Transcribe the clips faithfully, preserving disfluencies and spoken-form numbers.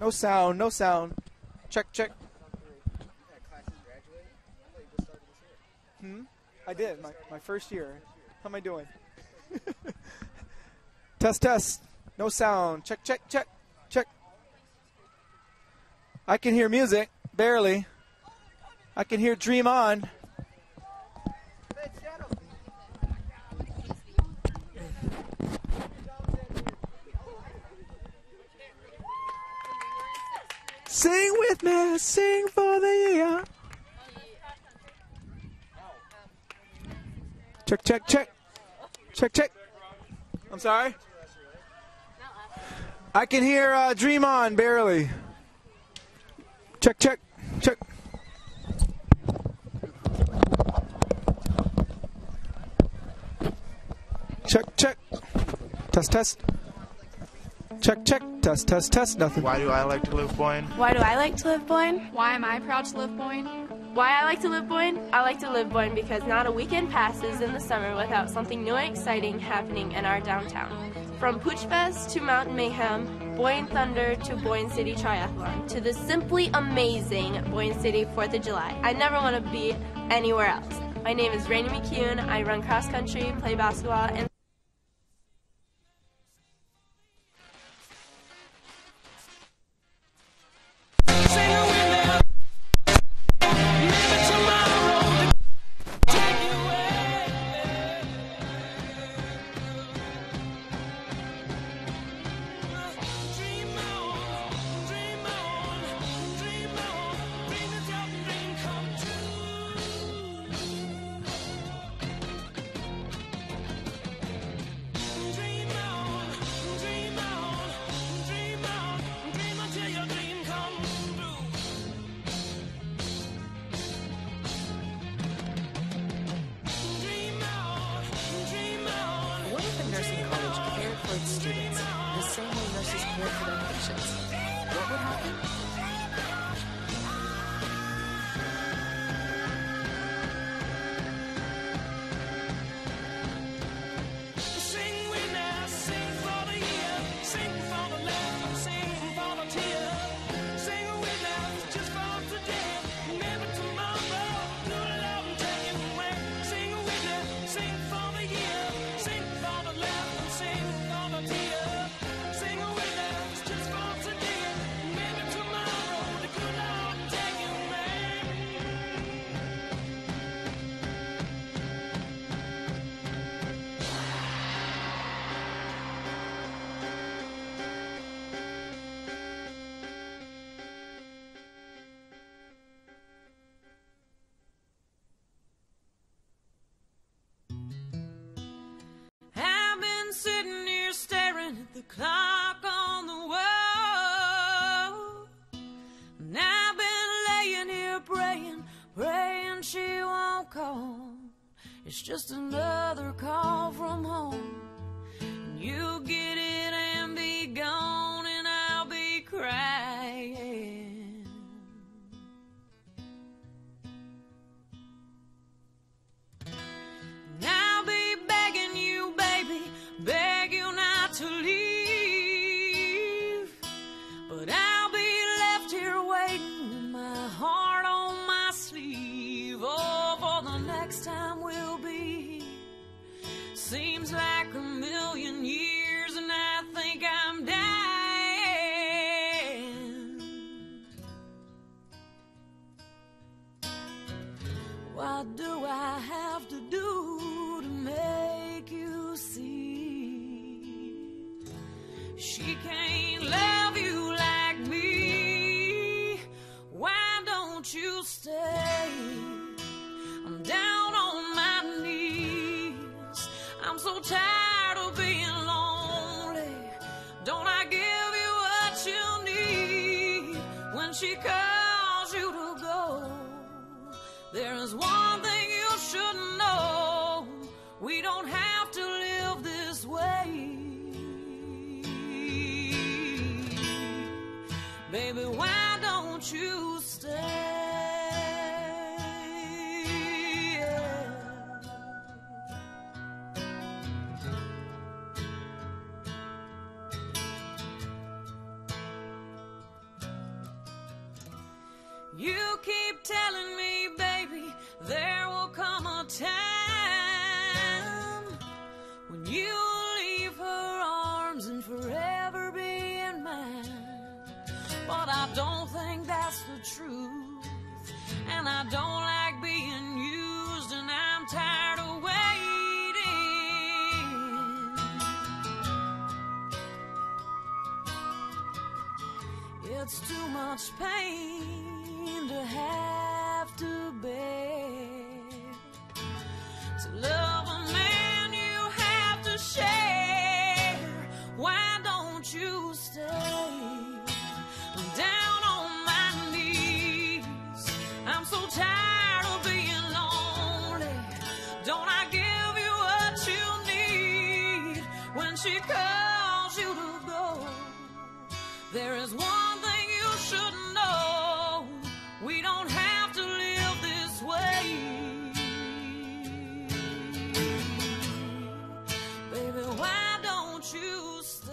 No sound, no sound. Check, check. Hmm? I did, my, my first year. How am I doing? Test, test. No sound. Check, check, check, check. I can hear music, barely. I can hear Dream On. Sing with me, sing for the year. Check, check, check. Check, check. I'm sorry? I can hear uh, Dream On, barely. Check, check, check. Check, check. Test, test. Check, check. Test, test, test. Nothing. Why do I like to live Boyne? Why do I like to live Boyne? Why am I proud to live Boyne? Why I like to live Boyne? I like to live Boyne because not a weekend passes in the summer without something new and exciting happening in our downtown. From Pooch Fest to Mountain Mayhem, Boyne Thunder to Boyne City Triathlon, to the simply amazing Boyne City fourth of July. I never want to be anywhere else. My name is Rainey McCune. I run cross country, play basketball, and the clock on the wall. And I've been laying here praying, praying she won't call. It's just another call from home. And you get it and be gone, and I'll be crying. And I'll be begging you, baby, beg you not to leave. But I'll be left here waiting with my heart on my sleeve. Oh, for the next time we'll be here. Seems like a million years, and I think I'm dying. What do I have to do to make you see? She can't love you like me. Why don't you stay? I'm down on my knees. I'm so tired of being lonely. Don't I give you what you need when she calls you to go? There is one thing you should know. We don't have to live this way. Baby, why don't you stay? time when you leave her arms and forever be in mine. But I don't think that's the truth, and I don't like being used, and I'm tired of waiting. It's too much pain to have to bear. To love a man you have to share. Why don't you stay? I'm down on my knees. I'm so tired of being lonely. Don't I give you what you need when she calls you to go? There is one thing you should know. We don't have to live this way. Baby, why don't you stay?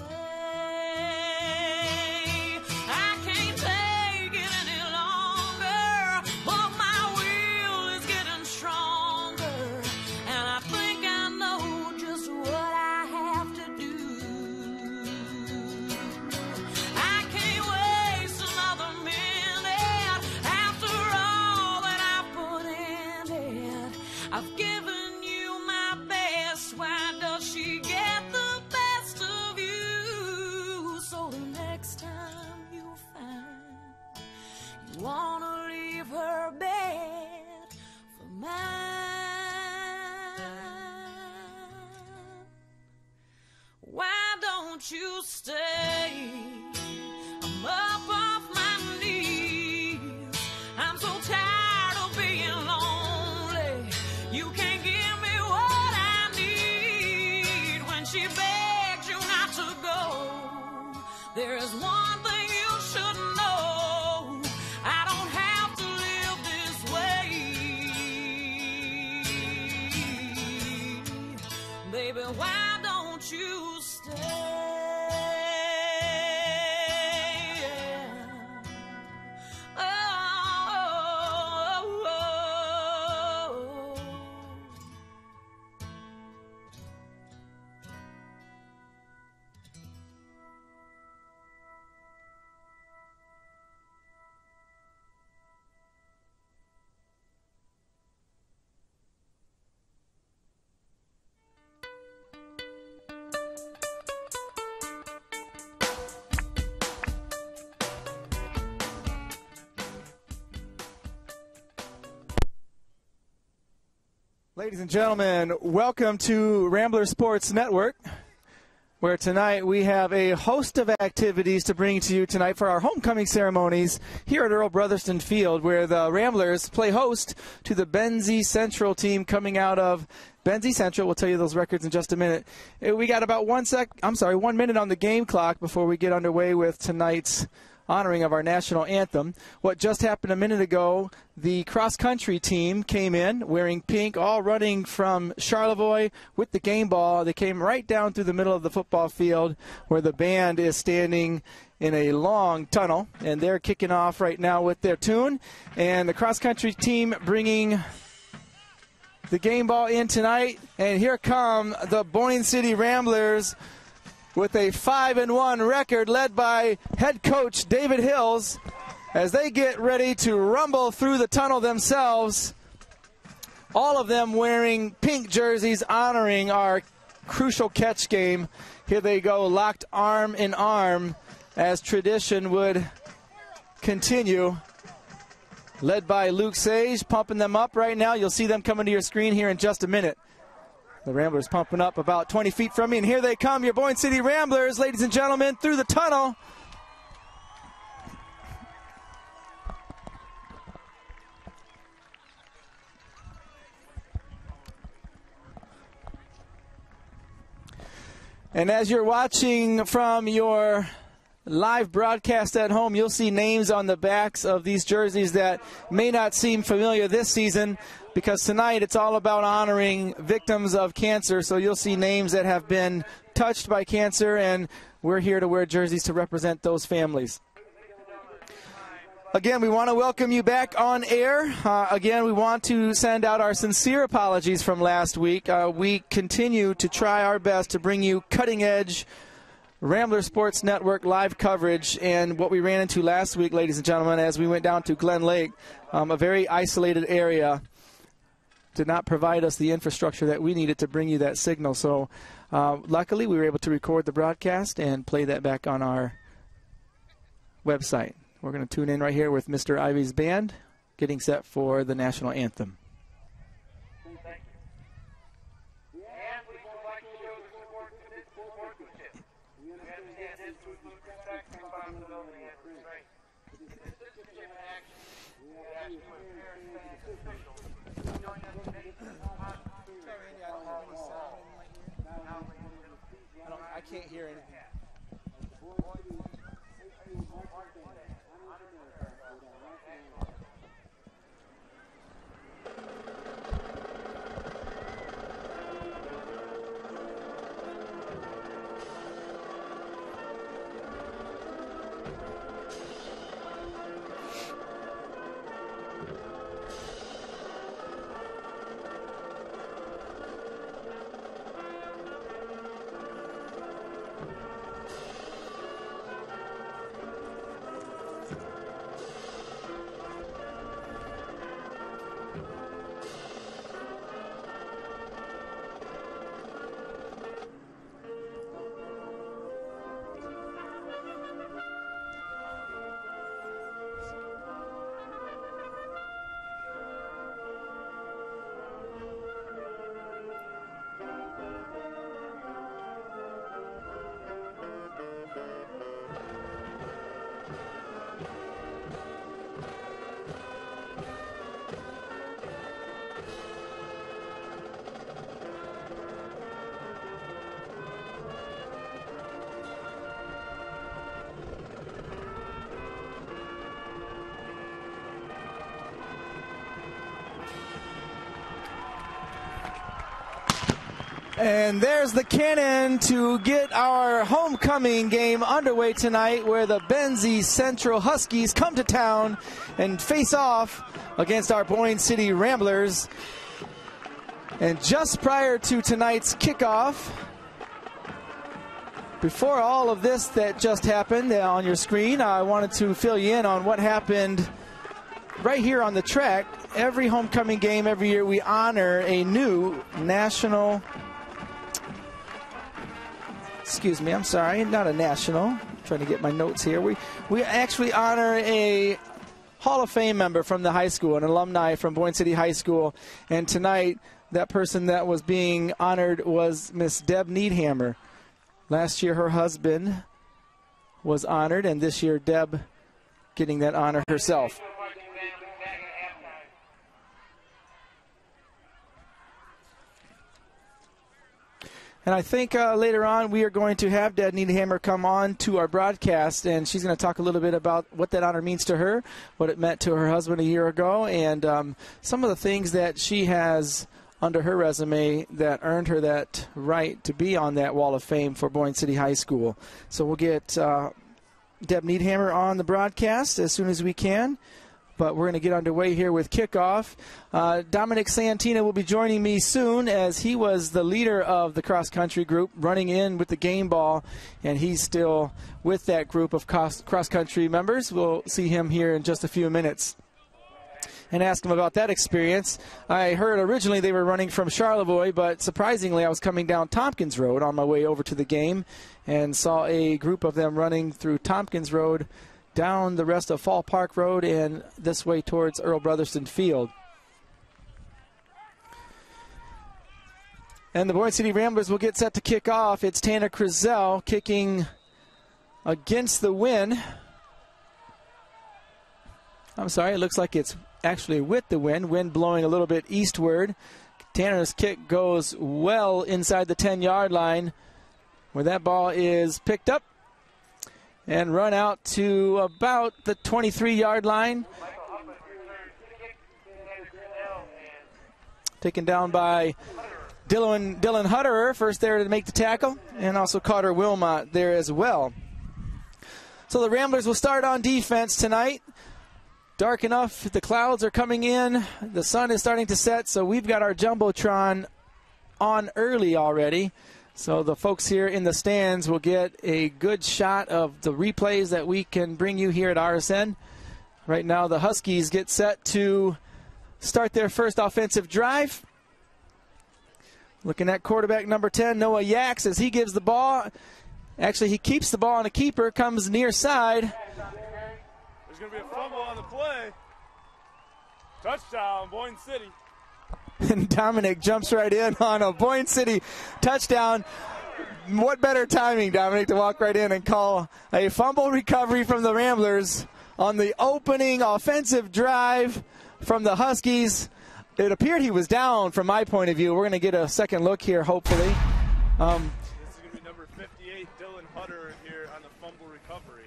I can't take it any longer, but my will is getting stronger, and I think I know just what I have to do. I can't waste another minute after all that I've put in it. I've given you my best. Why does she get the best of you? So the next time you find you wanna leave her bed for mine, why don't you stay? I'm up off my knees. I'm so tired of being lonely. You can't give me what I need when she begs you not to go. There is one thing you should know. I don't have to live this way. Baby, why don't you stay? Oh, oh, oh, oh. Ladies and gentlemen, welcome to Rambler Sports Network, where tonight we have a host of activities to bring to you tonight for our homecoming ceremonies here at Earl Brotherston Field, where the Ramblers play host to the Benzie Central team coming out of Benzie Central. We'll tell you those records in just a minute. We got about one sec, I'm sorry, one minute on the game clock before we get underway with tonight's honoring of our national anthem. What just happened a minute ago, the cross-country team came in wearing pink, all running from Charlevoix with the game ball. They came right down through the middle of the football field where the band is standing in a long tunnel, and they're kicking off right now with their tune. And the cross-country team bringing the game ball in tonight. And here come the Boyne City Ramblers with a five and one record, led by head coach David Hills, as they get ready to rumble through the tunnel themselves. All of them wearing pink jerseys honoring our crucial catch game. Here they go, locked arm in arm, as tradition would continue. Led by Luke Sage, pumping them up right now. You'll see them coming to your screen here in just a minute. The Ramblers pumping up about twenty feet from me, and here they come, your Boyne City Ramblers, ladies and gentlemen, through the tunnel. And as you're watching from your live broadcast at home, you'll see names on the backs of these jerseys that may not seem familiar this season, because tonight it's all about honoring victims of cancer. So you'll see names that have been touched by cancer, and we're here to wear jerseys to represent those families. Again, we want to welcome you back on air. Uh, again, we want to send out our sincere apologies from last week. Uh, we continue to try our best to bring you cutting-edge Rambler Sports Network live coverage. And what we ran into last week, ladies and gentlemen, as we went down to Glen Lake, um, a very isolated area, did not provide us the infrastructure that we needed to bring you that signal. So uh, luckily, we were able to record the broadcast and play that back on our website. We're going to tune in right here with Mister Ivy's band, getting set for the national anthem. I can't hear anything. And there's the cannon to get our homecoming game underway tonight, where the Benzie Central Huskies come to town and face off against our Boyne City Ramblers. And just prior to tonight's kickoff, before all of this that just happened on your screen, I wanted to fill you in on what happened right here on the track. Every homecoming game, every year, we honor a new national Excuse me, I'm sorry, not a national. I'm trying to get my notes here. We we actually honor a Hall of Fame member from the high school, an alumni from Boyne City High School. And tonight, that person that was being honored was Miss Deb Needhammer. Last year, her husband was honored, and this year, Deb getting that honor herself. And I think uh, later on we are going to have Deb Needhammer come on to our broadcast, and she's going to talk a little bit about what that honor means to her, what it meant to her husband a year ago, and um, some of the things that she has under her resume that earned her that right to be on that Wall of Fame for Boyne City High School. So we'll get uh, Deb Needhammer on the broadcast as soon as we can. But we're going to get underway here with kickoff. Uh, Dominic Santina will be joining me soon, as he was the leader of the cross-country group running in with the game ball, and he's still with that group of cross-country members. We'll see him here in just a few minutes and ask him about that experience. I heard originally they were running from Charlevoix, but surprisingly I was coming down Tompkins Road on my way over to the game and saw a group of them running through Tompkins Road, down the rest of Fall Park Road, and this way towards Earl Brotherston Field. And the Boyne City Ramblers will get set to kick off. It's Tanner Crizel kicking against the wind. I'm sorry, it looks like it's actually with the wind. Wind blowing a little bit eastward. Tanner's kick goes well inside the ten-yard line, where that ball is picked up and run out to about the twenty-three-yard line. Taken down by Dylan, Dylan Hutterer, first there to make the tackle, and also Carter Wilmot there as well. So the Ramblers will start on defense tonight. dark enough. The clouds are coming in. The sun is starting to set, so we've got our Jumbotron on early already. So the folks here in the stands will get a good shot of the replays that we can bring you here at R S N. Right now the Huskies get set to start their first offensive drive. Looking at quarterback number ten, Noah Yaks, as he gives the ball. Actually, he keeps the ball on a keeper, comes near side. There's going to be a fumble on the play. Touchdown, Boyne City. And Dominic jumps right in on a Boyne City touchdown. What better timing, Dominic, to walk right in and call a fumble recovery from the Ramblers on the opening offensive drive from the Huskies. It appeared he was down from my point of view. We're going to get a second look here, hopefully. Um, this is going to be number fifty-eight, Dylan Hutter, here on the fumble recovery.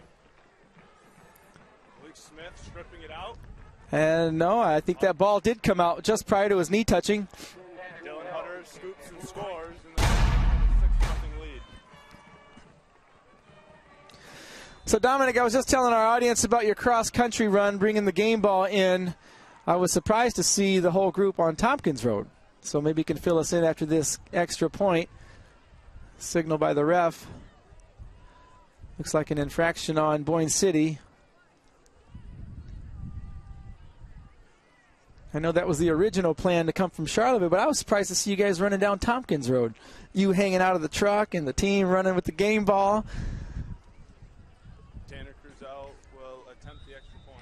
Luke Smith stripping it out. And no, I think that ball did come out just prior to his knee touching. Dylan Hutter scoops and scores in the six nothing lead. So, Dominic, I was just telling our audience about your cross-country run, bringing the game ball in. I was surprised to see the whole group on Tompkins Road. So maybe you can fill us in after this extra point. Signal by the ref. Looks like an infraction on Boyne City. I know that was the original plan to come from Charlottesville, but I was surprised to see you guys running down Tompkins Road. You hanging out of the truck and the team running with the game ball. Tanner Cruzel will attempt the extra point.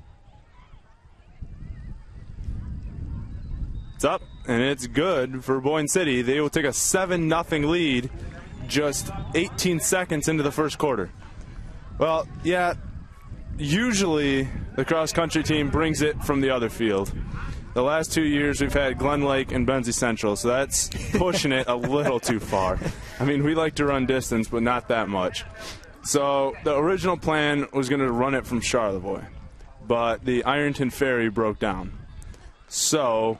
It's up, and it's good for Boyne City. They will take a seven nothing lead just eighteen seconds into the first quarter. Well, yeah, usually the cross-country team brings it from the other field. The last two years we've had Glen Lake and Benzie Central, so that's pushing it a little too far. I mean, we like to run distance, but not that much. So the original plan was going to run it from Charlevoix, but the Ironton Ferry broke down. So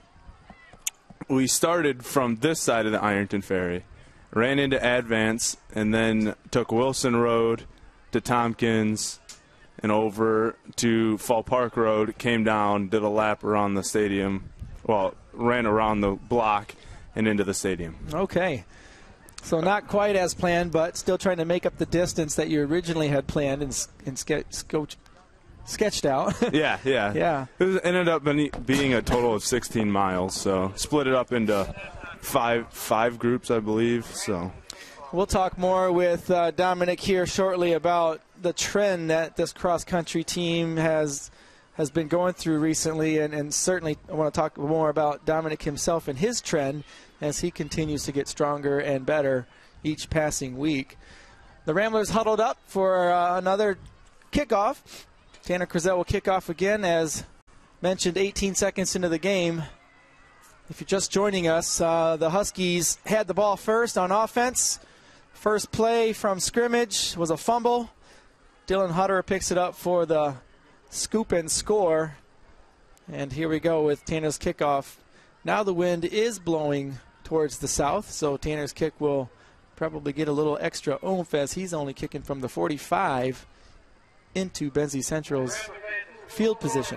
we started from this side of the Ironton Ferry, ran into Advance, and then took Wilson Road to Tompkins and over to Fall Park Road, came down, did a lap around the stadium, well, ran around the block and into the stadium. Okay. So not quite as planned, but still trying to make up the distance that you originally had planned and, and ske sketch, sketched out. yeah, yeah. Yeah. It was, ended up being a total of sixteen miles, so split it up into five, five groups, I believe. So we'll talk more with uh, Dominic here shortly about the trend that this cross-country team has has been going through recently, and, and certainly I want to talk more about Dominic himself and his trend as he continues to get stronger and better each passing week. The Ramblers huddled up for uh, another kickoff. Tanner Cruzel will kick off again, as mentioned, eighteen seconds into the game. If you're just joining us, uh, the Huskies had the ball first on offense. First play from scrimmage was a fumble. Dylan Hutter picks it up for the scoop and score. And here we go with Tanner's kickoff. Now the wind is blowing towards the south, so Tanner's kick will probably get a little extra oomph as he's only kicking from the forty-five into Benzie Central's field position.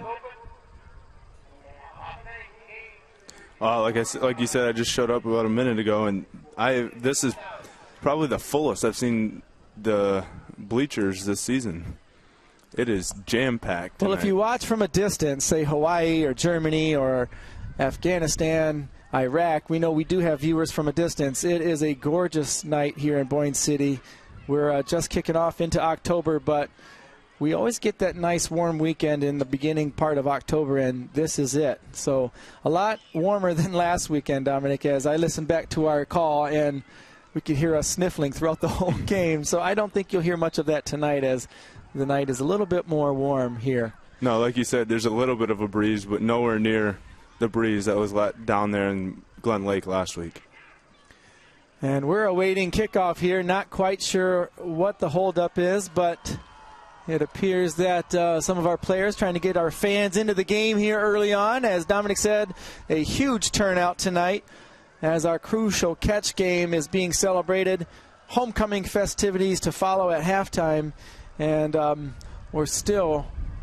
Uh, like I like you said, I just showed up about a minute ago, and I this is probably the fullest I've seen the bleachers this season. It is jam-packed Well, tonight. if you watch from a distance, say Hawaii or Germany or Afghanistan, Iraq, we know we do have viewers from a distance. It is a gorgeous night here in Boyne City. We're uh, just kicking off into October, but we always get that nice warm weekend in the beginning part of October, and this is it. So a lot warmer than last weekend, Dominic, as I listened back to our call, and we could hear us sniffling throughout the whole game. So I don't think you'll hear much of that tonight, as the night is a little bit more warm here. No, like you said, there's a little bit of a breeze, but nowhere near the breeze that was let down there in Glen Lake last week. And we're awaiting kickoff here. Not quite sure what the holdup is, but it appears that uh, some of our players trying to get our fans into the game here early on. As Dominic said, a huge turnout tonight as our crucial catch game is being celebrated. Homecoming festivities to follow at halftime. And um, we're still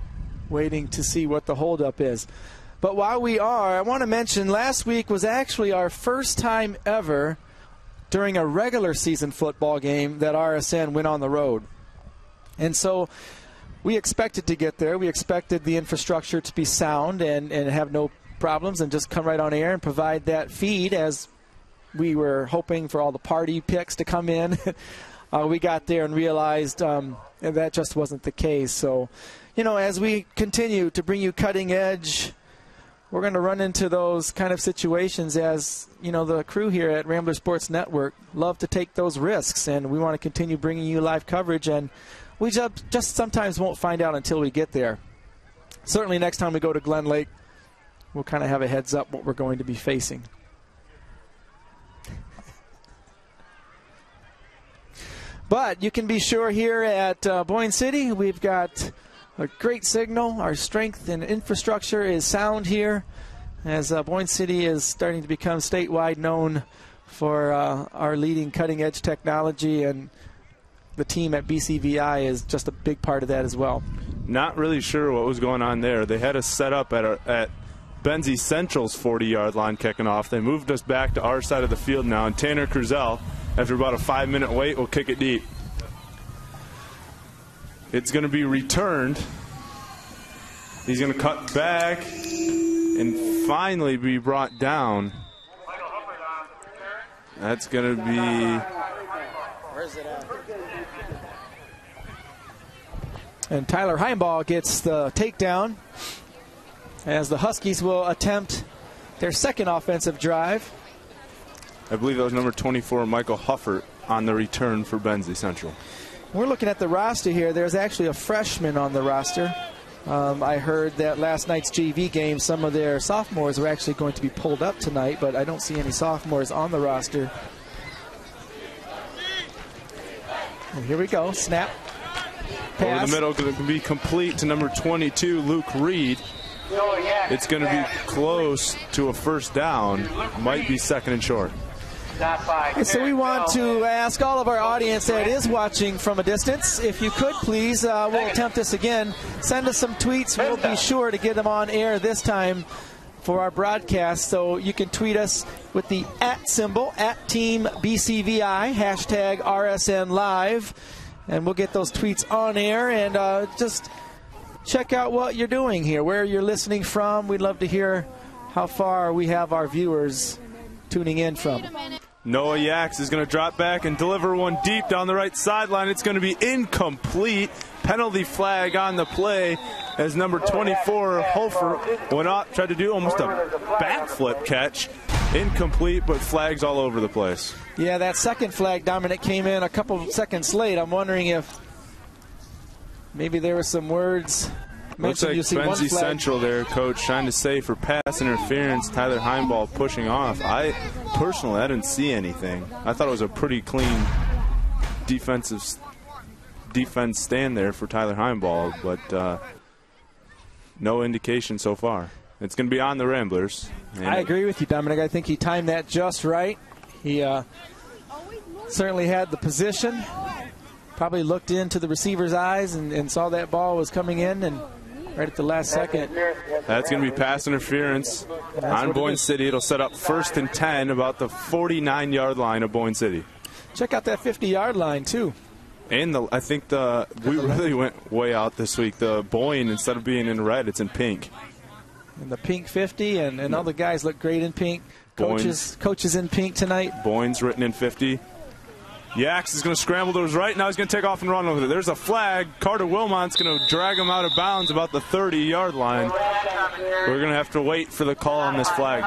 waiting to see what the holdup is. But while we are, I want to mention last week was actually our first time ever during a regular season football game that R S N went on the road. And so we expected to get there. We expected the infrastructure to be sound and, and have no problems and just come right on air and provide that feed as we were hoping for all the party picks to come in. uh, we got there and realized um, that just wasn't the case. So, you know, as we continue to bring you cutting edge, we're going to run into those kind of situations as, you know, the crew here at Rambler Sports Network love to take those risks, and we want to continue bringing you live coverage, and we just, just sometimes won't find out until we get there. Certainly next time we go to Glen Lake, we'll kind of have a heads up what we're going to be facing. But you can be sure here at uh, Boyne City, we've got a great signal. Our strength and infrastructure is sound here, as uh, Boyne City is starting to become statewide known for uh, our leading cutting-edge technology, and the team at B C V I is just a big part of that as well. Not really sure what was going on there. They had us set up at, our, at Benzie Central's forty-yard line kicking off. They moved us back to our side of the field now, and Tanner Cruzel, after about a five-minute wait, will kick it deep. It's going to be returned. He's going to cut back and finally be brought down. That's going to be... Where's it at? And Tyler Heimbaugh gets the takedown as the Huskies will attempt their second offensive drive. I believe that was number twenty-four, Michael Huffert, on the return for Benzie Central. We're looking at the roster here. There's actually a freshman on the roster. Um, I heard that last night's J V game, some of their sophomores were actually going to be pulled up tonight, but I don't see any sophomores on the roster. And here we go. Snap. Pass. Over the middle, going to be complete to number twenty-two, Luke Reed. It's going to be close to a first down. Might be second and short. So we want to ask all of our audience that is watching from a distance, if you could please, uh, we'll attempt this again. Send us some tweets. We'll be sure to get them on air this time for our broadcast. So you can tweet us with the at symbol, at Team B C V I, hashtag R S N Live. And we'll get those tweets on air, and uh, just check out what you're doing here, where you're listening from. We'd love to hear how far we have our viewers tuning in from. Noah Yax is going to drop back and deliver one deep down the right sideline. It's going to be incomplete. Penalty flag on the play as number twenty-four, Hofer, went up, tried to do almost a backflip catch. Incomplete, but flags all over the place. Yeah, that second flag, Dominic, came in a couple seconds late. I'm wondering if maybe there were some words. Looks like Benzie Central there, Coach, trying to say for pass interference, Tyler Heimbaugh pushing off. I personally, I didn't see anything. I thought it was a pretty clean defensive defense stand there for Tyler Heimbaugh, but uh, no indication so far. It's going to be on the Ramblers. I agree with you, Dominic. I think he timed that just right. He uh, certainly had the position. Probably looked into the receiver's eyes and, and saw that ball was coming in, and right at the last second. That's going to be pass interference on Boyne City. It'll set up first and ten, about the forty-nine yard line of Boyne City. Check out that fifty yard line, too. And the, I think the we really went way out this week. The Boyne, instead of being in red, it's in pink. And the pink fifty, and, and all the guys look great in pink. Coaches, coaches in pink tonight. Boyne's written in fifty. Yax is going to scramble to his right. Now he's going to take off and run with it. There's a flag. Carter Wilmot's going to drag him out of bounds about the thirty yard line. We're going to have to wait for the call on this flag.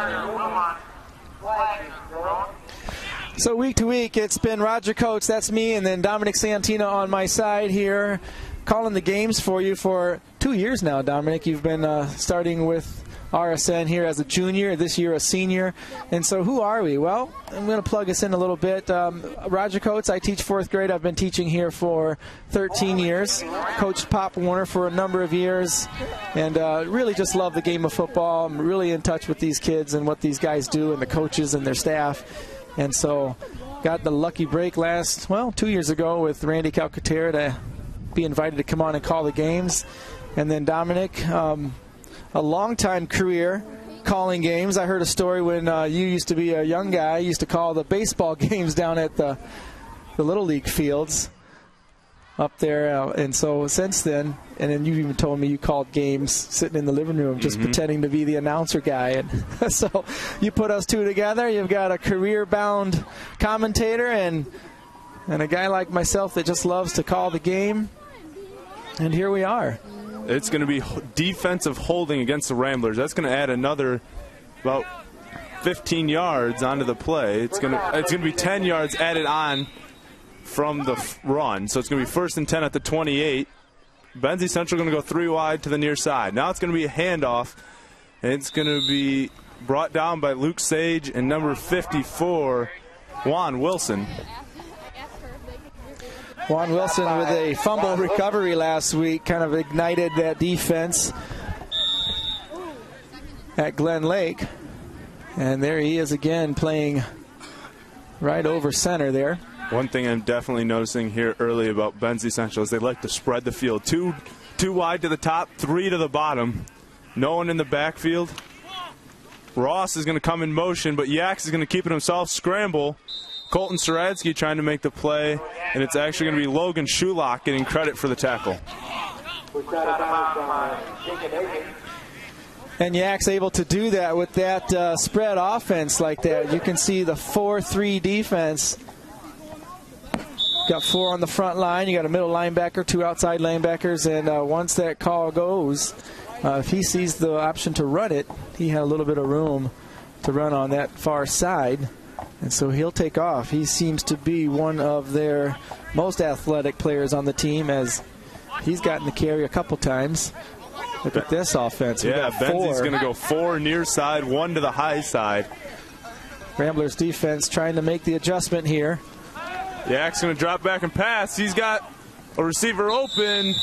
So week to week, it's been Roger Coates, that's me, and then Dominic Santina on my side here, calling the games for you for two years now, Dominic. You've been uh, starting with R S N here as a junior, this year a senior. And so who are we? Well, I'm going to plug us in a little bit. Um, Roger Coates, I teach fourth grade. I've been teaching here for thirteen years. Coached Pop Warner for a number of years. And uh, really just love the game of football. I'm really in touch with these kids and what these guys do and the coaches and their staff. And so got the lucky break last, well, two years ago with Randy Calcaterra to be invited to come on and call the games. And then Dominic, um, a longtime career calling games. I heard a story when uh, you used to be a young guy, you used to call the baseball games down at the, the Little League fields up there. Uh, and so since then, and then you even told me you called games sitting in the living room just mm-hmm. pretending to be the announcer guy. And so you put us two together, you've got a career-bound commentator and, and a guy like myself that just loves to call the game. And here we are. It's going to be defensive holding against the Ramblers. That's going to add another about fifteen yards onto the play. It's going to it's going to be ten yards added on from the run. So it's going to be first and ten at the twenty-eight. Benzie Central going to go three wide to the near side. Now it's going to be a handoff, and it's going to be brought down by Luke Sage and number fifty-four, Juan Wilson. Juan Wilson with a fumble recovery last week kind of ignited that defense at Glen Lake. And there he is again playing right over center there. One thing I'm definitely noticing here early about Benzie Central is they like to spread the field. Two, two wide to the top, three to the bottom. No one in the backfield. Ross is going to come in motion, but Yax is going to keep it himself, scramble. Colton Saradsky trying to make the play, and it's actually going to be Logan Shulock getting credit for the tackle. And Yak's able to do that with that uh, spread offense like that. You can see the four three defense. Got four on the front line. You got a middle linebacker, two outside linebackers, and uh, once that call goes, uh, if he sees the option to run it, he had a little bit of room to run on that far side. And so he'll take off. He seems to be one of their most athletic players on the team, as he's gotten the carry a couple times. Look at this offense. We yeah, Benzie's going to go four near side, one to the high side. Ramblers defense trying to make the adjustment here. Yak's going to drop back and pass. He's got a receiver open.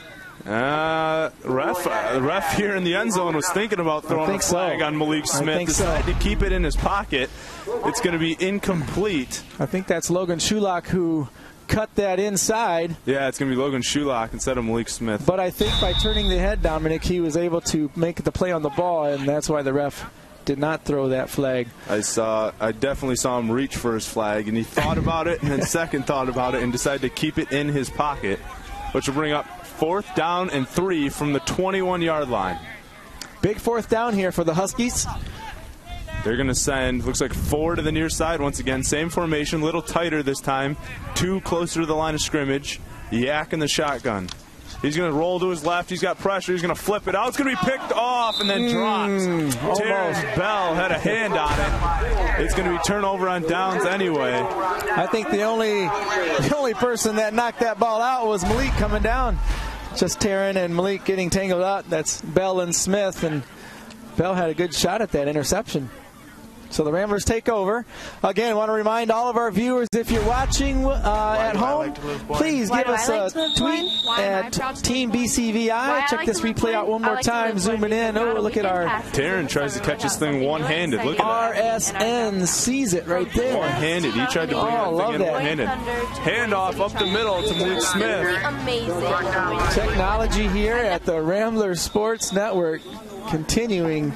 Uh, ref, uh, ref here in the end zone was thinking about throwing a flag so. on Malik Smith. Decided so. to keep it in his pocket. It's going to be incomplete. I think that's Logan Shulock who cut that inside. Yeah, it's going to be Logan Shulock instead of Malik Smith. But I think by turning the head, Dominic, he was able to make the play on the ball, and that's why the ref did not throw that flag. I saw, I definitely saw him reach for his flag, and he thought about it and then second thought about it and decided to keep it in his pocket, which will bring up fourth down and three from the twenty-one yard line. Big fourth down here for the Huskies. They're going to send, looks like four to the near side once again. Same formation, a little tighter this time. Two closer to the line of scrimmage. Yak in the shotgun. He's going to roll to his left. He's got pressure. He's going to flip it out. It's going to be picked off and then mm, dropped. Terrence Bell had a hand on it. It's going to be turnover on downs anyway. I think the only, the only person that knocked that ball out was Malik coming down. Just Taryn and Malik getting tangled up. That's Bell and Smith, and Bell had a good shot at that interception. So the Ramblers take over. Again, I want to remind all of our viewers, if you're watching uh, at home, like please Why give us like a tweet at Team B C V I. Check like this replay out one more like time. Zooming in. Oh, look at our... Taryn tries to catch this thing one-handed. Look at R S N sees it right there. One-handed. He tried to bring oh, that thing in that. one-handed. Handoff up the middle to Malik Smith. Amazing. Technology here at the Rambler Sports Network continuing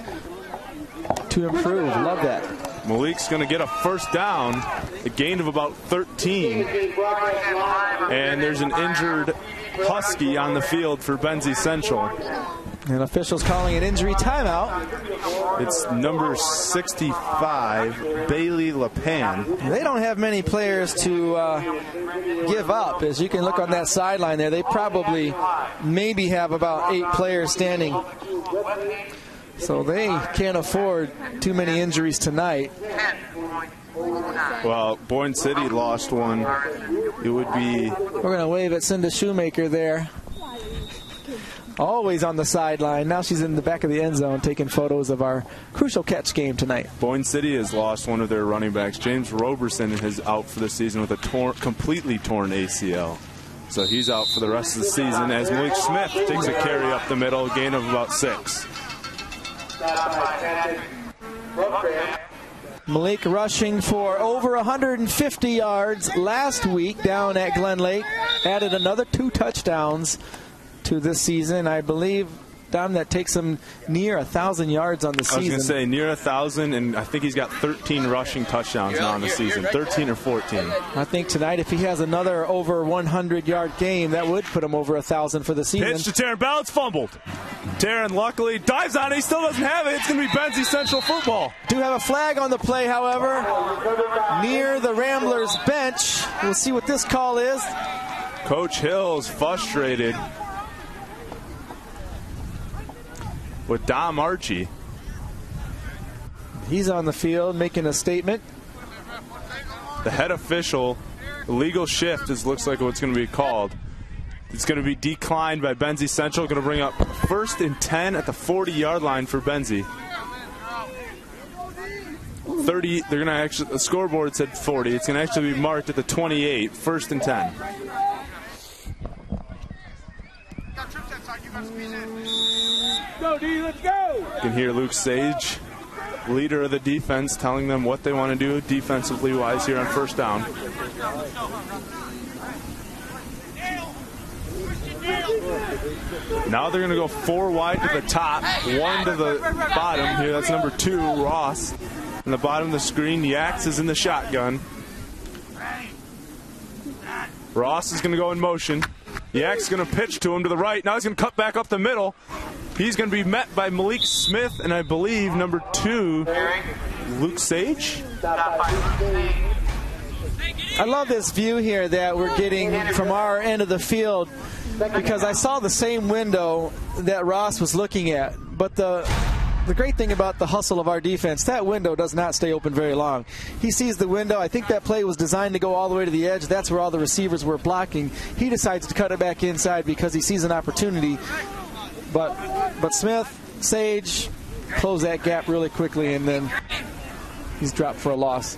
to improve. Love that. Malik's going to get a first down, a gain of about thirteen. And there's an injured Husky on the field for Benzie Central. And officials calling an injury timeout. It's number sixty-five, Bailey LePan. They don't have many players to uh, give up. As you can look on that sideline there, they probably maybe have about eight players standing. So they can't afford too many injuries tonight. Well, Boyne City lost one. It would be... We're going to wave at Cinda Shoemaker there. Always on the sideline. Now she's in the back of the end zone taking photos of our crucial catch game tonight. Boyne City has lost one of their running backs. James Roberson is out for the season with a torn, completely torn A C L. So he's out for the rest of the season as Malik Smith takes a carry up the middle, a gain of about six. Malik rushing for over one hundred fifty yards last week down at Glen Lake. Added another two touchdowns to to this season. I believe, Dom, that takes him near a thousand yards on the season. I was going to say near a thousand, and I think he's got thirteen rushing touchdowns now in the season, thirteen or fourteen. I think tonight, if he has another over one hundred yard game, that would put him over a thousand for the season. Pitch to Taryn Bell, it's fumbled. Taryn luckily dives on it. He still doesn't have it. It's going to be Benzie Central football. Do have a flag on the play, however, near the Ramblers bench. We'll see what this call is. Coach Hill's frustrated with Dom Archie. He's on the field making a statement. The head official, illegal shift is looks like what's going to be called. It's going to be declined by Benzie Central. Going to bring up first and ten at the forty yard line for Benzie. thirty, they're going to actually, the scoreboard said forty. It's going to actually be marked at the twenty-eight, first and ten. Go, D, let's go! You can hear Luke Sage, leader of the defense, telling them what they want to do defensively wise here on first down. Now they're going to go four wide to the top, one to the bottom here. That's number two, Ross. On the bottom of the screen, Yaks is in the shotgun. Ross is going to go in motion. Yaks is going to pitch to him to the right. Now he's going to cut back up the middle. He's going to be met by Malik Smith and I believe number two, Luke Sage. I love this view here that we're getting from our end of the field, because I saw the same window that Ross was looking at. But the the great thing about the hustle of our defense, that window does not stay open very long. He sees the window. I think that play was designed to go all the way to the edge. That's where all the receivers were blocking. He decides to cut it back inside because he sees an opportunity. But but Smith, Sage, close that gap really quickly, and then he's dropped for a loss.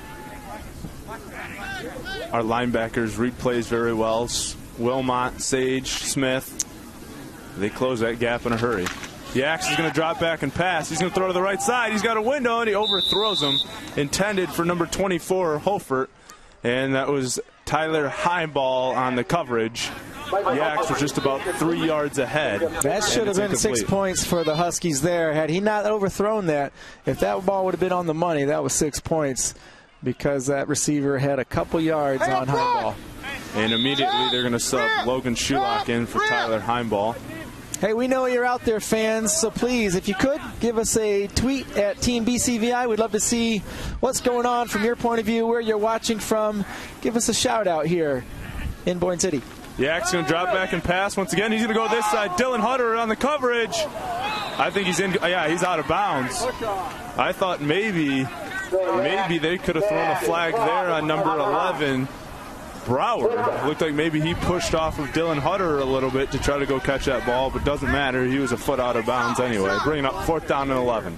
Our linebackers read plays very well. Wilmot, Sage, Smith, they close that gap in a hurry. Yaks is going to drop back and pass. He's going to throw to the right side. He's got a window, and he overthrows him. Intended for number twenty-four, Holfert, and that was Tyler Highball on the coverage. Yaks was just about three yards ahead. That should have been six points for the Huskies there. Had he not overthrown that, if that ball would have been on the money, that was six points because that receiver had a couple yards on Highball. And immediately they're going to sub Logan Shulock in for Tyler Highball. Hey, we know you're out there, fans, so please, if you could, give us a tweet at Team B C V I. We'd love to see what's going on from your point of view, where you're watching from. Give us a shout-out here in Boyne City. Yak's going to drop back and pass once again. He's going to go this side. Dylan Hutter on the coverage. I think he's in. Yeah, he's out of bounds. I thought maybe, maybe they could have thrown a flag there on number eleven, Brower. Looked like maybe he pushed off of Dylan Hutter a little bit to try to go catch that ball, but doesn't matter. He was a foot out of bounds anyway. Bringing up fourth down and eleven.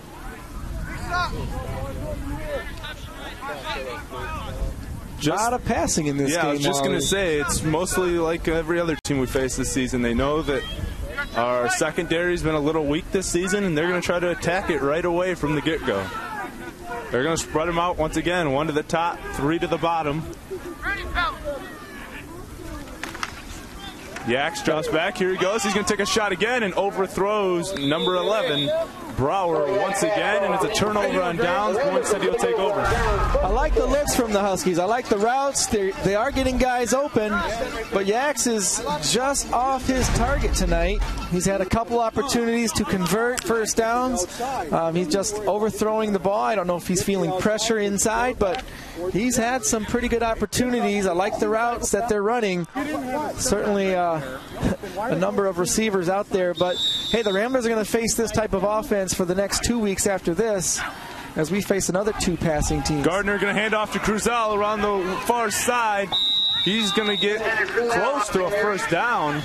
Just, a lot of passing in this yeah, game. I was just going to say, it's mostly like every other team we face this season. They know that our secondary's been a little weak this season, and they're going to try to attack it right away from the get-go. They're going to spread them out once again, one to the top, three to the bottom. Yaks drops back. Here he goes. He's going to take a shot again and overthrows number eleven, Brower, once again, and it's a turnover on downs. Boyne City will take over. I like the looks from the Huskies. I like the routes. They're, they are getting guys open, but Yaks is just off his target tonight. He's had a couple opportunities to convert first downs. Um, he's just overthrowing the ball. I don't know if he's feeling pressure inside, but he's had some pretty good opportunities. I like the routes that they're running. Certainly uh, a number of receivers out there, but hey, the Ramblers are going to face this type of offense for the next two weeks after this, as we face another two passing teams. Gardner going to hand off to Cruzel around the far side. He's going to get close to a first down.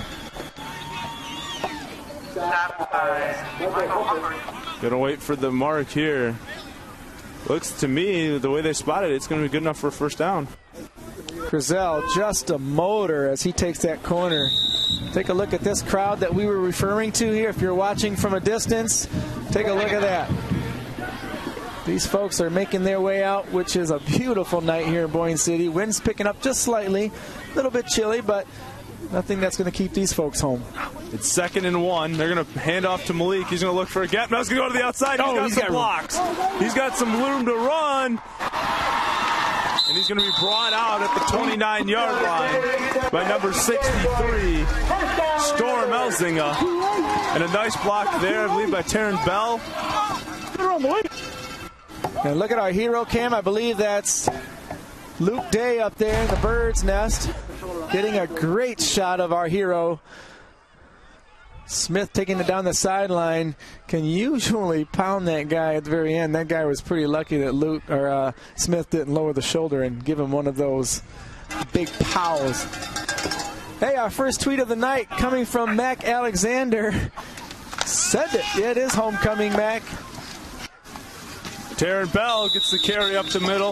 Going to wait for the mark here. Looks to me, the way they spotted it, it's going to be good enough for a first down. Cruzel, just a motor as he takes that corner. Take a look at this crowd that we were referring to here. If you're watching from a distance, take a look at that. These folks are making their way out, which is a beautiful night here in Boyne City. Wind's picking up just slightly, a little bit chilly, but Nothing that's going to keep these folks home. It's second and one. They're going to hand off to Malik. He's going to look for a gap. Now he's going to go to the outside. He's oh, got he's some got blocks. Room. He's got some room to run. And he's going to be brought out at the twenty-nine yard line by number sixty-three, Storm Elzinga. And a nice block there, I believe, by Taryn Bell. And look at our hero cam. I believe that's Luke Day up there in the bird's nest, getting a great shot of our hero. Smith taking it down the sideline, can usually pound that guy at the very end. That guy was pretty lucky that Luke or uh, Smith didn't lower the shoulder and give him one of those big pows. Hey, our first tweet of the night coming from Mac Alexander. Send it. Yeah, it is homecoming, Mac. Taryn Bell gets the carry up the middle.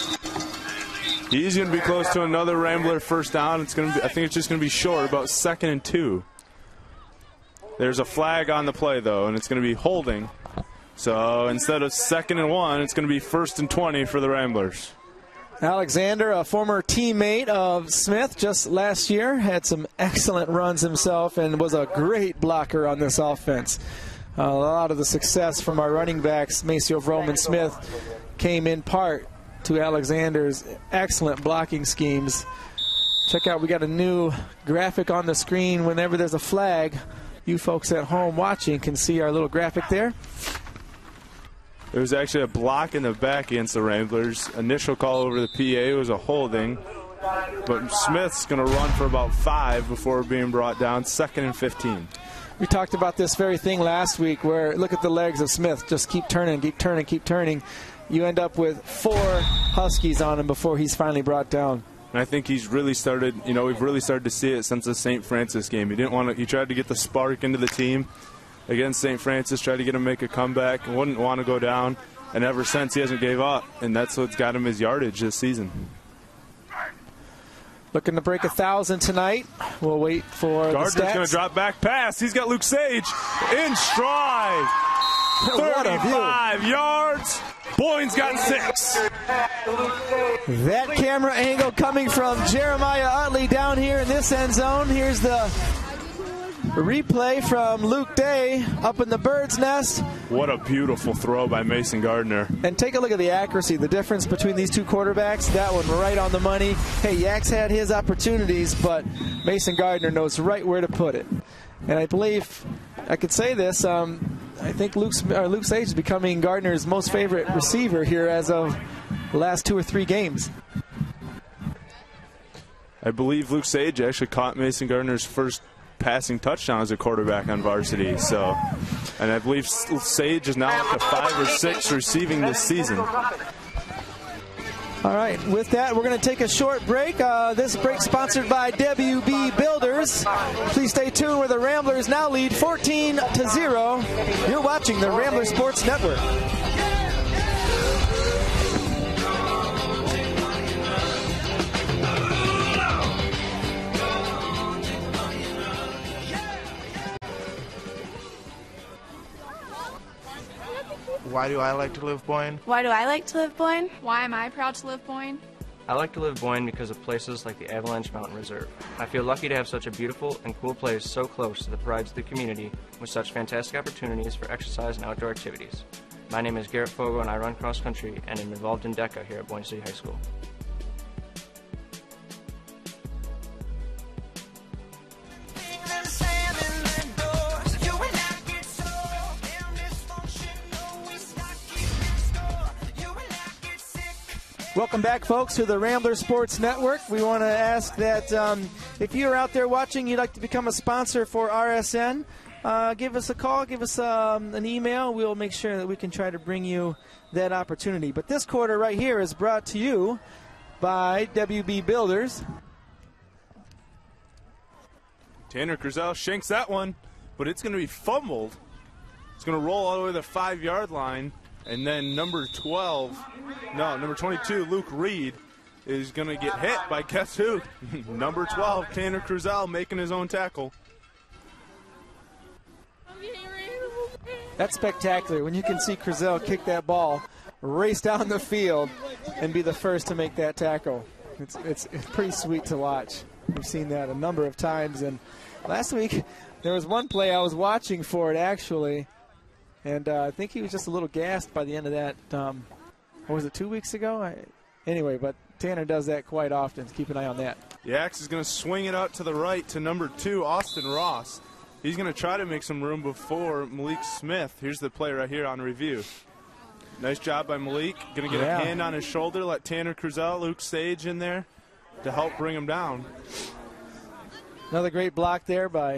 He's going to be close to another Rambler first down. It's going to be, I think it's just going to be short, about second and two. There's a flag on the play, though, and it's going to be holding. So instead of second and one, it's going to be first and twenty for the Ramblers. Alexander, a former teammate of Smith just last year, had some excellent runs himself and was a great blocker on this offense. Uh, a lot of the success from our running backs, Maceo, Vrome, and Smith, came in part to Alexander's excellent blocking schemes. Check out, we got a new graphic on the screen whenever there's a flag. You folks at home watching can see our little graphic there. There was actually a block in the back against the Ramblers. Initial call over the P A was a holding, but Smith's going to run for about five before being brought down, second and fifteen. We talked about this very thing last week where, look at the legs of Smith, just keep turning, keep turning, keep turning. You end up with four Huskies on him before he's finally brought down. And I think he's really started, you know, we've really started to see it since the Saint Francis game. He didn't want to, he tried to get the spark into the team against Saint Francis, tried to get him to make a comeback, and wouldn't want to go down. And ever since, he hasn't gave up, and that's what's got him his yardage this season. Looking to break a thousand tonight. We'll wait for Gardner's the stats. going to drop back pass. He's got Luke Sage in stride. thirty-five yards. Boyne's got six. That camera angle coming from Jeremiah Utley down here in this end zone. Here's the replay from Luke Day up in the bird's nest. What a beautiful throw by Mason Gardner. And take a look at the accuracy, the difference between these two quarterbacks. That one right on the money. Hey, Yax had his opportunities, but Mason Gardner knows right where to put it. And I believe I could say this, um, I think Luke's, uh, Luke Sage is becoming Gardner's most favorite receiver here as of the last two or three games. I believe Luke Sage actually caught Mason Gardner's first passing touchdown as a quarterback on varsity. So, and I believe Sage is now up to five or six receiving this season. All right, with that, we're going to take a short break. Uh, this break sponsored by W B Builders. Please stay tuned where the Ramblers now lead fourteen to zero. You're watching the Rambler Sports Network. Why do I like to live Boyne? Why do I like to live Boyne? Why am I proud to live Boyne? I like to live Boyne because of places like the Avalanche Mountain Reserve. I feel lucky to have such a beautiful and cool place so close to the pride of the community with such fantastic opportunities for exercise and outdoor activities. My name is Garrett Fogo and I run cross country and am involved in DECA here at Boyne City High School. Welcome back, folks, to the Rambler Sports Network. We want to ask that um, if you're out there watching, you'd like to become a sponsor for R S N, uh, give us a call, give us um, an email. We'll make sure that we can try to bring you that opportunity. But this quarter right here is brought to you by W B Builders. Tanner Curzel shanks that one, but it's going to be fumbled. It's going to roll all the way to the five-yard line. And then number twelve, no, number twenty-two, Luke Reed, is going to get hit by guess who? Number twelve, Tanner Curzel, making his own tackle. That's spectacular when you can see Curzel kick that ball, race down the field, and be the first to make that tackle. It's, it's, it's pretty sweet to watch. We've seen that a number of times. And last week, there was one play I was watching for it, actually, and uh, I think he was just a little gassed by the end of that. Um, or was it two weeks ago? I, anyway, but Tanner does that quite often. Keep an eye on that. Yax is going to swing it out to the right to number two, Austin Ross. He's going to try to make some room before Malik Smith. Here's the play right here on review. Nice job by Malik. Going to get yeah. a hand on his shoulder, let Tanner Cruzel, Luke Sage in there to help bring him down. Another great block there by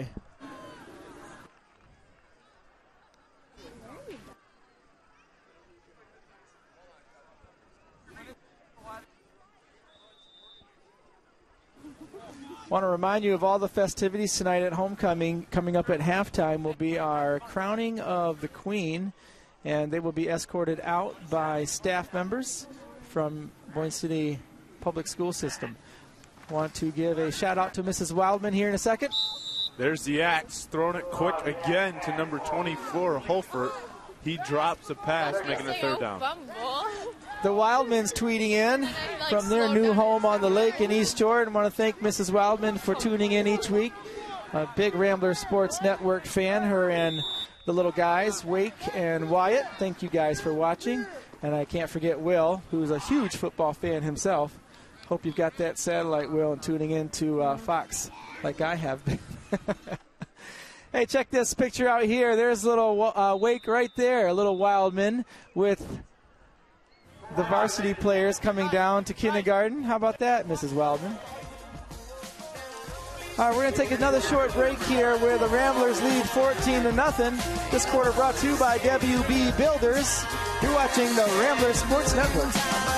want to remind you of all the festivities tonight at homecoming. Coming up at halftime will be our crowning of the Queen, and they will be escorted out by staff members from Boyne City Public School System. Want to give a shout out to Missus Wildman here in a second. There's the axe, throwing it quick again to number twenty-four, Holford. He drops a pass, making a third down. The Wildmans tweeting in from their new home on the lake in East Jordan. I want to thank Missus Wildman for tuning in each week. A big Rambler Sports Network fan, her and the little guys, Wake and Wyatt. Thank you guys for watching. And I can't forget Will, who's a huge football fan himself. Hope you've got that satellite, Will, and tuning in to uh, Fox like I have been. Hey, check this picture out here. There's a little uh, Wake right there, a little Wildman with the varsity players coming down to kindergarten. How about that, Missus Wildman? All right, we're going to take another short break here where the Ramblers lead fourteen to nothing. This quarter brought to you by W B Builders. You're watching the Rambler Sports Network.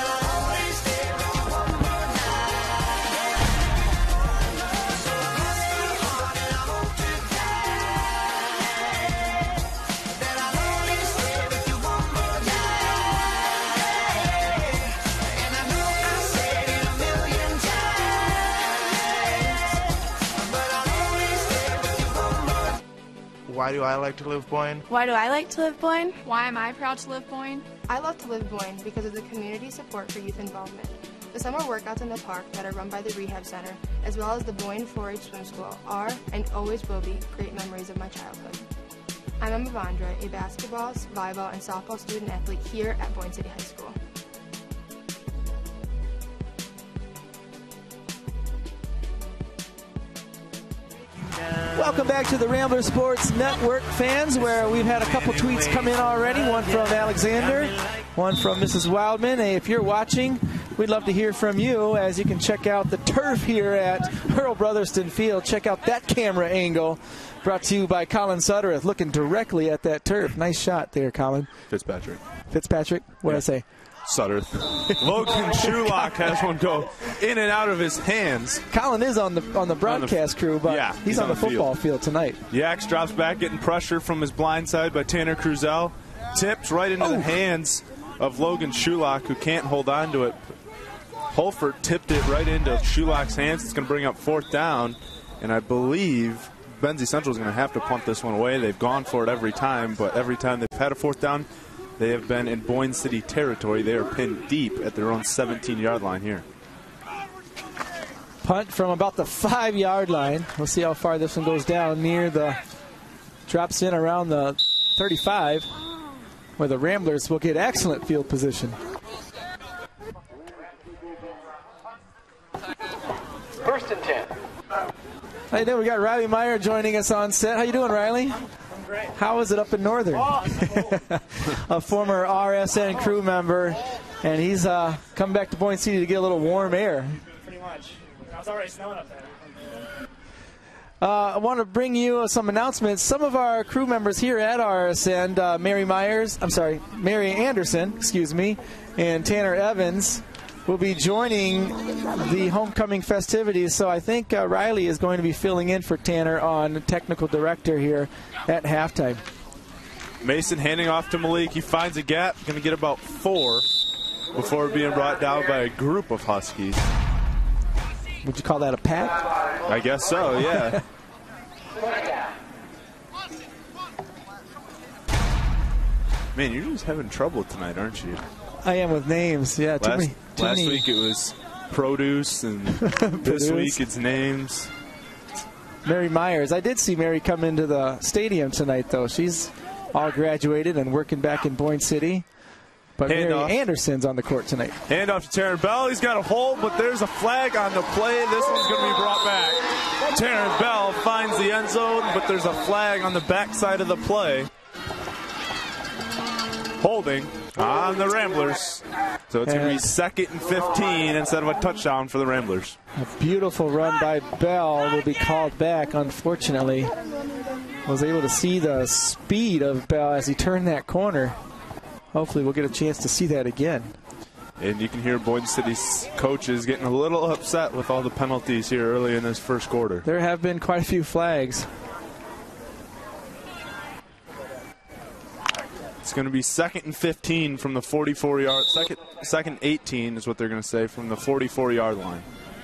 Why do I like to live Boyne? Why do I like to live Boyne? Why am I proud to live Boyne? I love to live Boyne because of the community support for youth involvement. The summer workouts in the park that are run by the Rehab Center, as well as the Boyne four H Swim School, are and always will be great memories of my childhood. I'm Emma Vondra, a basketball, volleyball, and softball student athlete here at Boyne City High School. Welcome back to the Rambler Sports Network, fans, where we've had a couple tweets come in already, one from Alexander, one from Missus Wildman. Hey, if you're watching, we'd love to hear from you, as you can check out the turf here at Earl Brotherston Field. Check out that camera angle, brought to you by Colin Suttereth, looking directly at that turf. Nice shot there, Colin. Fitzpatrick. Fitzpatrick? What did Yeah. I say? Sutter. Logan Shulock has one go in and out of his hands. Colin is on the on the broadcast crew, but yeah, he's, he's on, on the, the football field. field tonight. Yax drops back, getting pressure from his blind side by Tanner Cruzel. Tipped right into Oh. the hands of Logan Shulock, who can't hold on to it. Holford tipped it right into Shulock's hands. It's going to bring up fourth down, and I believe Benzie Central is going to have to punt this one away. They've gone for it every time, but every time they've had a fourth down, they have been in Boyne City territory. They are pinned deep at their own seventeen-yard line here. Punt from about the five-yard line. We'll see how far this one goes down. Near the, drops in around the thirty-five, where the Ramblers will get excellent field position. First and ten. Hey, there we got Riley Meyer joining us on set. How you doing, Riley? Great. How is it up in Northern? A former R S N crew member, and he's uh, come back to Boyne City to get a little warm air. Pretty much. I was already snowing up there. Uh, I want to bring you some announcements. Some of our crew members here at R S N, uh, Mary Myers, I'm sorry, Mary Anderson, excuse me, and Tanner Evans will be joining the homecoming festivities. So I think uh, Riley is going to be filling in for Tanner on technical director here at halftime. Mason handing off to Malik. He finds a gap, going to get about four before being brought down by a group of Huskies. Would you call that a pack? I guess so, yeah. Man, you're just having trouble tonight, aren't you? I am with names. Yeah, too Last, many. Too last many. week it was produce, and this week it's names. Mary Myers. I did see Mary come into the stadium tonight, though. She's all graduated and working back in Boyne City. But Mary Handoff. Anderson's on the court tonight. Handoff to Taryn Bell. He's got a hold, but there's a flag on the play. This one's going to be brought back. Taryn Bell finds the end zone, but there's a flag on the backside of the play. Holding on the Ramblers. So it's going to be second and fifteen instead of a touchdown for the Ramblers. A beautiful run by Bell will be called back, unfortunately. Was able to see the speed of Bell as he turned that corner. Hopefully we'll get a chance to see that again. And you can hear Boyne City's coaches getting a little upset with all the penalties here early in this first quarter. There have been quite a few flags. It's going to be second and fifteen from the forty-four yard, second, second eighteen is what they're going to say, from the forty-four yard line.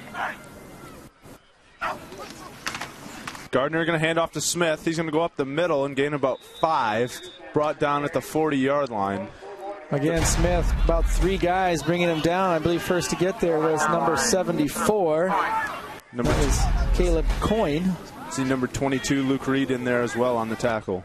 Gardner going to hand off to Smith. He's going to go up the middle and gain about five. Brought down at the forty yard line. Again, Smith, about three guys bringing him down. I believe first to get there was number seventy-four. Number that was Caleb Coyne. See number twenty-two, Luke Reed, in there as well on the tackle.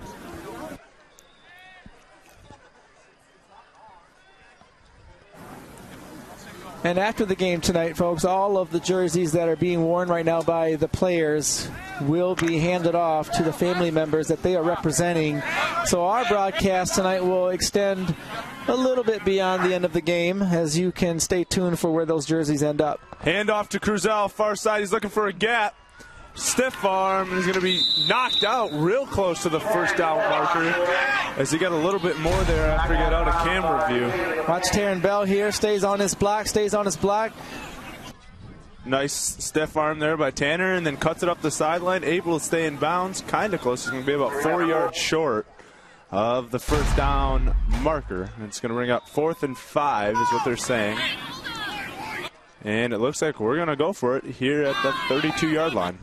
And after the game tonight, folks, all of the jerseys that are being worn right now by the players will be handed off to the family members that they are representing. So our broadcast tonight will extend a little bit beyond the end of the game, as you can stay tuned for where those jerseys end up. Hand off to Cruzel, far side. He's looking for a gap. Stiff arm, and he's going to be knocked out real close to the first down marker as he got a little bit more there after he got out of camera view. Watch Taryn Bell here, stays on his block, stays on his block. Nice stiff arm there by Tanner, and then cuts it up the sideline, able to stay in bounds, kind of close. He's going to be about four yards short of the first down marker. It's going to bring up fourth and five is what they're saying. And it looks like we're going to go for it here at the thirty-two yard line.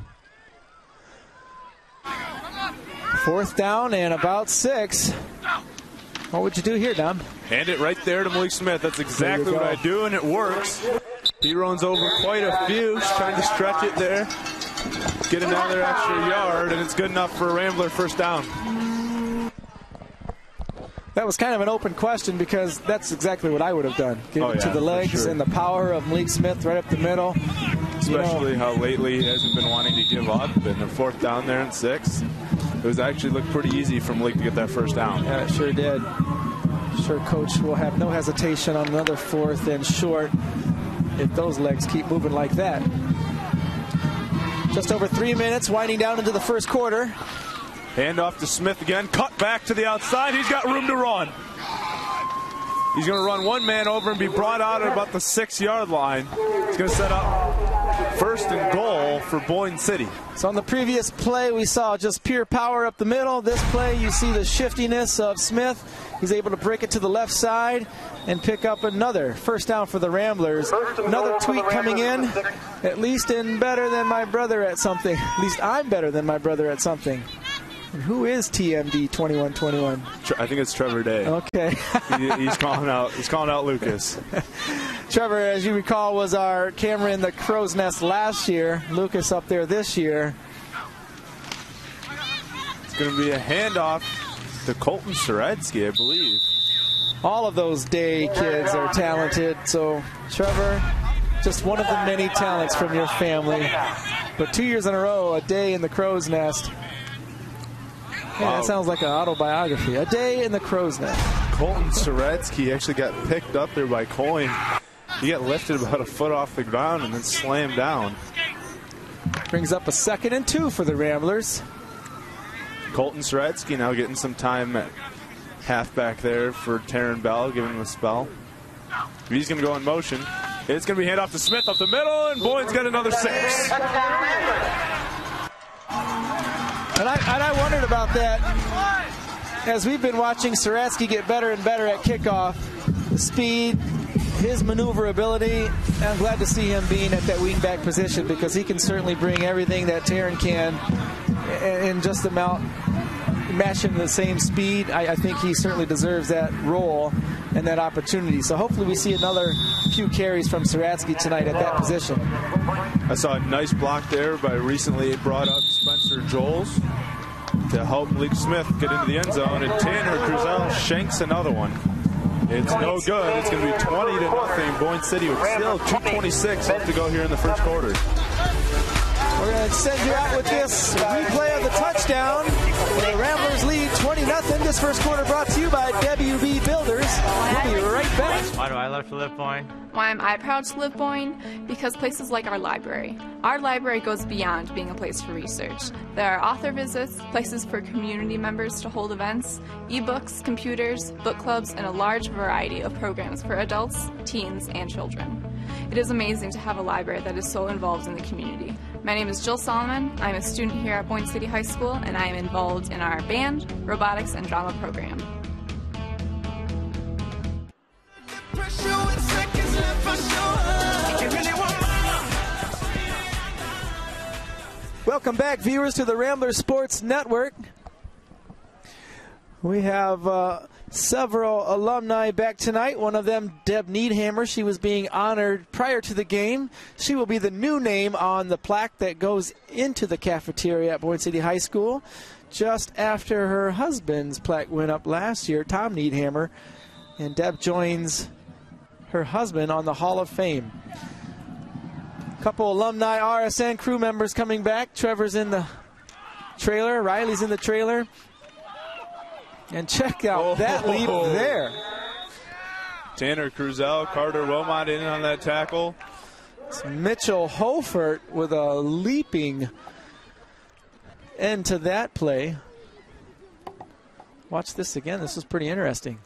Fourth down and about six. What would you do here, Dom? Hand it right there to Malik Smith. That's exactly what I do, and it works. He runs over quite a few. He's trying to stretch it there. Get another extra yard, and it's good enough for a Rambler first down. That was kind of an open question because that's exactly what I would have done. Get oh, it yeah, to the legs sure. and the power of Malik Smith right up the middle. Especially you know, how lately he hasn't been wanting to give up. And the fourth down there and six. It was actually looked pretty easy for Malik to get that first down. Yeah, it sure did. Sure, Coach will have no hesitation on another fourth and short if those legs keep moving like that. Just over three minutes, winding down into the first quarter. Hand off to Smith again. Cut back to the outside. He's got room to run. He's going to run one man over and be brought out at about the six yard line. He's going to set up first and goal for Boyne City. So on the previous play, we saw just pure power up the middle. This play, you see the shiftiness of Smith. He's able to break it to the left side and pick up another first down for the Ramblers. Another tweet coming in. At least in better than my brother at something. At least I'm better than my brother at something. And who is T M D twenty-one twenty-one? I think it's Trevor Day. Okay. he, he's calling out. He's calling out Lucas. Trevor, as you recall, was our camera in the Crow's Nest last year. Lucas up there this year. It's going to be a handoff to Colton Soretsky, I believe. All of those Day kids are talented. So, Trevor, just one of the many talents from your family. But two years in a row, a day in the Crow's Nest. Yeah, Wow. that sounds like an autobiography. A day in the Crow's Nest. Colton Soretsky actually got picked up there by Coyne. He got lifted about a foot off the ground and then slammed down. Brings up a second and two for the Ramblers. Colton Soretsky now getting some time at halfback there for Taryn Bell, giving him a spell. He's going to go in motion. It's going to be handoff to Smith up the middle, and Boyne's got another six. And I, and I wondered about that as we've been watching Soretsky get better and better at kickoff. The speed, his maneuverability. I'm glad to see him being at that wingback position because he can certainly bring everything that Taryn can in just about matching the same speed. I, I think he certainly deserves that role and that opportunity. So hopefully we see another few carries from Saratsky tonight at that position. I saw a nice block there by recently brought up Spencer Joels to help Malik Smith get into the end zone, and Tanner Cruzel shanks another one. It's no good. It's going to be twenty to nothing. Boyne City with still two twenty-six left to go here in the first quarter. We're going to send you out with this replay of the touchdown. The Ramblers lead twenty nothing. This first quarter brought to you by W B Builders. We'll be right back. Why do I love to live Boyne? Why am I proud to live Boyne? Because places like our library. Our library goes beyond being a place for research. There are author visits, places for community members to hold events, ebooks, computers, book clubs, and a large variety of programs for adults, teens, and children. It is amazing to have a library that is so involved in the community. My name is Jill Solomon. I'm a student here at Boyne City High School, and I am involved in our band, robotics, and drama program. Welcome back, viewers, to the Rambler Sports Network. We have uh, several alumni back tonight. One of them, Deb Needhammer. She was being honored prior to the game. She will be the new name on the plaque that goes into the cafeteria at Boyne City High School, just after her husband's plaque went up last year, Tom Needhammer. And Deb joins her husband on the Hall of Fame. Couple alumni R S N crew members coming back. Trevor's in the trailer. Riley's in the trailer. And check out oh, that leap there. Tanner Cruzel, Carter Wilmot in on that tackle. It's Mitchell Hofert with a leaping end to that play. Watch this again. This is pretty interesting.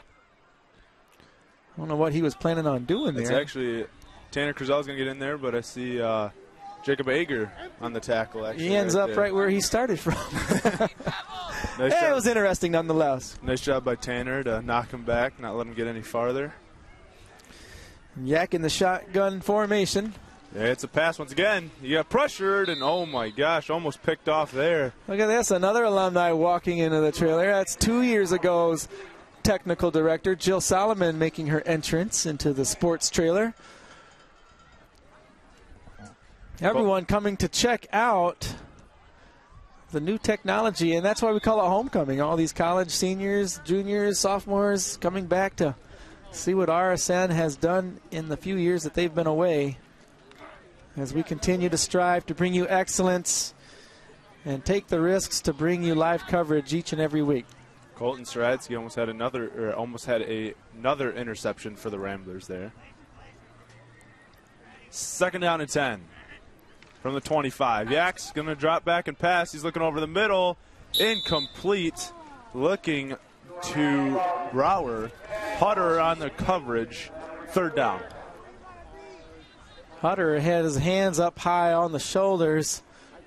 I don't know what he was planning on doing there. It's actually Tanner Cruzel is going to get in there, but I see uh, Jacob Ager on the tackle. Actually, he ends right up there. right where he started from. Nice hey, job. it was interesting nonetheless. Nice job by Tanner to knock him back, not let him get any farther. Yak in the shotgun formation. Yeah, it's a pass once again. He got pressured, and oh my gosh, almost picked off there. Look at this, another alumni walking into the trailer. That's two years ago's technical director, Jill Solomon, making her entrance into the sports trailer. Everyone coming to check out the new technology, and that's why we call it homecoming. All these college seniors, juniors, sophomores coming back to see what R S N has done in the few years that they've been away, as we continue to strive to bring you excellence and take the risks to bring you live coverage each and every week. Colton Saratsky almost had another, or almost had a, another interception for the Ramblers there. Second down and ten. From the twenty-five. Yak's going to drop back and pass. He's looking over the middle. Incomplete. Looking to Brower. Hutter on the coverage. Third down. Hutter had his hands up high on the shoulders.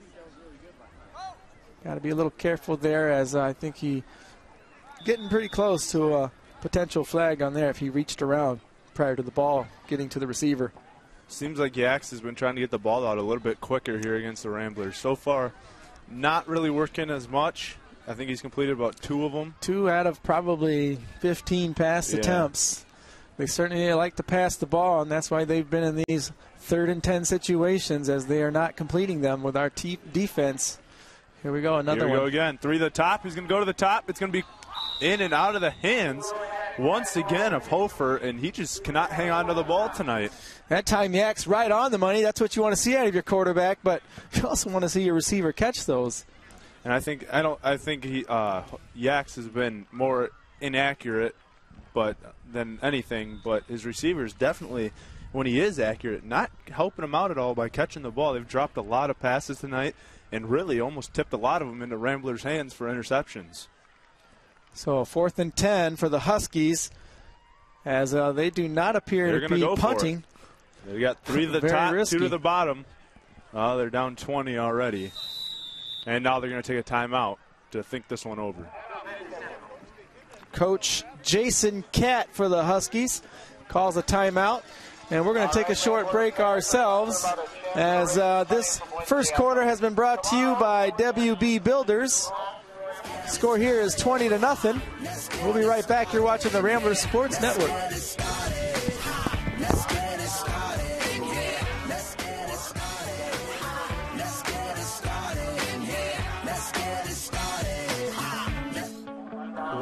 Got to be a little careful there, as I think he getting pretty close to a potential flag on there if he reached around prior to the ball getting to the receiver. Seems like Yaks has been trying to get the ball out a little bit quicker here against the Ramblers. So far, not really working as much. I think he's completed about two of them. Two out of probably fifteen pass yeah. attempts. They certainly like to pass the ball, and that's why they've been in these third and ten situations, as they are not completing them with our t- defense. Here we go, another one. Here we one. go again. Three to the top. He's going to go to the top. It's going to be in and out of the hands once again of Hofer, and he just cannot hang on to the ball tonight. That time Yak's right on the money. That's what you want to see out of your quarterback, but you also want to see your receiver catch those. And I think I don't. I think he uh, Yaks has been more inaccurate, but than anything. But his receivers definitely, when he is accurate, not helping him out at all by catching the ball. They've dropped a lot of passes tonight, and really almost tipped a lot of them into Ramblers' hands for interceptions. So a fourth and ten for the Huskies, as uh, they do not appear they're to be go punting. They got three to the top, risky. two to the bottom. Uh, they're down twenty already. And now they're going to take a timeout to think this one over. Coach Jason Catt for the Huskies calls a timeout. And we're going to take a short break ourselves, as uh, this first quarter has been brought to you by W B Builders. Score here is twenty to nothing. We'll be right back. You're watching the Rambler Sports Network.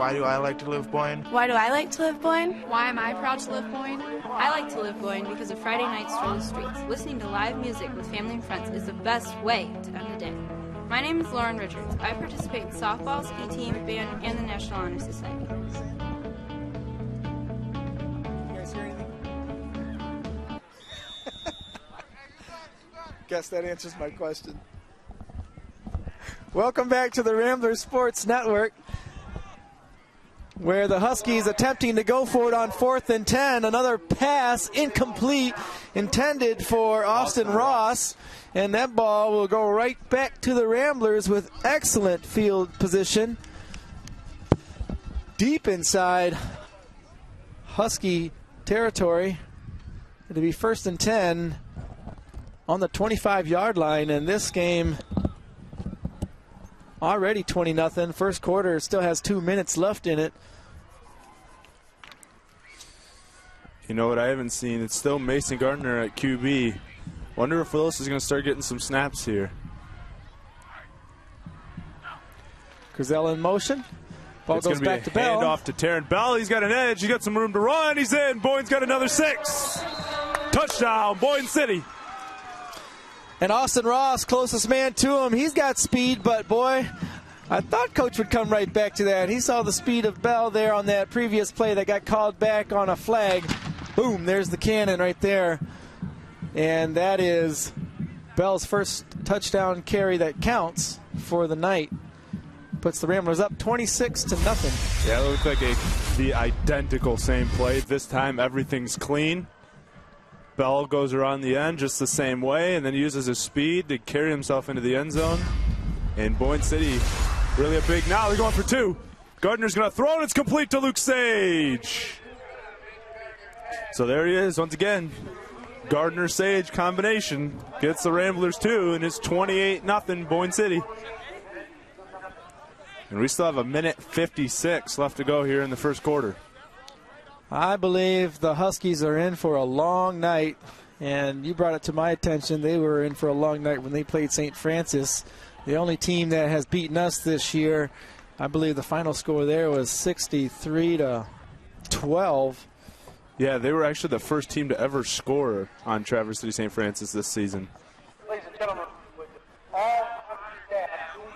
Why do I like to live Boyne? Why do I like to live Boyne? Why am I proud to live Boyne? I like to live Boyne because of Friday nights through the streets. Listening to live music with family and friends is the best way to end the day. My name is Lauren Richards. I participate in softball, ski team, band, and the National Honor Society. You guys hear anything? Guess that answers my question. Welcome back to the Rambler Sports Network, where the Huskies attempting to go for it on fourth and ten. Another pass incomplete, intended for Austin Ross, and that ball will go right back to the Ramblers with excellent field position. Deep inside Husky territory. It'll be first and ten on the twenty-five yard line, and this game already twenty nothing. First quarter still has two minutes left in it. You know what I haven't seen? It's still Mason Gardner at Q B. Wonder if Willis is going to start getting some snaps here. Griselle in motion. Ball it's goes gonna back be to a Bell. Handoff to Taryn Bell. He's got an edge. He got some room to run. He's in. Boyne's got another six. Touchdown, Boyne City. And Austin Ross, closest man to him. He's got speed, but boy, I thought Coach would come right back to that. He saw the speed of Bell there on that previous play that got called back on a flag. Boom, there's the cannon right there. And that is Bell's first touchdown carry that counts for the night. Puts the Ramblers up twenty-six to nothing. Yeah, it looked like a, the identical same play. This time everything's clean. Bell goes around the end just the same way and then uses his speed to carry himself into the end zone. And Boyne City really a big now. They're going for two. Gardner's going to throw and it's complete to Luke Sage. So there he is once again. Gardner-Sage combination gets the Ramblers two, and it's twenty-eight nothing Boyne City. And we still have a minute fifty-six left to go here in the first quarter. I believe the Huskies are in for a long night, and you brought it to my attention. They were in for a long night when they played Saint Francis, the only team that has beaten us this year. I believe the final score there was sixty-three to twelve. Yeah, they were actually the first team to ever score on Traverse City Saint Francis this season. Ladies and gentlemen, with all staff,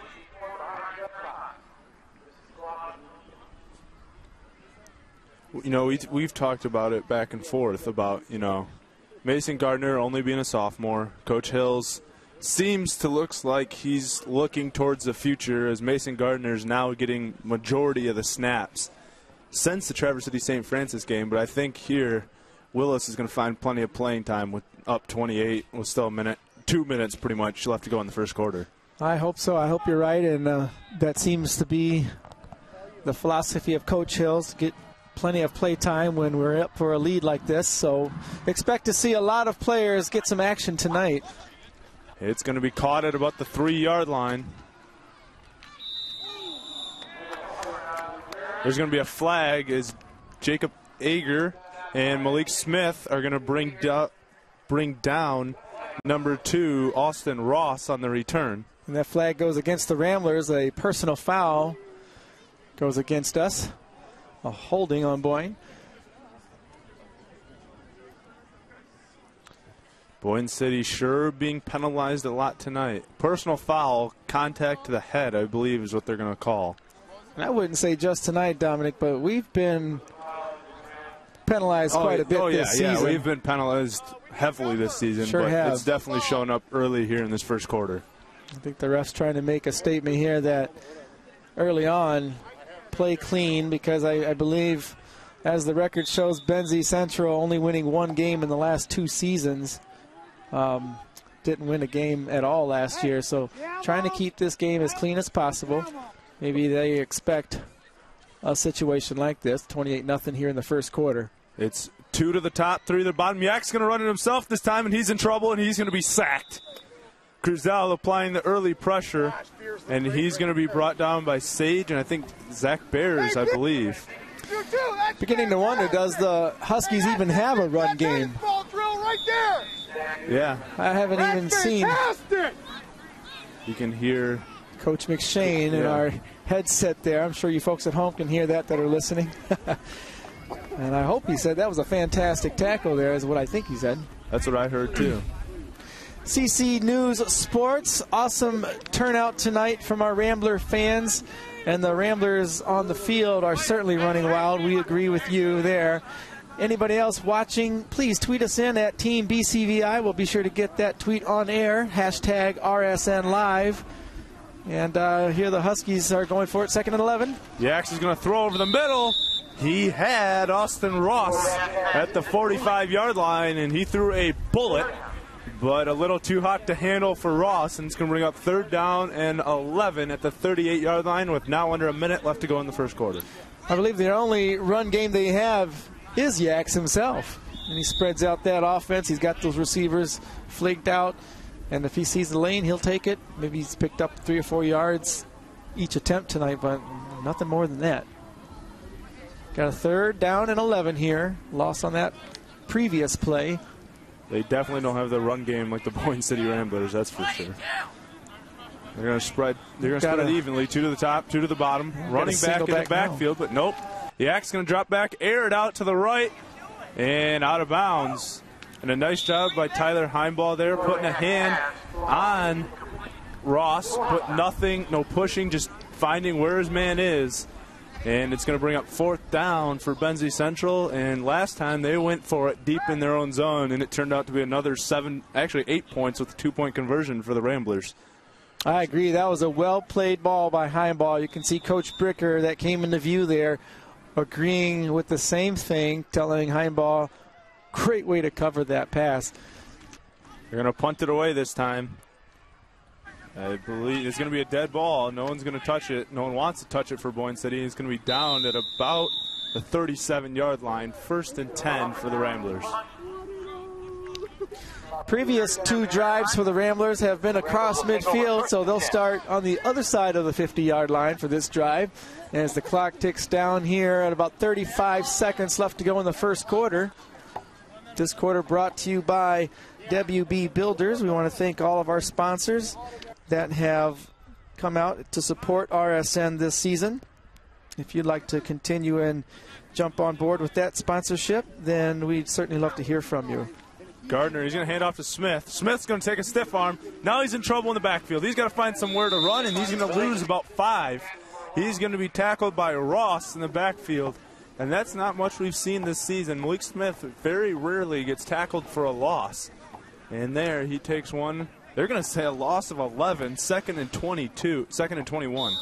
you know, we, we've talked about it back and forth about, you know, Mason Gardner only being a sophomore. Coach Hills seems to looks like he's looking towards the future as Mason Gardner is now getting majority of the snaps since the Traverse City Saint Francis game. But I think here Willis is going to find plenty of playing time with up twenty-eight with still a minute, two minutes pretty much left to go in the first quarter. I hope so. I hope you're right, and uh, that seems to be the philosophy of Coach Hills. Get plenty of play time when we're up for a lead like this. So expect to see a lot of players get some action tonight. It's going to be caught at about the three-yard line. There's going to be a flag as Jacob Ager and Malik Smith are going to bring, do bring down number two, Austin Ross, on the return. And that flag goes against the Ramblers. A personal foul goes against us. A holding on Boyne. Boyne City sure being penalized a lot tonight. Personal foul, contact to the head, I believe, is what they're going to call. And I wouldn't say just tonight, Dominic, but we've been penalized oh, quite a bit oh, this yeah, season. Yeah, we've been penalized heavily this season, Sure but have. it's definitely shown up early here in this first quarter. I think the ref's trying to make a statement here that early on, play clean, because I, I believe, as the record shows, Benzie Central only winning one game in the last two seasons. Um, didn't win a game at all last year, so trying to keep this game as clean as possible. Maybe they expect a situation like this, twenty-eight nothing here in the first quarter. It's two to the top, three to the bottom. Yak's going to run it himself this time, and he's in trouble, and he's going to be sacked. Cruzel applying the early pressure, and he's going to be brought down by Sage, and I think Zach Bears, I believe. Beginning to wonder, does the Huskies even have a run game? Yeah. I haven't even seen. You can hear Coach McShane in Yeah. our headset there. I'm sure you folks at home can hear that that are listening. And I hope he said that was a fantastic tackle there, is what I think he said. That's what I heard, too. C C News Sports, awesome turnout tonight from our Rambler fans. And the Ramblers on the field are certainly running wild. We agree with you there. Anybody else watching, please tweet us in at Team B C V I. We'll be sure to get that tweet on air. Hashtag R S N Live. And uh, here the Huskies are going for it, second and eleven. Yax is going to throw over the middle. He had Austin Ross at the forty-five-yard line, and he threw a bullet, but a little too hot to handle for Ross, and it's going to bring up third down and eleven at the thirty-eight-yard line with now under a minute left to go in the first quarter. I believe the only run game they have is Yax himself, and he spreads out that offense. He's got those receivers flaked out, and if he sees the lane, he'll take it. Maybe he's picked up three or four yards each attempt tonight, but nothing more than that. Got a third down and eleven here. Loss on that previous play. They definitely don't have the run game like the Boyne City Ramblers, that's for sure. They're going to spread. They're going to spread it evenly. Two to the top, two to the bottom. Running back in the backfield, but nope. Yak's going to drop back, air it out to the right, and out of bounds. And a nice job by Tyler Heimball there, putting a hand on Ross. Put nothing, no pushing, just finding where his man is. And it's going to bring up fourth down for Benzie Central. And last time they went for it deep in their own zone, and it turned out to be another seven, actually eight points with a two-point conversion for the Ramblers. I agree. That was a well-played ball by Heimball. You can see Coach Bricker that came into view there agreeing with the same thing, telling Heimball, great way to cover that pass. They're going to punt it away this time. I believe it's going to be a dead ball. No one's going to touch it. No one wants to touch it for Boyne City. It's going to be down at about the thirty-seven-yard line. First and ten for the Ramblers. Previous two drives for the Ramblers have been across midfield, so they'll start on the other side of the fifty-yard line for this drive. And as the clock ticks down here at about thirty-five seconds left to go in the first quarter. This quarter brought to you by W B Builders. We want to thank all of our sponsors that have come out to support R S N this season. If you'd like to continue and jump on board with that sponsorship, then we'd certainly love to hear from you. Gardner, he's going to hand off to Smith. Smith's going to take a stiff arm. Now he's in trouble in the backfield. He's got to find somewhere to run, and he's going to lose about five. He's going to be tackled by Ross in the backfield, and that's not much we've seen this season. Malik Smith very rarely gets tackled for a loss. And there he takes one. They're going to say a loss of eleven, second and twenty-two, second and twenty-one.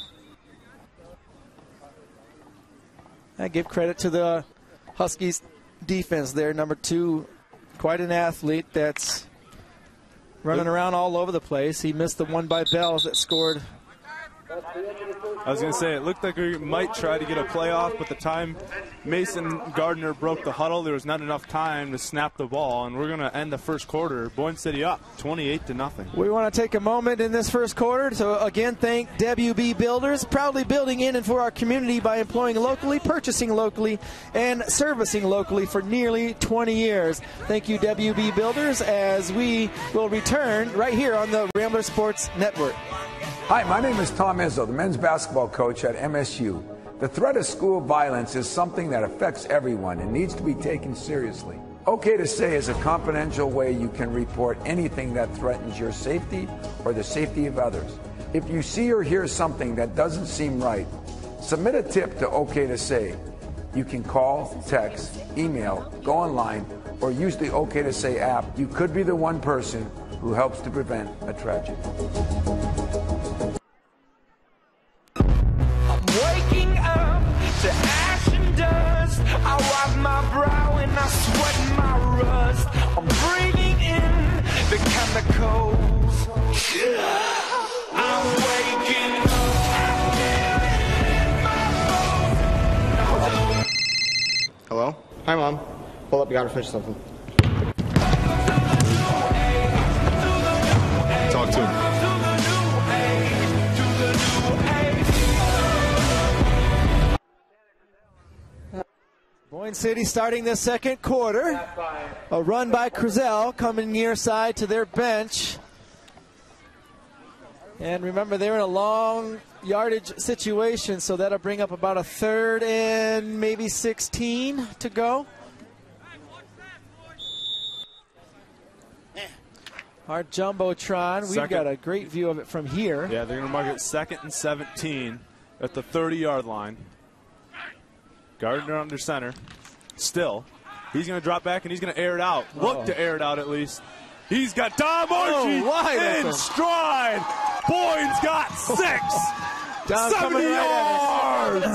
I give credit to the Huskies defense there. Number two, quite an athlete that's running around all over the place. He missed the one by Bells that scored. I was going to say, it looked like we might try to get a playoff, but the time Mason Gardner broke the huddle, there was not enough time to snap the ball, and we're going to end the first quarter. Boyne City up twenty-eight to nothing. We want to take a moment in this first quarter to again thank W B Builders, proudly building in and for our community by employing locally, purchasing locally, and servicing locally for nearly twenty years. Thank you, W B Builders, as we will return right here on the Rambler Sports Network. Hi, my name is Tom Izzo, the men's basketball coach at M S U. The threat of school violence is something that affects everyone and needs to be taken seriously. OK to Say is a confidential way you can report anything that threatens your safety or the safety of others. If you see or hear something that doesn't seem right, submit a tip to OK to Say. You can call, text, email, go online, or use the OK to Say app. You could be the one person who helps to prevent a tragedy. Waking up to ash and dust. I wipe my brow and I sweat my rust. I'm breathing in the chemicals. I'm waking up. Hello? Hi, Mom. Hold up, you gotta finish something. Talk to him. Boyne City starting the second quarter. A run by Cruzel coming near side to their bench. And remember, they're in a long yardage situation, so that'll bring up about a third and maybe sixteen to go. Our Jumbotron, we've Second. got a great view of it from here. Yeah, they're going to mark it second and seventeen at the thirty-yard line. Gardner under center. Still, he's going to drop back and he's going to air it out. Oh. Look to air it out at least. He's got Dom Archie Oh, wide in open. stride. Boyd's got six. Dom coming seventy right yards.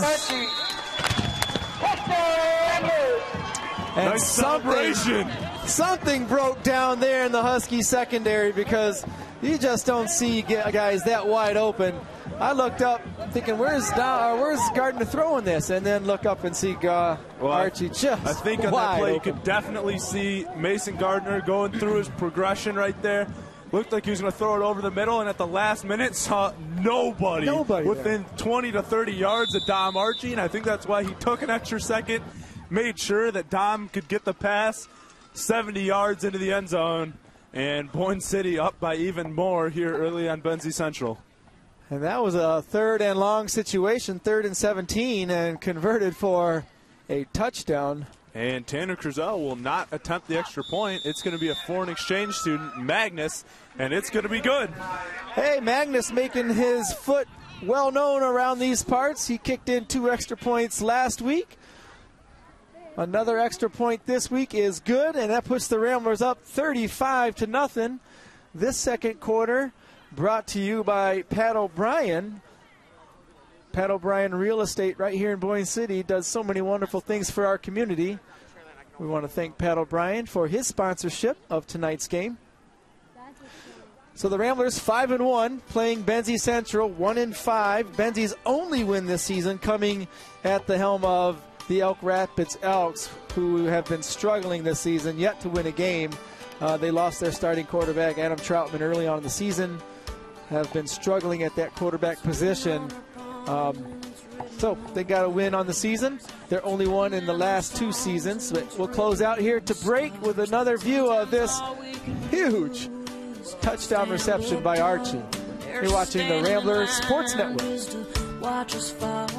And Nice celebration. Something broke down there in the Husky secondary because you just don't see guys that wide open. I looked up thinking, where's Don, where's Gardner throwing this? And then look up and see uh, Well, I- Archie just I think on that wide play you open. could definitely see Mason Gardner going through his progression right there. Looked like he was going to throw it over the middle, and at the last minute saw nobody, Nobody within twenty to thirty yards of Dom Archie, and I think that's why he took an extra second, made sure that Dom could get the pass seventy yards into the end zone, and Boyne City up by even more here early on Benzie Central. And that was a third and long situation, third and seventeen, and converted for a touchdown. And Tanner Cruzel will not attempt the extra point. It's going to be a foreign exchange student, Magnus, and it's going to be good. Hey, Magnus making his foot well known around these parts. He kicked in two extra points last week. Another extra point this week is good, and that puts the Ramblers up thirty-five to nothing. This second quarter brought to you by Pat O'Brien. Pat O'Brien Real Estate right here in Boyne City does so many wonderful things for our community. We want to thank Pat O'Brien for his sponsorship of tonight's game. So the Ramblers five and one, playing Benzie Central one and five. Benzie's only win this season coming at the helm of the Elk Rapids Elks, who have been struggling this season, yet to win a game. Uh, they lost their starting quarterback, Adam Troutman, early on in the season. Have been struggling at that quarterback position. Um, so they got a win on the season. They're only one in the last two seasons. But we'll close out here to break with another view of this huge touchdown reception by Archie. You're watching the Rambler Sports Network. Watch us fall.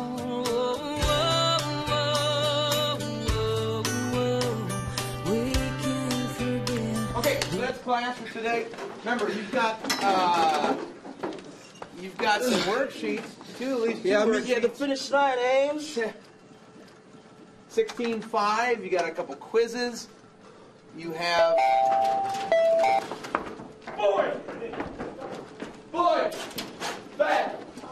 Okay, so that's class for today. Remember, you've got uh, you've got some worksheets too. At least two Yeah, worksheets. yeah, the finish line, Ames. sixteen five. You got a couple quizzes. You have. Boy! Boy! Back!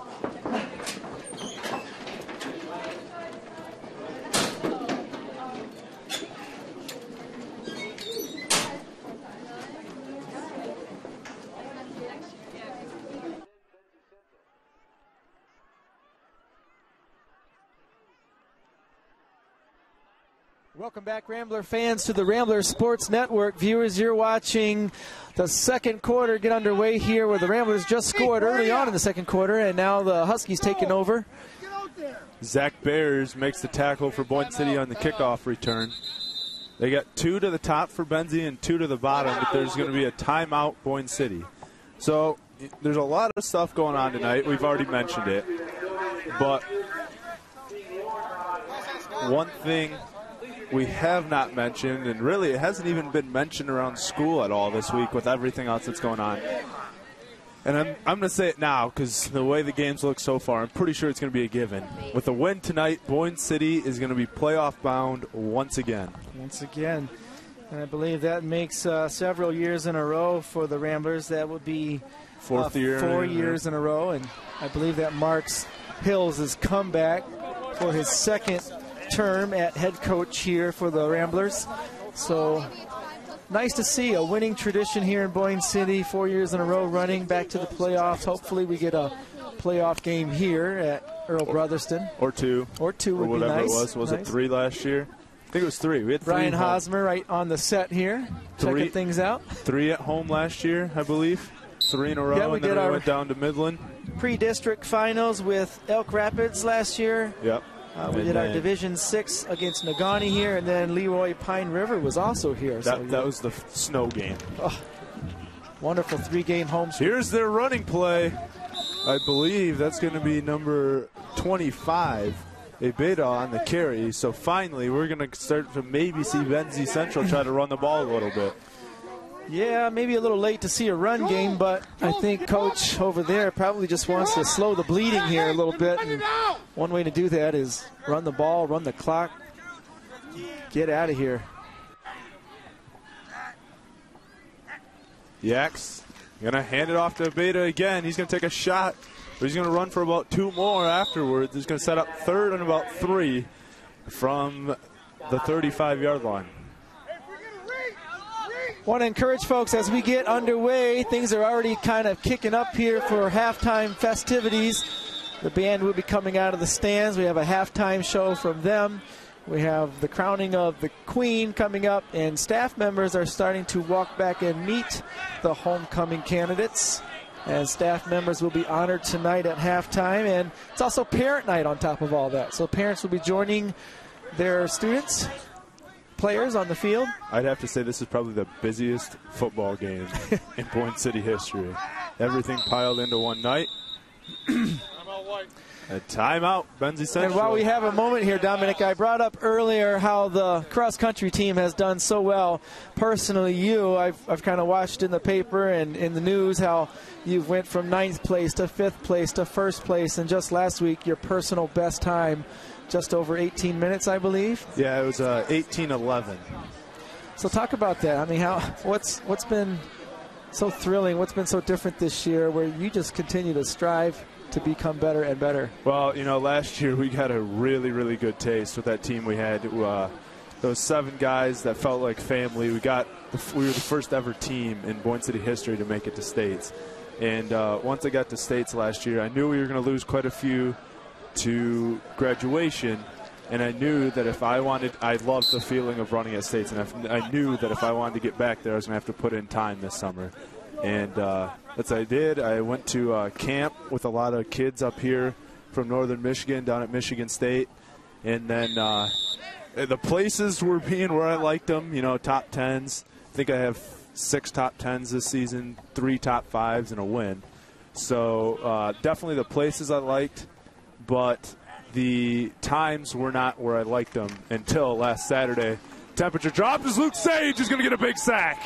Welcome back, Rambler fans, to the Rambler Sports Network. Viewers, you're watching the second quarter get underway here, where the Ramblers just scored early on in the second quarter, and now the Huskies taking over. Zach Bears makes the tackle for Boyne City on the kickoff return. They got two to the top for Benzie and two to the bottom, but there's going to be a timeout Boyne City. So there's a lot of stuff going on tonight. We've already mentioned it. But one thing we have not mentioned, and really it hasn't even been mentioned around school at all this week with everything else that's going on. And I'm, I'm going to say it now because the way the games look so far, I'm pretty sure it's going to be a given. With a win tonight, Boyne City is going to be playoff bound once again. Once again. And I believe that makes uh, several years in a row for the Ramblers. That would be Fourth uh, year. four years in a row. And I believe that marks Hills' comeback for his second term at head coach here for the Ramblers. So nice to see a winning tradition here in Boyne City, four years in a row running back to the playoffs. Hopefully we get a playoff game here at Earl Brotherston. Or two. Or two or would be whatever nice. it was. Was Nice. it three last year? I think it was three. We had three Brian home. Hosmer right on the set here, Three. checking things out. Three at home last year, I believe. Three in a row, Yeah, we and then did we our- went down to Midland. Pre-district finals with Elk Rapids last year. Yep. Uh, we And did our then Division Six against Nagani here, and then Leroy Pine River was also here. That, so that was the f- snow game. Oh. wonderful three-game home streak. Here's their running play. I believe that's going to be number twenty-five, Abeda on the carry. So finally, we're going to start to maybe see Benzie Central try to run the ball a little bit. Yeah, maybe a little late to see a run game, but I think Coach over there probably just wants to slow the bleeding here a little bit. And one way to do that is run the ball, run the clock, get out of here. Yax going to hand it off to Abeda again. He's going to take a shot, but he's going to run for about two more afterwards. He's going to set up third and about three from the thirty-five-yard line. Want to encourage folks as we get underway. Things are already kind of kicking up here for halftime festivities. The band will be coming out of the stands. We have a halftime show from them. We have the crowning of the Queen coming up, and staff members are starting to walk back and meet the homecoming candidates. And staff members will be honored tonight at halftime. And it's also parent night on top of all that. So parents will be joining their students, players on the field. I'd have to say this is probably the busiest football game in Boyne City history. Everything piled into one night. A timeout, Benzie Central. And while we have a moment here, Dominic, I brought up earlier how the cross-country team has done so well. Personally, you, I've, I've kind of watched in the paper and in the news how you've went from ninth place to fifth place to first place, and just last week, your personal best time, just over eighteen minutes, I believe. Yeah, it was uh, eighteen eleven. So talk about that. I mean, how what's what's been so thrilling? What's been so different this year where you just continue to strive to become better and better? Well, you know, last year we got a really, really good taste with that team we had. Uh, those seven guys that felt like family. We got the, we were the first ever team in Boyne City history to make it to states. And uh, once I got to states last year, I knew we were going to lose quite a few to graduation, and I knew that if I wanted, I loved the feeling of running at states, and if, I knew that if I wanted to get back there, I was going to have to put in time this summer. And uh, that's what I did. I went to uh, camp with a lot of kids up here from northern Michigan, down at Michigan State, and then uh, the places were being where I liked them, you know, top tens. I think I have six top tens this season, three top fives, and a win. So uh, definitely the places I liked, but the times were not where I liked them until last Saturday. Temperature dropped as Luke Sage is going to get a big sack.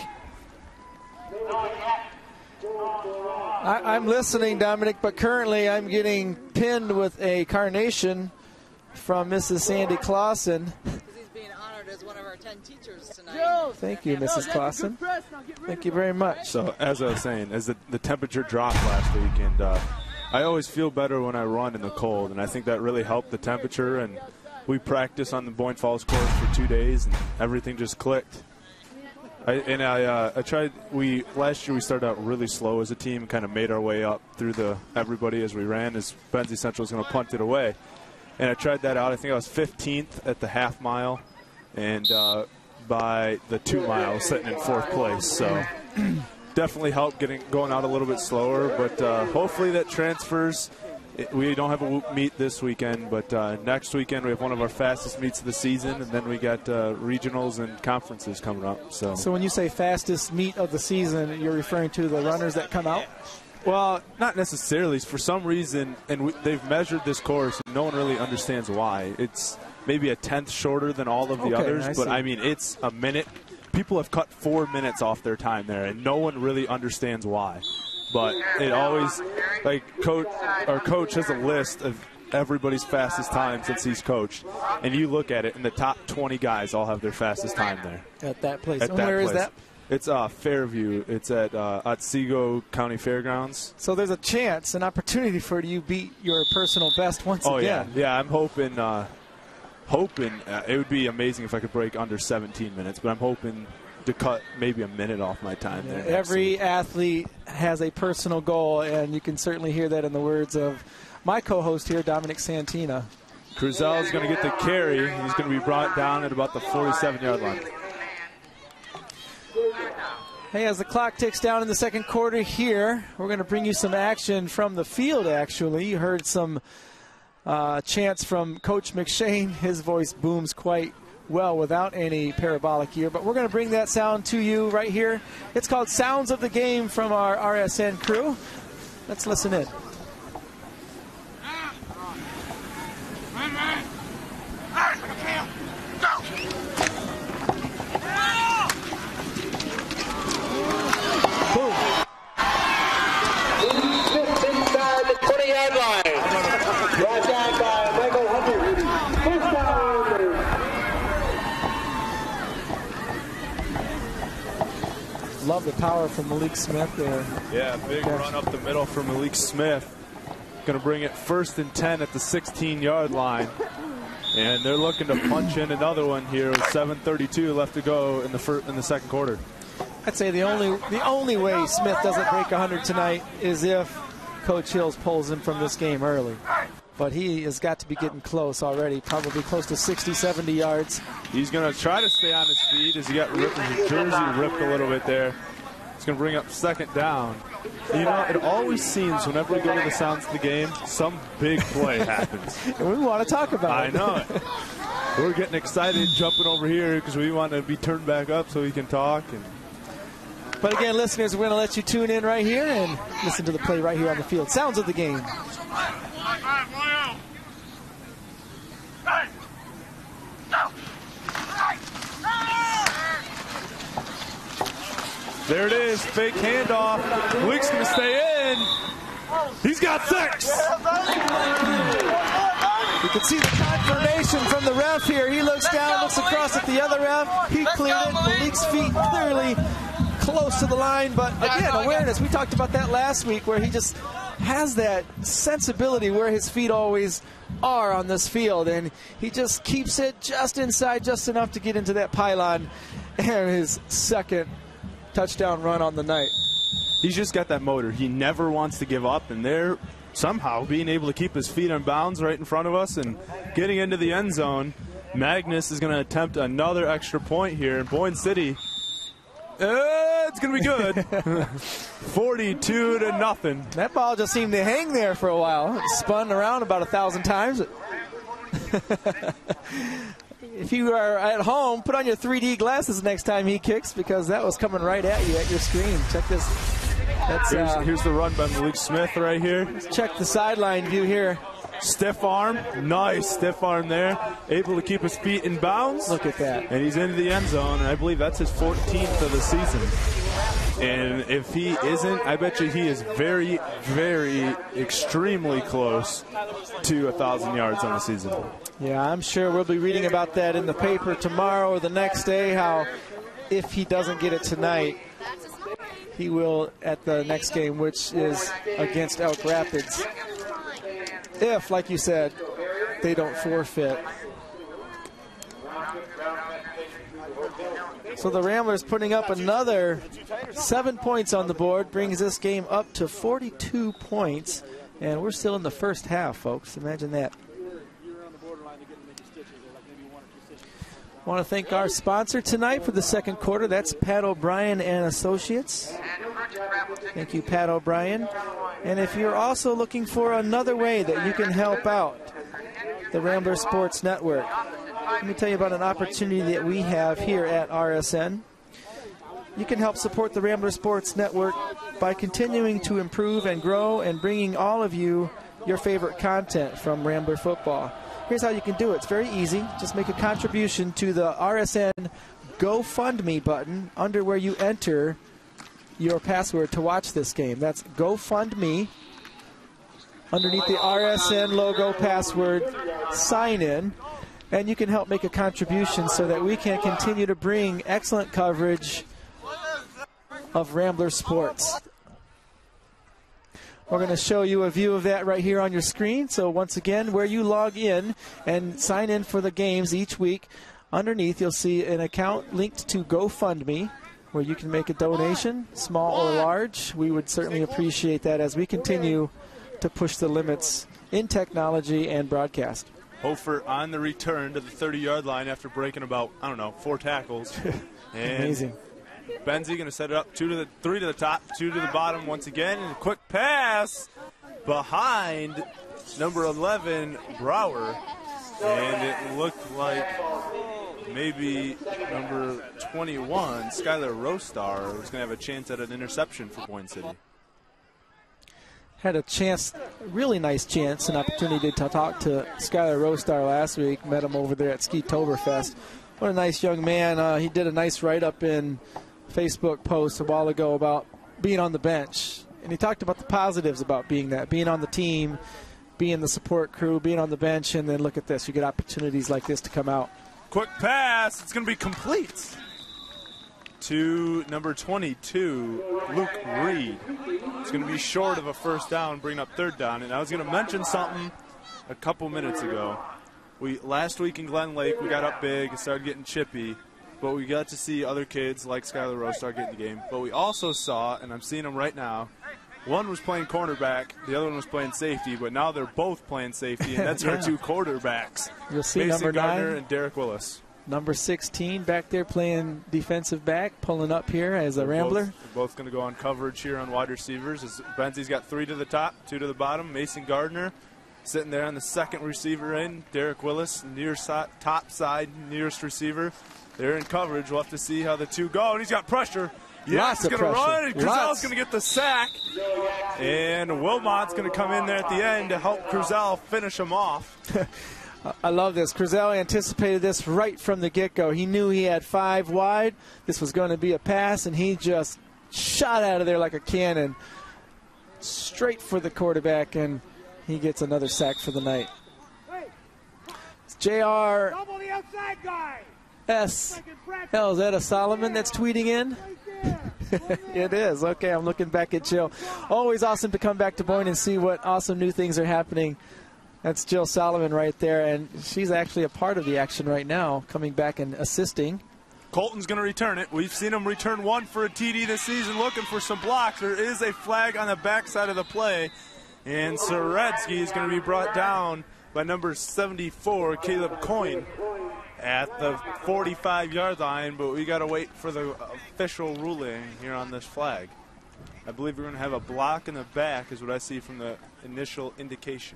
I, I'm listening, Dominic, but currently I'm getting pinned with a carnation from Missus Sandy Clausen. He's being honored as one of our ten teachers tonight. Thank you, Missus Clausen. Thank you very much. So as I was saying, as the, the temperature dropped last week, and uh, I always feel better when I run in the cold, and I think that really helped the temperature. And we practiced on the Boyne Falls course for two days, and everything just clicked. I, and I, uh, I tried. We last year we started out really slow as a team, kind of made our way up through the everybody as we ran. As Benzie Central was going to punt it away, and I tried that out. I think I was fifteenth at the half mile, and uh, by the two miles, sitting in fourth place. So definitely helped getting going out a little bit slower, but uh, hopefully that transfers. We don't have a whoop meet this weekend, but uh, next weekend we have one of our fastest meets of the season, and then we got uh, regionals and conferences coming up. So. so when you say fastest meet of the season, you're referring to the runners that come out? Well, not necessarily. For some reason, and we, they've measured this course, and no one really understands why. It's maybe a tenth shorter than all of the okay, others, I but see. I mean, it's a minute. People have cut four minutes off their time there, and no one really understands why. But it always, like, coach, our coach has a list of everybody's fastest time since he's coached, and you look at it, and the top twenty guys all have their fastest time there. At that place. At and that where place. is that? It's uh, Fairview. It's at uh, Otsego County Fairgrounds. So there's a chance, an opportunity for you to beat your personal best once oh, again. Oh, yeah. Yeah, I'm hoping, uh, hoping uh, it would be amazing if I could break under seventeen minutes, but I'm hoping to cut maybe a minute off my time there. Every athlete has a personal goal, and you can certainly hear that in the words of my co-host here, Dominic Santina. Cruzel is going to get the carry. He's going to be brought down at about the forty-seven-yard line. Hey, as the clock ticks down in the second quarter here, we're going to bring you some action from the field, actually. You heard some uh, chants from Coach McShane. His voice booms quite well without any parabolic gear. But we're going to bring that sound to you right here. It's called Sounds of the Game from our R S N crew. Let's listen in. Love the power from Malik Smith there. Yeah, big Gosh. run up the middle from Malik Smith. Going to bring it first and ten at the sixteen-yard line. And they're looking to punch in another one here with seven thirty-two left to go in the first, in the second quarter. I'd say the only the only way Smith doesn't break one hundred tonight is if Coach Hills pulls him from this game early. But he has got to be getting close already, probably close to sixty, seventy yards. He's going to try to stay on his feet as he got ripped, his jersey ripped a little bit there. He's going to bring up second down. You know, it always seems whenever we go to the sounds of the game, some big play happens. And we want to talk about I it. know it. We're getting excited jumping over here because we want to be turned back up so we can talk. And But again, listeners, we're going to let you tune in right here and listen to the play right here on the field. Sounds of the game. There it is, fake handoff. Malik's going to stay in. He's got six. You can see the confirmation from the ref here. He looks down, looks across at the other ref. He cleared it. Malik's feet clearly close to the line, but again, awareness. We talked about that last week where he just has that sensibility where his feet always are on this field, and he just keeps it just inside, just enough to get into that pylon, and his second touchdown run on the night. He's just got that motor. He never wants to give up, and they're somehow being able to keep his feet on bounds right in front of us and getting into the end zone. Magnus is going to attempt another extra point here, and Boyne City, uh, it's going to be good. forty-two to nothing. That ball just seemed to hang there for a while. It spun around about a thousand times. If you are at home, put on your three D glasses next time he kicks, because that was coming right at you at your screen. Check this. That's, here's, uh, here's the run by Malik Smith right here. Let's check the sideline view here. Stiff arm. Nice stiff arm there. Able to keep his feet in bounds. Look at that. And he's into the end zone, and I believe that's his fourteenth of the season. And if he isn't, I bet you he is very, very, extremely close to one thousand yards on the season. Yeah, I'm sure we'll be reading about that in the paper tomorrow or the next day, how if he doesn't get it tonight, he will at the next game, which is against Elk Rapids. If, like you said, they don't forfeit. So the Ramblers putting up another seven points on the board, brings this game up to forty-two points. And we're still in the first half, folks. Imagine that. I want to thank our sponsor tonight for the second quarter. That's Pat O'Brien and Associates. Thank you, Pat O'Brien. And if you're also looking for another way that you can help out the Rambler Sports Network, let me tell you about an opportunity that we have here at R S N. You can help support the Rambler Sports Network by continuing to improve and grow and bringing all of you your favorite content from Rambler football. Here's how you can do it. It's very easy. Just make a contribution to the R S N GoFundMe button under where you enter your password to watch this game. That's GoFundMe. Underneath the R S N logo, password, sign in. And you can help make a contribution so that we can continue to bring excellent coverage of Rambler Sports. We're going to show you a view of that right here on your screen. So once again, where you log in and sign in for the games each week, underneath you'll see an account linked to GoFundMe where you can make a donation, small or large. We would certainly appreciate that as we continue to push the limits in technology and broadcast. Hofer on the return to the thirty-yard line after breaking about, I don't know, four tackles. And amazing. Benzie going to set it up, two to the three to the top, two to the bottom once again, and a quick pass behind number eleven Brower, and it looked like maybe number twenty-one, Skylar Rostar, is going to have a chance at an interception for Boyne City. Had a chance, really nice chance, an opportunity to talk to Skylar Rostar last week. Met him over there at Ski-Toberfest. What a nice young man. Uh, he did a nice write-up in Facebook post a while ago about being on the bench. And he talked about the positives about being that, being on the team, being the support crew, being on the bench, and then look at this. You get opportunities like this to come out. Quick pass. It's going to be complete to number twenty-two, Luke Reed. It's going to be short of a first down, bring up third down. And I was going to mention something a couple minutes ago. We last week in Glen Lake, we got up big and started getting chippy, but we got to see other kids like Skylar Rose start getting the game. But we also saw, and I'm seeing them right now, one was playing cornerback, the other one was playing safety, but now they're both playing safety, and that's yeah. our two quarterbacks. You'll see Mason number Gardner nine and Derek Willis. Number sixteen back there playing defensive back, pulling up here as a they're Rambler. Both, they're both going to go on coverage here on wide receivers. As Benzie's got three to the top, two to the bottom. Mason Gardner sitting there on the second receiver in. Derek Willis, near si- top side, nearest receiver. They're in coverage. We'll have to see how the two go. And he's got pressure. Yeah, Lots he's going to run. And Lots. Cruzel's going to get the sack. And Wilmot's going to come in there at the end to help Cruzel finish him off. I love this. Cruzel anticipated this right from the get-go. He knew he had five wide. This was going to be a pass, and he just shot out of there like a cannon straight for the quarterback, and he gets another sack for the night. It's J R S. Hell, is that a Solomon that's tweeting in? It is. Okay, I'm looking back at Jill. Always awesome to come back to Boyne and see what awesome new things are happening. That's Jill Solomon right there, and she's actually a part of the action right now, coming back and assisting. Colton's going to return it. We've seen him return one for a T D this season, looking for some blocks. There is a flag on the backside of the play, and Soretsky is going to be brought down by number seventy-four, Caleb Coyne, at the forty-five-yard line, but we got to wait for the official ruling here on this flag. I believe we're going to have a block in the back is what I see from the initial indication.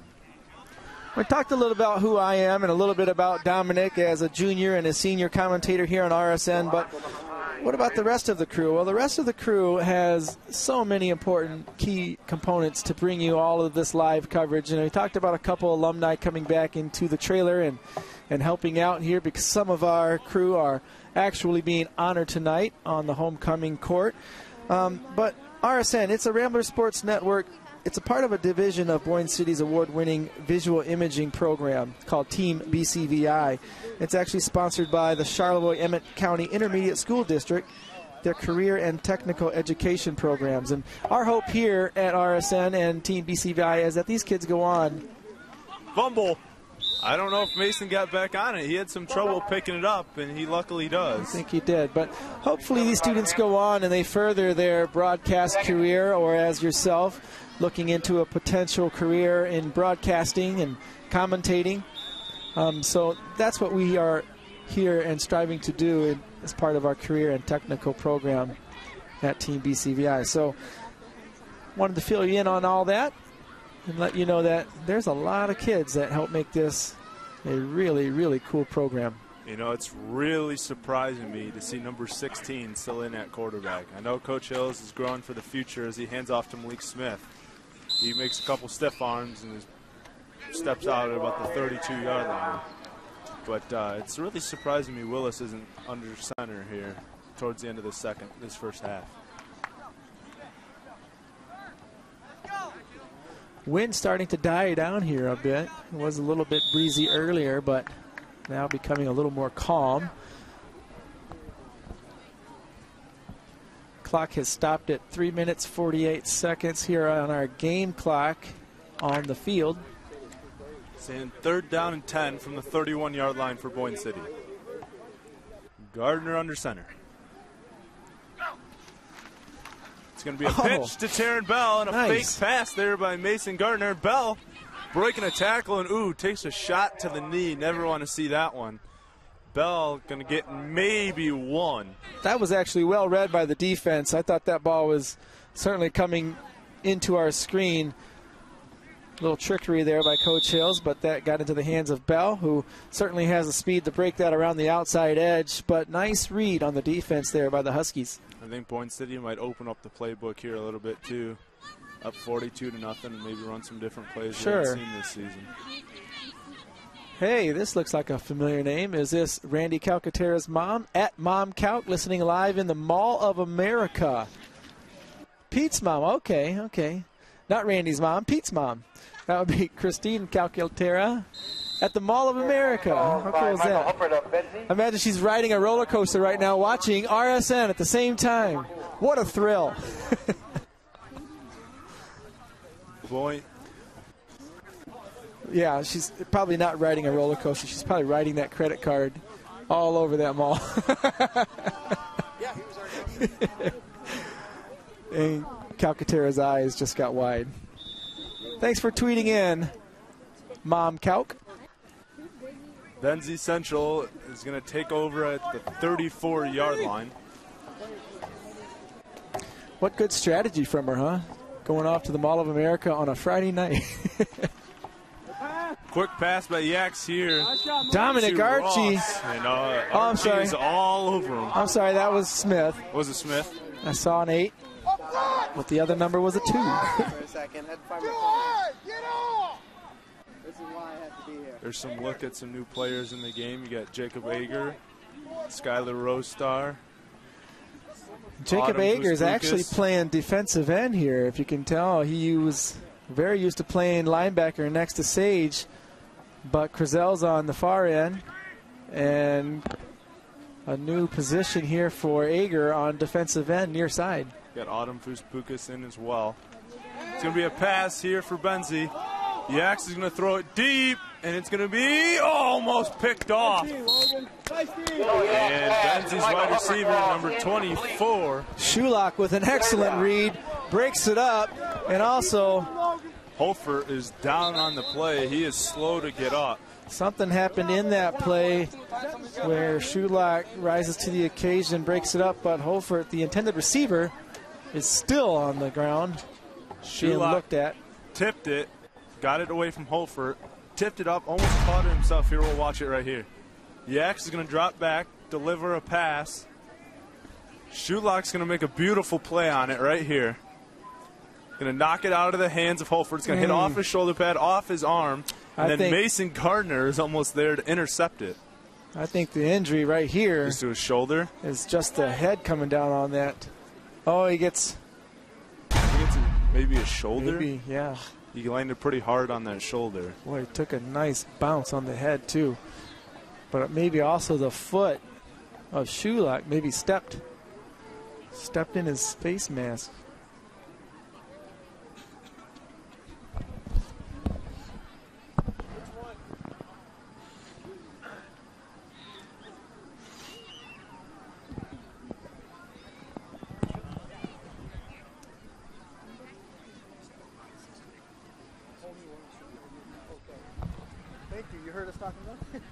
We talked a little about who I am and a little bit about Dominic as a junior and a senior commentator here on R S N, but what about the rest of the crew? Well, the rest of the crew has so many important key components to bring you all of this live coverage. And we talked about a couple alumni coming back into the trailer and, and helping out here because some of our crew are actually being honored tonight on the homecoming court. Um, but R S N, it's a Rambler Sports Network. It's a part of a division of Boyne City's award-winning visual imaging program called Team B C V I. It's actually sponsored by the Charlevoix-Emmett County Intermediate School District, their career and technical education programs. And our hope here at R S N and Team B C V I is that these kids go on. Fumble. I don't know if Mason got back on it. He had some trouble picking it up, and he luckily does. I think he did. But hopefully these students go on and they further their broadcast career, or as yourself, looking into a potential career in broadcasting and commentating. Um, so that's what we are here and striving to do in, as part of our career and technical program at Team B C V I. So wanted to fill you in on all that and let you know that there's a lot of kids that help make this a really, really cool program. You know, it's really surprising me to see number sixteen still in at quarterback. I know Coach Hills is growing for the future as he hands off to Malik Smith. He makes a couple stiff arms and steps out at about the thirty-two-yard line. But uh, it's really surprising me Willis isn't under center here towards the end of the second, this first half. Wind starting to die down here a bit. It was a little bit breezy earlier, but now becoming a little more calm. Clock has stopped at three minutes, forty-eight seconds here on our game clock on the field. Saying third down and ten from the thirty-one-yard line for Boyne City. Gardner under center. It's going to be a oh, pitch to Taryn Bell and a nice. fake pass there by Mason Gardner. Bell breaking a tackle and, ooh, takes a shot to the knee. Never want to see that one. Bell going to get maybe one. That was actually well read by the defense. I thought that ball was certainly coming into our screen. little trickery there by Coach Hills, but that got into the hands of Bell, who certainly has the speed to break that around the outside edge. But nice read on the defense there by the Huskies. I think Boyne City might open up the playbook here a little bit too. Up forty-two to nothing, and maybe run some different plays Sure. we haven't seen this season. Hey, this looks like a familiar name. Is this Randy Calcaterra's mom? At Mom Calc, listening live in the Mall of America. Pete's mom. Okay, okay. Not Randy's mom, Pete's mom. That would be Christine Calcaterra at the Mall of America. How cool is that? Imagine she's riding a roller coaster right now watching R S N at the same time. What a thrill. Boy. Yeah, she's probably not riding a roller coaster. She's probably riding that credit card all over that mall. And Calcaterra's eyes just got wide. Thanks for tweeting in, Mom Calc. Benzie Central is going to take over at the thirty-four yard line. What good strategy from her, huh? Going off to the Mall of America on a Friday night. Quick pass by Yaks here. Dominic to Archie. Ross, and, uh, Oh, I'm Archie sorry. is all over him. I'm sorry, that was Smith. Was it Smith? I saw an eight, but the other number was a two. For a second, had to find my phone. This is why I have to be here. There's some look at some new players in the game. You got Jacob Ager, Skylar Rostar. Jacob Autumn Ager is Puspukas. actually playing defensive end here. If you can tell, he was very used to playing linebacker next to Sage, but Crizel's on the far end, and a new position here for Ager on defensive end near side. Got Autumn Puspukas in as well. It's going to be a pass here for Benzie. Yaks is going to throw it deep, and it's going to be almost picked off. And Benzie's wide receiver, number twenty-four. Shulock with an excellent read, breaks it up, and also Holford is down on the play. He is slow to get up. something happened in that play where Shulock rises to the occasion, breaks it up, but Holford, the intended receiver, is still on the ground being Shulock looked at. tipped it, got it away from Holford, tipped it up, almost caught it himself. Here, we'll watch it right here. Yaks is going to drop back, deliver a pass. Shulock's going to make a beautiful play on it right here. Going to knock it out of the hands of Holford. It's going to hit Mm. off his shoulder pad, off his arm, and I then think- Mason Gardner is almost there to intercept it. I think the injury right here Just to his shoulder. is just the head coming down on that. Oh, he gets I think it's a- maybe his shoulder. maybe, yeah. He landed pretty hard on that shoulder. Boy, he took a nice bounce on the head too. But maybe also the foot of Shulock maybe stepped stepped in his face mask. Thank you. You heard us talking about it?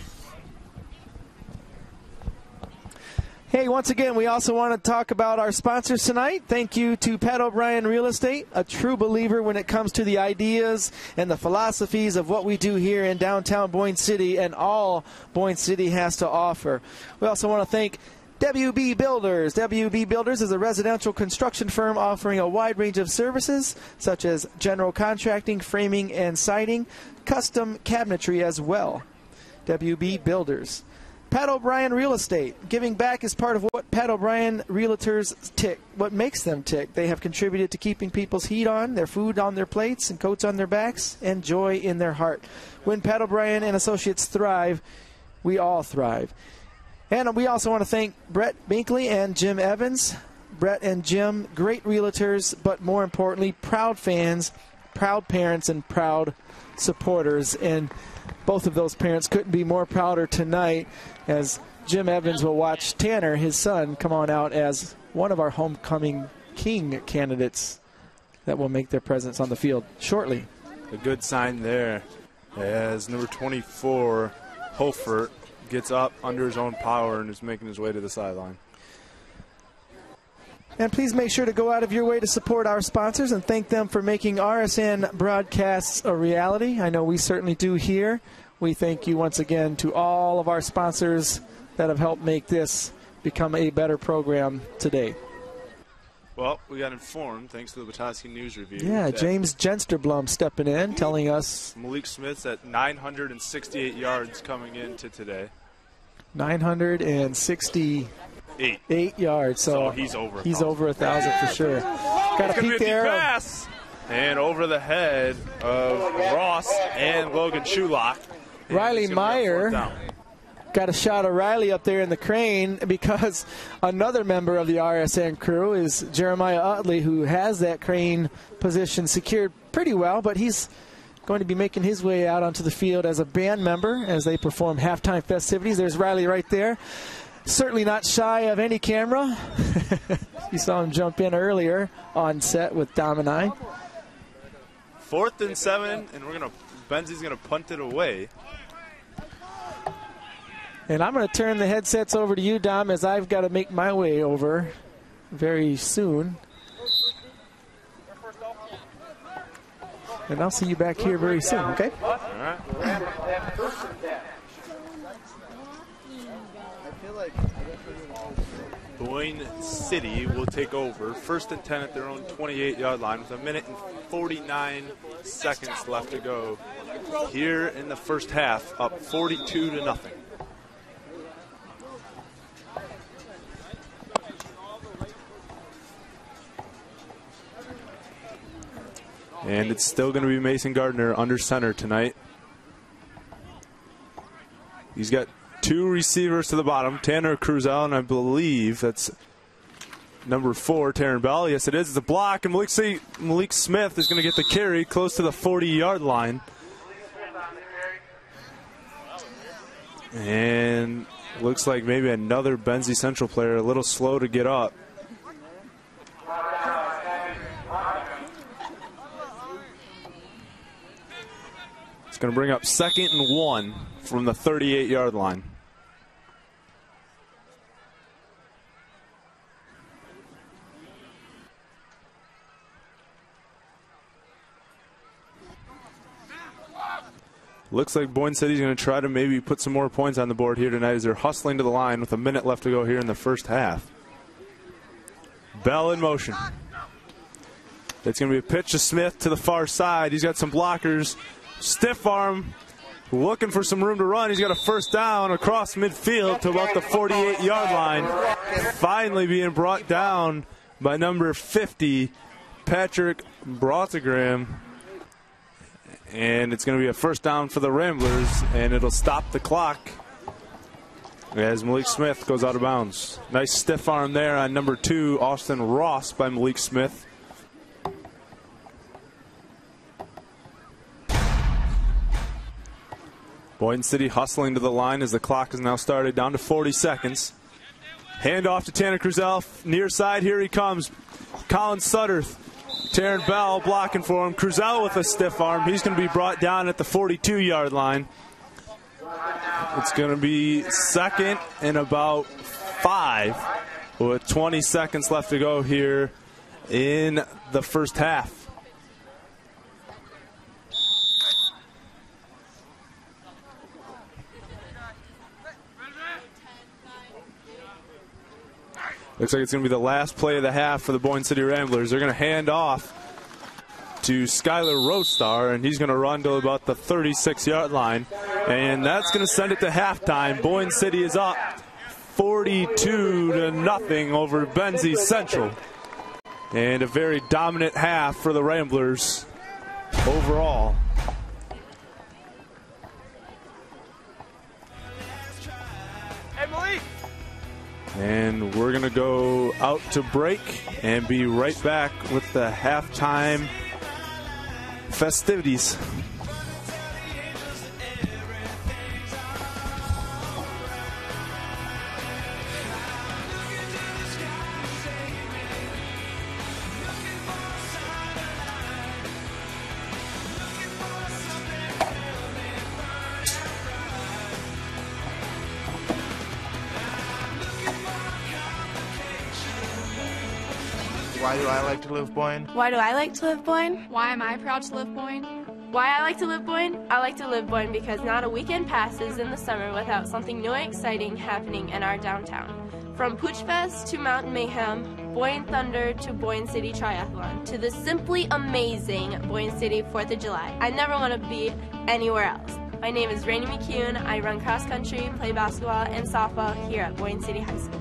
Hey, once again, we also want to talk about our sponsors tonight. Thank you to Pat O'Brien Real Estate, a true believer when it comes to the ideas and the philosophies of what we do here in downtown Boyne City and all Boyne City has to offer. We also want to thank W B Builders. W B Builders is a residential construction firm offering a wide range of services such as general contracting, framing and siding, custom cabinetry as well. W B Builders. Pat O'Brien Real Estate. Giving back is part of what Pat O'Brien Realtors tick, what makes them tick. They have contributed to keeping people's heat on, their food on their plates, and coats on their backs, and joy in their heart. When Pat O'Brien and Associates thrive, we all thrive. And we also want to thank Brett Binkley and Jim Evans. Brett and Jim, great realtors, but more importantly, proud fans, proud parents, and proud supporters. And both of those parents couldn't be more prouder tonight as Jim Evans will watch Tanner, his son, come on out as one of our homecoming king candidates that will make their presence on the field shortly. A good sign there as number twenty-four, Holford, gets up under his own power and is making his way to the sideline. And please make sure to go out of your way to support our sponsors and thank them for making R S N broadcasts a reality. I know we certainly do here. We thank you once again to all of our sponsors that have helped make this become a better program today. Well, we got informed, thanks to the Petoskey News Review. Yeah, James Gensterblum stepping in, telling us Malik Smith's at nine hundred sixty-eight yards coming into today. nine hundred sixty-eight Eight. yards. So, So he's over a He's thousand. over a thousand for sure. Got It's a gonna peek be a deep there. pass. And over the head of Ross and Logan Shulock. And Riley it's gonna be a fourth Meyer down. got a shot of Riley up there in the crane because another member of the R S N crew is Jeremiah Utley, who has that crane position secured pretty well, but he's going to be making his way out onto the field as a band member as they perform halftime festivities. There's Riley right there. Certainly not shy of any camera. You saw him jump in earlier on set with Dom and I. Fourth and seven, and we're gonna Benzie's gonna punt it away. And I'm going to turn the headsets over to you, Dom, as I've got to make my way over very soon. And I'll see you back here very soon, okay? All right. Boyne City will take over. First and ten at their own twenty-eight yard line with a minute and forty-nine seconds left to go. Here in the first half, up forty-two to nothing. And it's still going to be Mason Gardner under center tonight. He's got two receivers to the bottom, Tanner Cruzel, and I believe that's number four, Taryn Bell. Yes, it is. It's a block, and Malik, C Malik Smith is going to get the carry close to the forty yard line. And looks like maybe another Benzie Central player, a little slow to get up. It's going to bring up second and one from the thirty-eight yard line. Looks like Boyne City's going to try to maybe put some more points on the board here tonight as they're hustling to the line with a minute left to go here in the first half. Bell in motion. It's going to be a pitch to Smith to the far side. He's got some blockers. Stiff arm, looking for some room to run. He's got a first down across midfield to about the forty-eight yard line. Finally being brought down by number fifty, Patrick Brottegram. And it's going to be a first down for the Ramblers, and it'll stop the clock as Malik Smith goes out of bounds. Nice stiff arm there on number two, Austin Ross, by Malik Smith. Boyne City hustling to the line as the clock is now started down to forty seconds. Hand off to Tanner Cruzel, near side, here he comes. Colin Sutter, Taryn Bell blocking for him. Cruzel with a stiff arm. He's going to be brought down at the forty-two yard line. It's going to be second and about five with twenty seconds left to go here in the first half. Looks like it's going to be the last play of the half for the Boyne City Ramblers. They're going to hand off to Skylar Roadstar, and he's going to run to about the thirty-six yard line. And that's going to send it to halftime. Boyne City is up forty-two to nothing over Benzie Central. And a very dominant half for the Ramblers overall. Hey, Malik! And we're going to go out to break and be right back with the halftime festivities. Why do I like to live Boyne? Why do I like to live Boyne? Why am I proud to live Boyne? Why I like to live Boyne? I like to live Boyne because not a weekend passes in the summer without something new and exciting happening in our downtown. From Pooch Fest to Mountain Mayhem, Boyne Thunder to Boyne City Triathlon, to the simply amazing Boyne City fourth of July. I never want to be anywhere else. My name is Rainey McCune. I run cross country, play basketball, and softball here at Boyne City High School.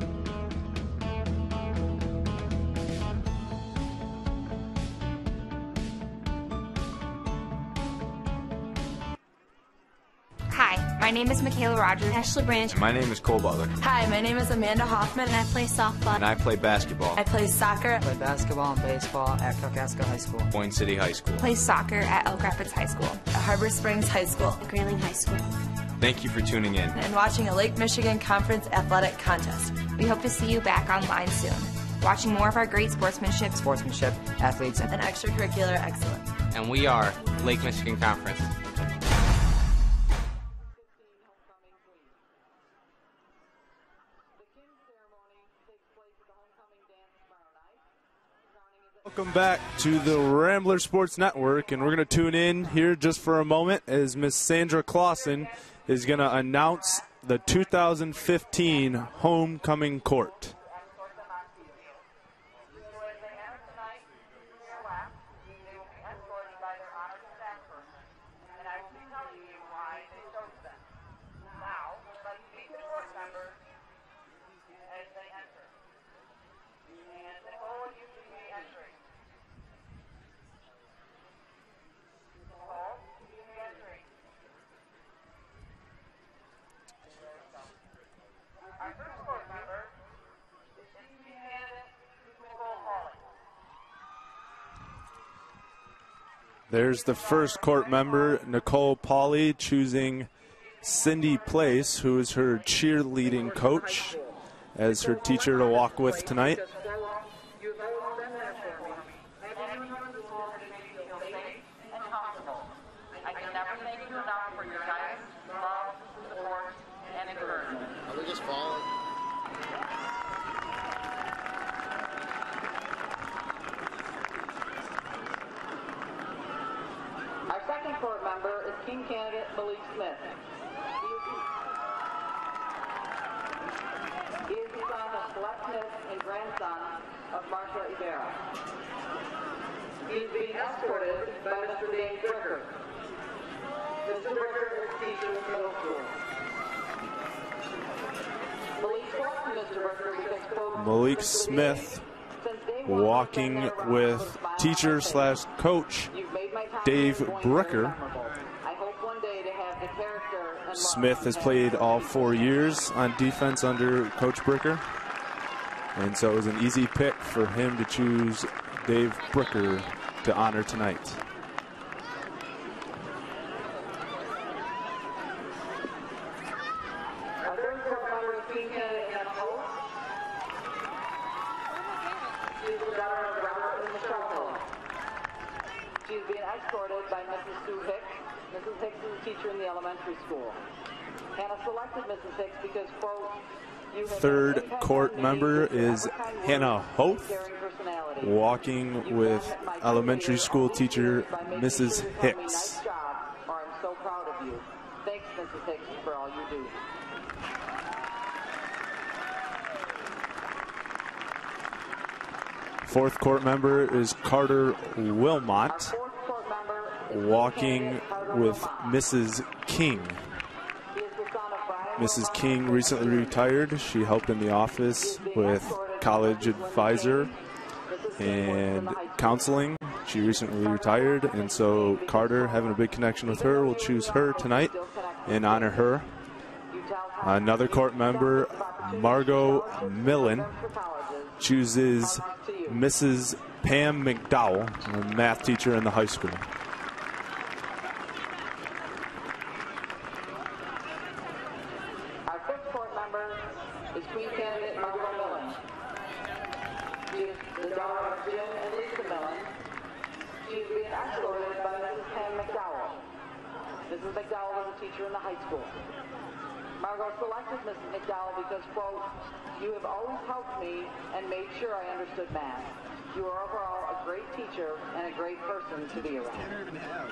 Hi, my name is Michaela Rogers. Ashley Branch. My name is Cole Butler. Hi, my name is Amanda Hoffman, and I play softball. And I play basketball. I play soccer. I play basketball and baseball at Kalkaska High School. Boyne City High School. Play soccer at Elk Rapids High School. At Harbor Springs High School. At Grayling High School. Thank you for tuning in. And watching a Lake Michigan Conference athletic contest. We hope to see you back online soon, watching more of our great sportsmanship, sportsmanship, athletes, and extracurricular excellence. And we are Lake Michigan Conference. Welcome back to the Rambler Sports Network, and we're going to tune in here just for a moment as Miss Sandra Clausen is going to announce the two thousand fifteen homecoming court. There's the first court member, Nicole Pauley, choosing Cindy Place, who is her cheerleading coach, as her teacher to walk with tonight. Are we just falling? Our second court member is King candidate Malik Smith. He is the son of Celeste Smith and grandson of Marcia Ibarra. He is being escorted by Mister Dave Bricker. Mister Bricker is a teacher in middle school. Malik spoke to Mister Bricker because, quote, Malik Smith walking with teacher slash coach Dave Bricker. Smith has played all four years on defense under Coach Bricker, and so it was an easy pick for him to choose Dave Bricker to honor tonight. Missus Hicks is a teacher in the elementary school. Hannah selected Missus Hicks because, quote, you have Third court member is Hannah Hoth, walking with elementary school teacher Missus Hicks. Nice job, or I'm so proud of you. Thanks, Missus Hicks, for all you do. Fourth court member is Carter Wilmot, walking with Missus King. Missus King recently retired. She helped in the office with college advisor and counseling. She recently retired, and so Carter, having a big connection with her, will choose her tonight and honor her. Another court member, Margot Millen, chooses Missus Pam McDowell, a math teacher in the high school. Missus McDowell was a teacher in the high school. Margot selected Missus McDowell because, quote, you have always helped me and made sure I understood math. You are overall a great teacher and a great person to be around.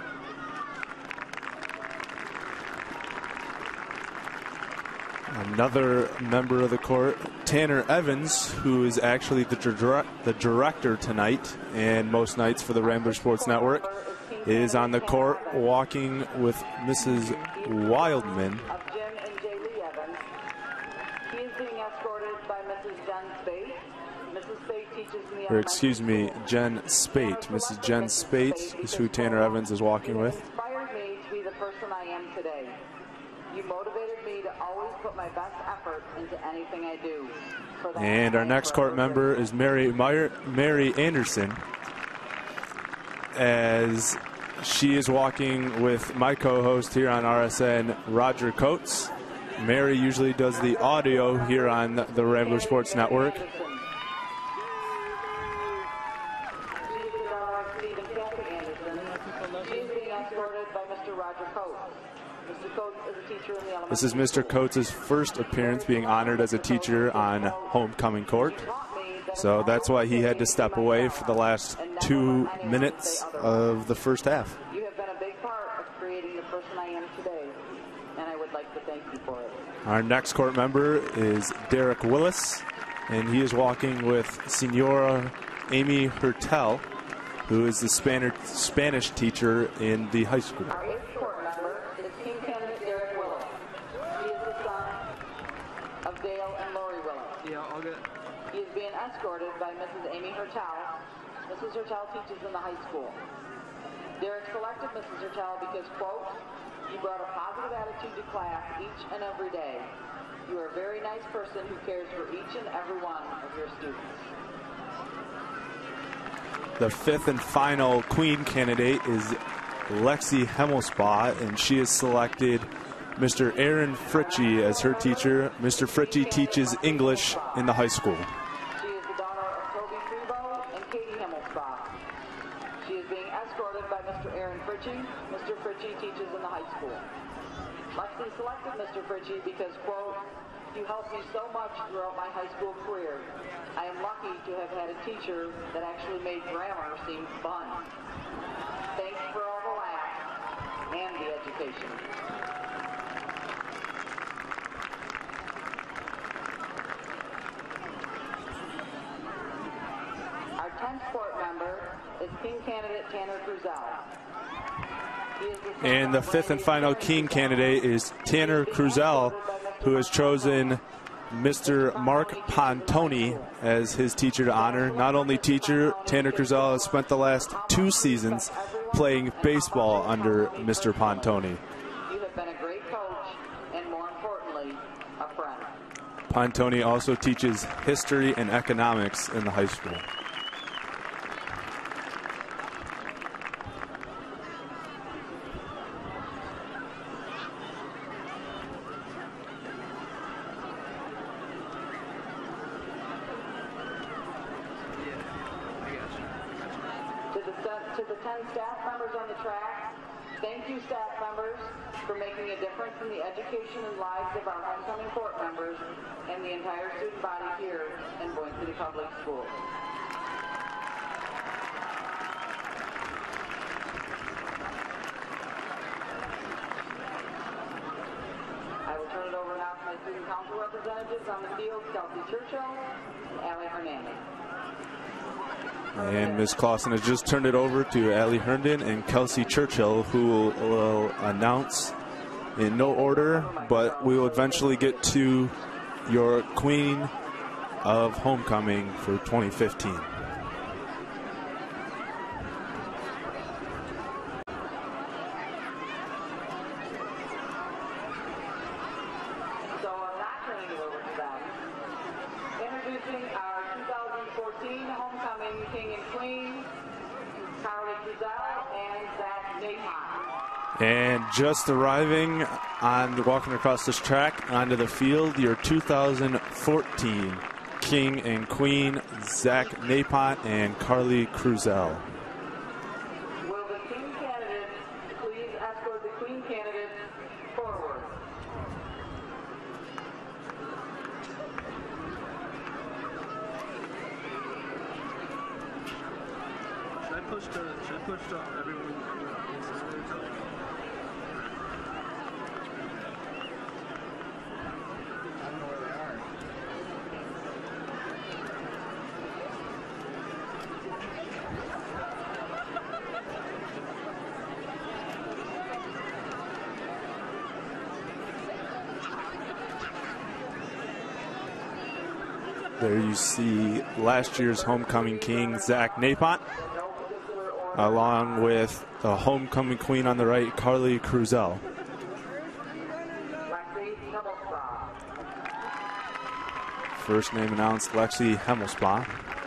Another member of the court, Tanner Evans, who is actually the, dir the director tonight and most nights for the Rambler Sports Network, is on the court walking with Missus Wildman. Of Jim and J. Lee Evans. He is being escorted by Missus Jen Spate. Missus Spate teaches in the Or excuse me, Jen Spate. Missus Jen Spate is who Tanner Evans is walking with. Inspired me to be the person I am today. You motivated me to always put my best effort into anything I do. For that, And our next court member is Mary Meyer, Mary Anderson, as she is walking with my co-host here on R S N, Roger Coates. Mary usually does the audio here on the Rambler Sports Network. This is Mister Coates' first appearance being honored as a teacher on homecoming court. So that's why he had to step away for the last two minutes of the first half. You have been a big part of creating the person I am today, and I would like to thank you for it. Our next court member is Derek Willis, and he is walking with Senora Amy Hertel, who is the Spanish Spanish teacher in the high school. Our eighth court member is King candidate Derek Willis. He is the son of Dale and Lori Willis. Yeah, all good. He is being escorted by Missus Amy Hertel. Missus Hertel teaches in the high school. Derek selected Missus Hertel because, quote, you brought a positive attitude to class each and every day. You are a very nice person who cares for each and every one of your students. The fifth and final Queen candidate is Lexi Hemmelspaugh, and she has selected Mister Aaron Fritchie as her teacher. Mister Fritchie teaches English in the high school. She is the daughter of Toby Freebo and Katie Hemmelspaugh. She is being escorted by Mister Aaron Fritchie. Mister Fritchie teaches in the high school. Lexi selected Mister Fritchie because, quote, you helped me so much throughout my high school career. I am lucky to have had a teacher that actually made grammar seem fun. Thanks for all the laughs and the education. Our tenth court member is King candidate Tanner Cruzel. And the fifth and final King candidate is Tanner Cruzel, who has chosen Mister Mark Pontoni as his teacher to honor. Not only teacher, Tanner Cruzel has spent the last two seasons playing baseball under Mister Pontoni. You have been a great coach and, more importantly, a friend. Pontoni also teaches history and economics in the high school. To the ten staff members on the track, thank you, staff members, for making a difference in the education and lives of our homecoming court members and the entire student body here in Boyne City Public Schools. I will turn it over now to my student council representatives on the field, Kelsey Churchill and Allie Hernandez. And Miz Clausen has just turned it over to Allie Herndon and Kelsey Churchill, who will, will announce in no order, but we will eventually get to your Queen of Homecoming for twenty fifteen. So I'm not turning it over to them. Introducing our two thousand fourteen Homecoming King and Queen, Carly Cruzel and Zach Napon. And just arriving on walking across this track onto the field, your two thousand fourteen King and Queen, Zach Napont and Carly Cruzel. Will the King candidates please escort the Queen candidates forward? push the, should I push the, everyone? There you see last year's homecoming king, Zach Napont, along with the homecoming queen on the right, Carly Cruzel. First name announced, Lexi Hemmelsbaugh.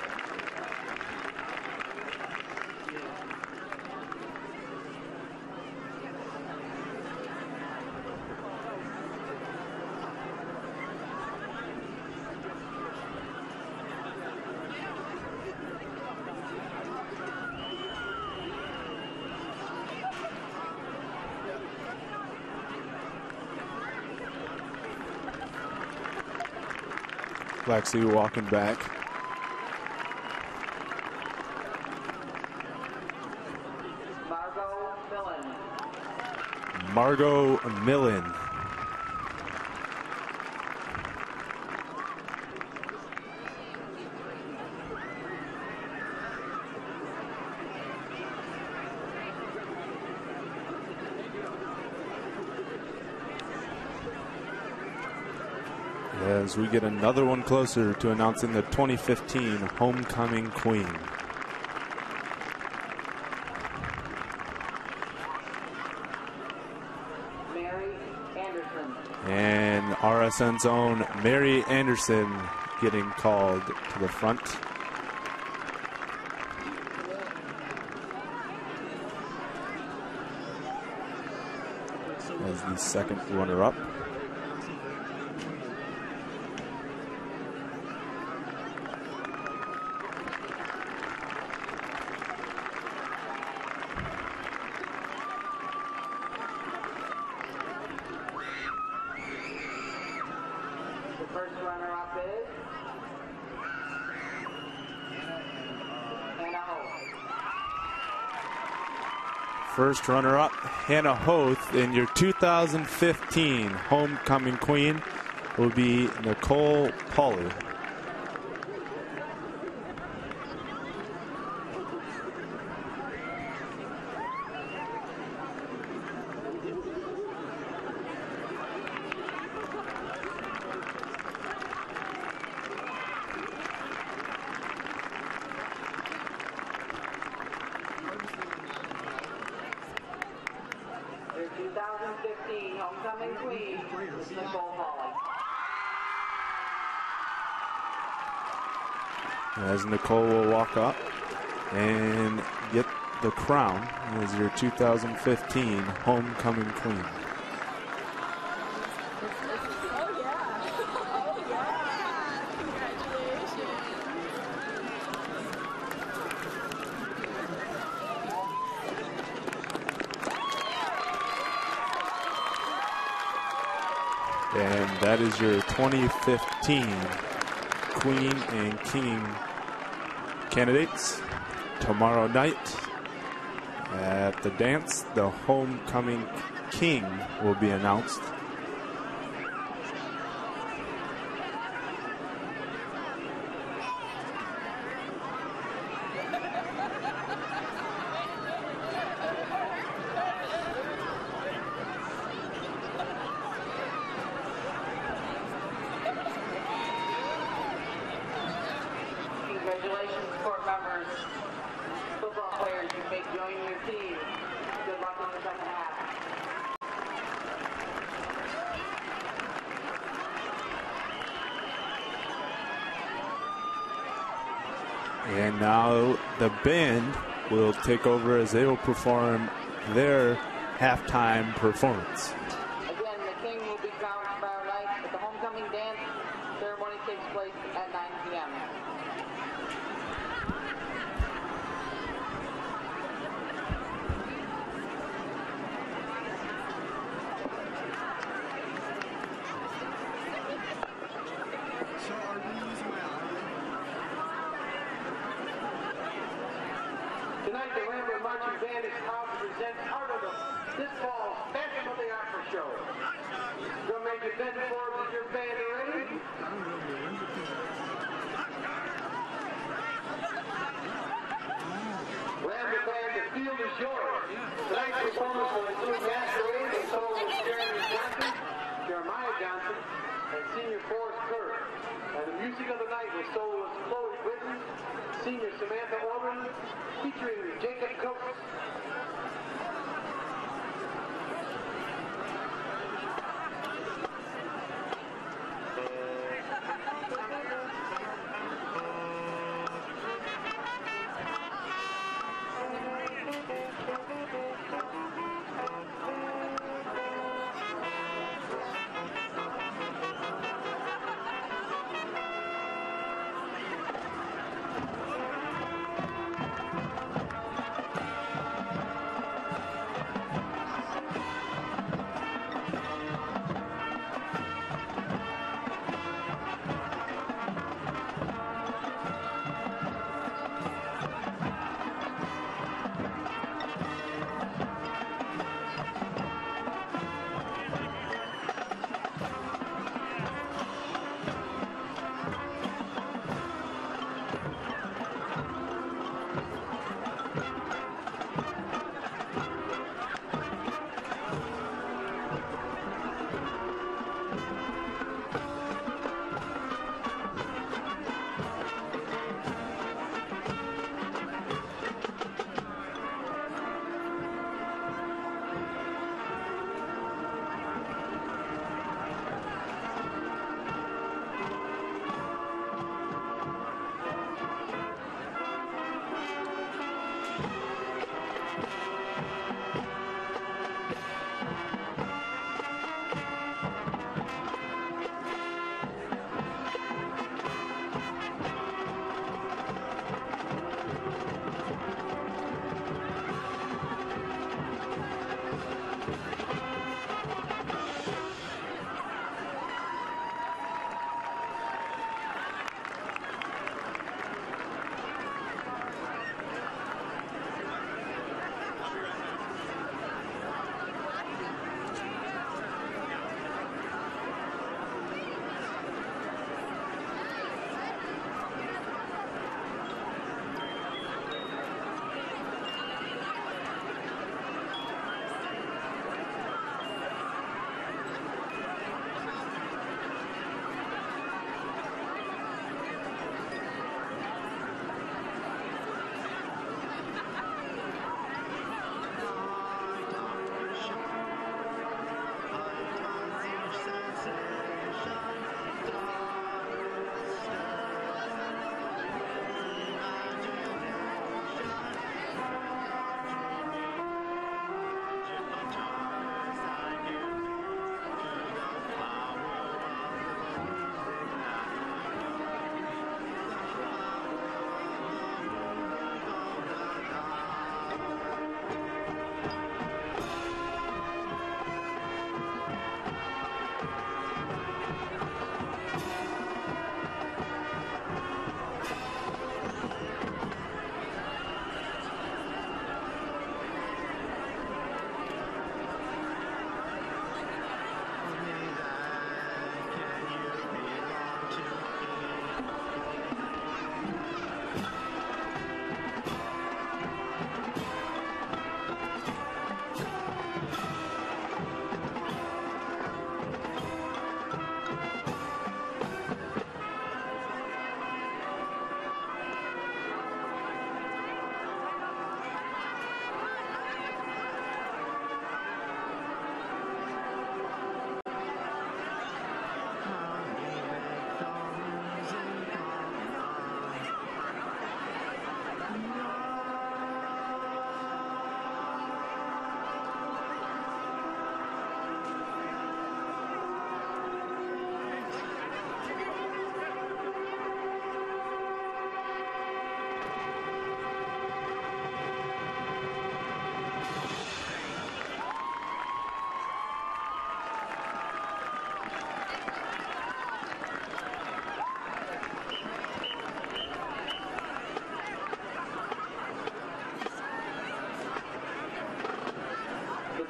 Lexi walking back. Margot Millen. As we get another one closer to announcing the twenty fifteen homecoming queen. Mary Anderson. And R S N's own Mary Anderson getting called to the front. As the second runner-up. First runner-up, Hannah Hoth, and your two thousand fifteen homecoming queen will be Nicole Pauly. As Nicole will walk up and get the crown as your two thousand fifteen homecoming queen. And that is your twenty fifteen Queen and King candidates. Tomorrow night at the dance, the homecoming king will be announced. Congratulations, court members, football players, you may join your team. Good luck in the second half. And now the band will take over as they will perform their halftime performance. Again, the king will be crowned tomorrow night, but the homecoming dance ceremony takes place at nine p m Tonight, the Rambler Marching Band is proud to present part of the, this fall's Phantom of the Opera show. Drum Major Ben Forbes, is your band ready? Rambler Band, the field is yours. Tonight's performance will include Masquerade and solo with Jeremy Johnson, Jeremiah Johnson, and senior Forrest Kerr. And the music of the night was soloist Chloe Britton, senior Samantha Orban, featuring Jacob Coates.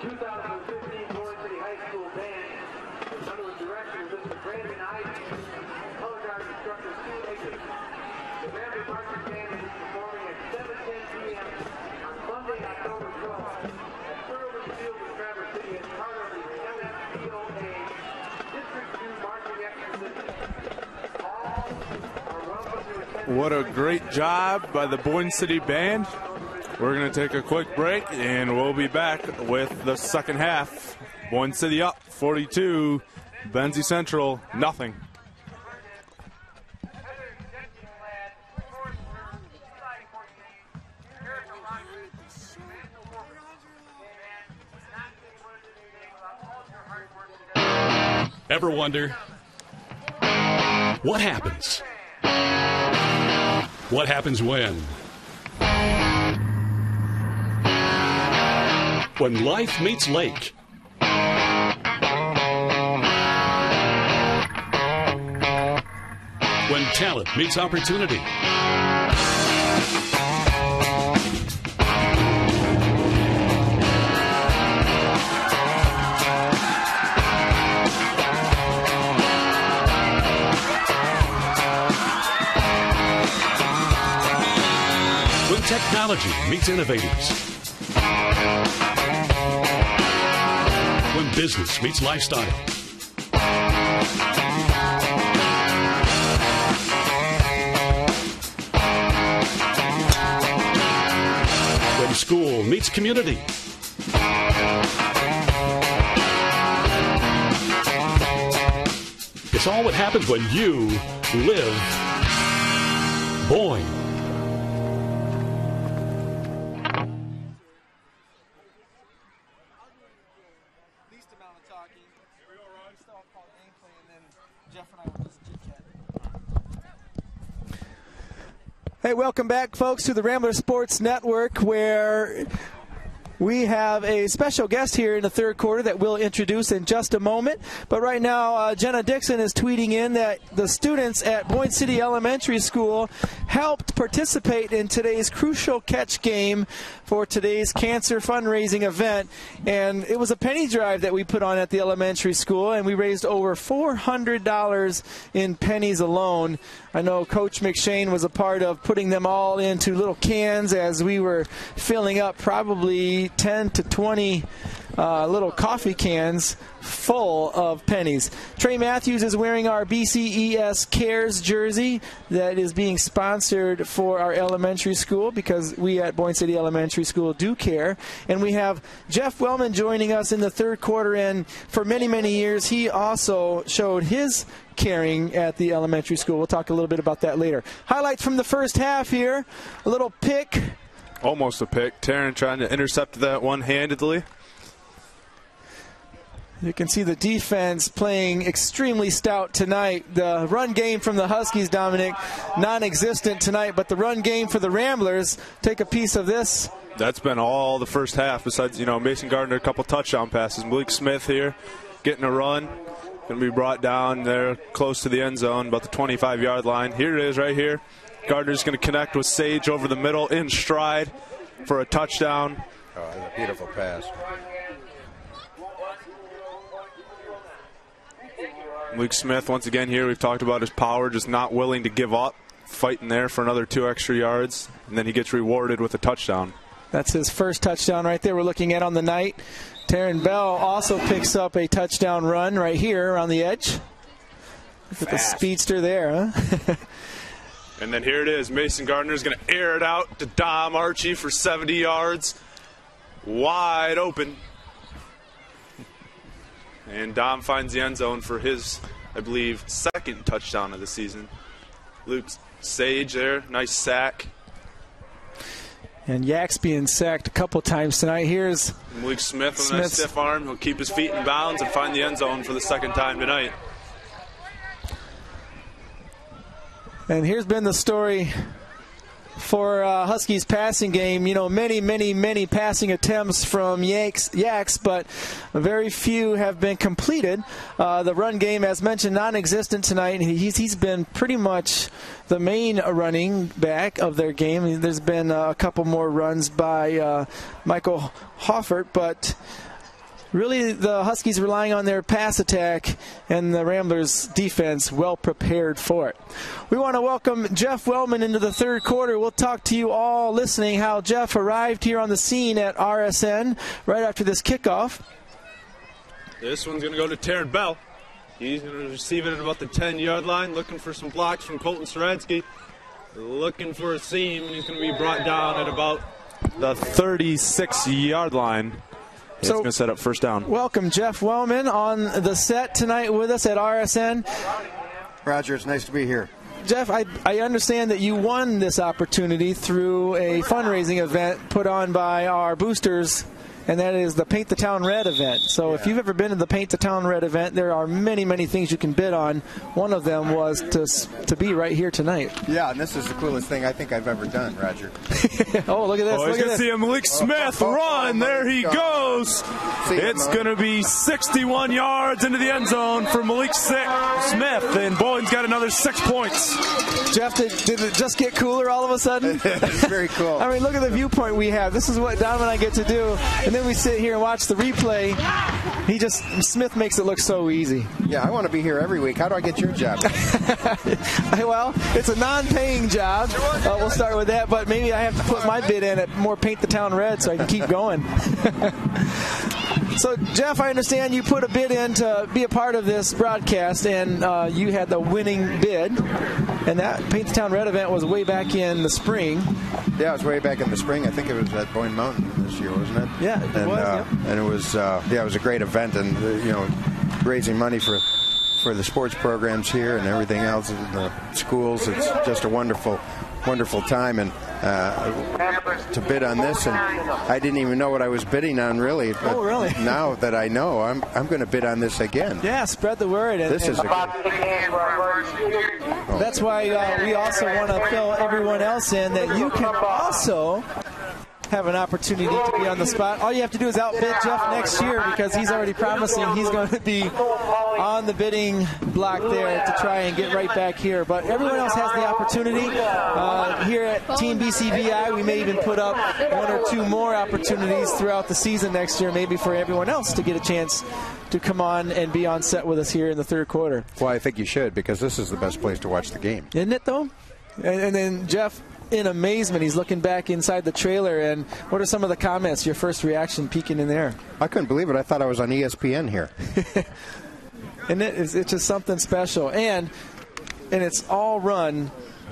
two thousand fifteen Boyd City High School Band under the direction of Mister Brandon Ivey, color guard instructor Sue Akins. The Rambler Marching Band is performing at seven ten p m on Monday, October twelfth at Sterling Field in Traverse City as part of the M S B O A District two Marching Exposition. All are welcome to attend. What a great job by the Boyne City Band. We're going to take a quick break, and we'll be back with the second half. Boyne City up forty-two, Benzie Central nothing. Ever wonder what happens? What happens when? When life meets lake. When talent meets opportunity. When technology meets innovators. When business meets lifestyle. When school meets community. It's all what happens when you live Boyne. Hey, welcome back, folks, to the Rambler Sports Network, where we have a special guest here in the third quarter that we'll introduce in just a moment. But right now, uh, Jenna Dixon is tweeting in that the students at Boyne City Elementary School helped participate in today's crucial catch game for today's cancer fundraising event. And it was a penny drive that we put on at the elementary school, and we raised over four hundred dollars in pennies alone. I know Coach McShane was a part of putting them all into little cans as we were filling up probably ten to twenty uh, little coffee cans full of pennies. Trey Matthews is wearing our B C E S Cares jersey that is being sponsored for our elementary school because we at Boyne City Elementary School do care. And we have Jeff Wellman joining us in the third quarter, and for many, many years he also showed his caring at the elementary school. We'll talk a little bit about that later. Highlights from the first half here. A little pick. Almost a pick. Taryn trying to intercept that one-handedly. You can see the defense playing extremely stout tonight. The run game from the Huskies, Dominic, non-existent tonight, but the run game for the Ramblers, take a piece of this. That's been all the first half, besides, you know, Mason Gardner, a couple touchdown passes. Malik Smith here getting a run. Going to be brought down there close to the end zone, about the twenty-five yard line. Here it is right here. Gardner's going to connect with Sage over the middle in stride for a touchdown. Oh, that's a beautiful pass. Luke Smith, once again here, we've talked about his power, just not willing to give up, fighting there for another two extra yards, and then he gets rewarded with a touchdown. That's his first touchdown right there we're looking at on the night. Taryn Bell also picks up a touchdown run right here around the edge. Look at the speedster there, huh? And then here it is. Mason Gardner's going to air it out to Dom Archie for seventy yards. Wide open. And Dom finds the end zone for his, I believe, second touchdown of the season. Luke Sage there, nice sack. And Yak's being sacked a couple times tonight. Here's Malik Smith with Smith's. a nice stiff arm. He'll keep his feet in bounds and find the end zone for the second time tonight. And here's been the story for uh, Huskies passing game. You know, many, many, many passing attempts from Yaks, Yaks but very few have been completed. Uh, the run game, as mentioned, non-existent tonight. He's, he's been pretty much the main running back of their game. There's been uh, a couple more runs by uh, Michael Hoffert, but really the Huskies relying on their pass attack and the Ramblers defense well prepared for it. We want to welcome Jeff Wellman into the third quarter. We'll talk to you all listening how Jeff arrived here on the scene at R S N right after this kickoff. This one's going to go to Taryn Bell. He's going to receive it at about the ten-yard line, looking for some blocks from Colton Saransky. Looking for a seam, and he's going to be brought down at about the thirty-six-yard line. It's So- going to set up first down. Welcome Jeff Wellman on the set tonight with us at R S N. Roger, it's nice to be here. Jeff, I, I understand that you won this opportunity through a fundraising event put on by our boosters, and that is the Paint the Town Red event. So yeah. If you've ever been to the Paint the Town Red event, there are many, many things you can bid on. One of them was to to be right here tonight. Yeah, and this is the coolest thing I think I've ever done, Roger. Oh, look at this. Oh, look he's at going to this. see him. Malik Smith oh, oh, run. oh, there he God. goes. See It's him, going to be sixty-one yards into the end zone for Malik Smith. And Bowen's got another six points. Jeff, did, did it just get cooler all of a sudden? It's very cool. I mean, look at the viewpoint we have. This is what Dom and I get to do. And then we sit here and watch the replay. He just, Smith makes it look so easy. Yeah, I want to be here every week. How do I get your job? Well, it's a non-paying job. Uh, we'll start with that, but maybe I have to put my bid in at more Paint the Town Red so I can keep going. So, Jeff, I understand you put a bid in to be a part of this broadcast, and uh, you had the winning bid. And that Paint the Town Red event was way back in the spring. Yeah, it was way back in the spring. I think it was at Boyne Mountain this year, wasn't it? Yeah, it and, was. Uh, yeah. And it was, uh, yeah, it was a great event, and uh, you know, raising money for for the sports programs here and everything else in the schools. It's just a wonderful, wonderful time, and uh, to bid on this, and I didn't even know what I was bidding on, really. But oh, really? Now that I know, I'm I'm going to bid on this again. Yeah, spread the word. And, this and is a good. Oh. That's why uh, we also want to fill everyone else in that you can also have an opportunity to be on the spot. All you have to do is outbid Jeff next year, because he's already promising he's going to be on the bidding block there to try and get right back here. But everyone else has the opportunity. Uh, here at Team B C V I, we may even put up one or two more opportunities throughout the season next year, maybe for everyone else to get a chance to come on and be on set with us here in the third quarter. Well, I think you should, because this is the best place to watch the game. Isn't it, though? And, and then, Jeff, in amazement, he's looking back inside the trailer. And what are some of the comments, your first reaction peeking in there? I couldn't believe it. I thought I was on E S P N here. And it, it's, it's just something special. And and it's all run.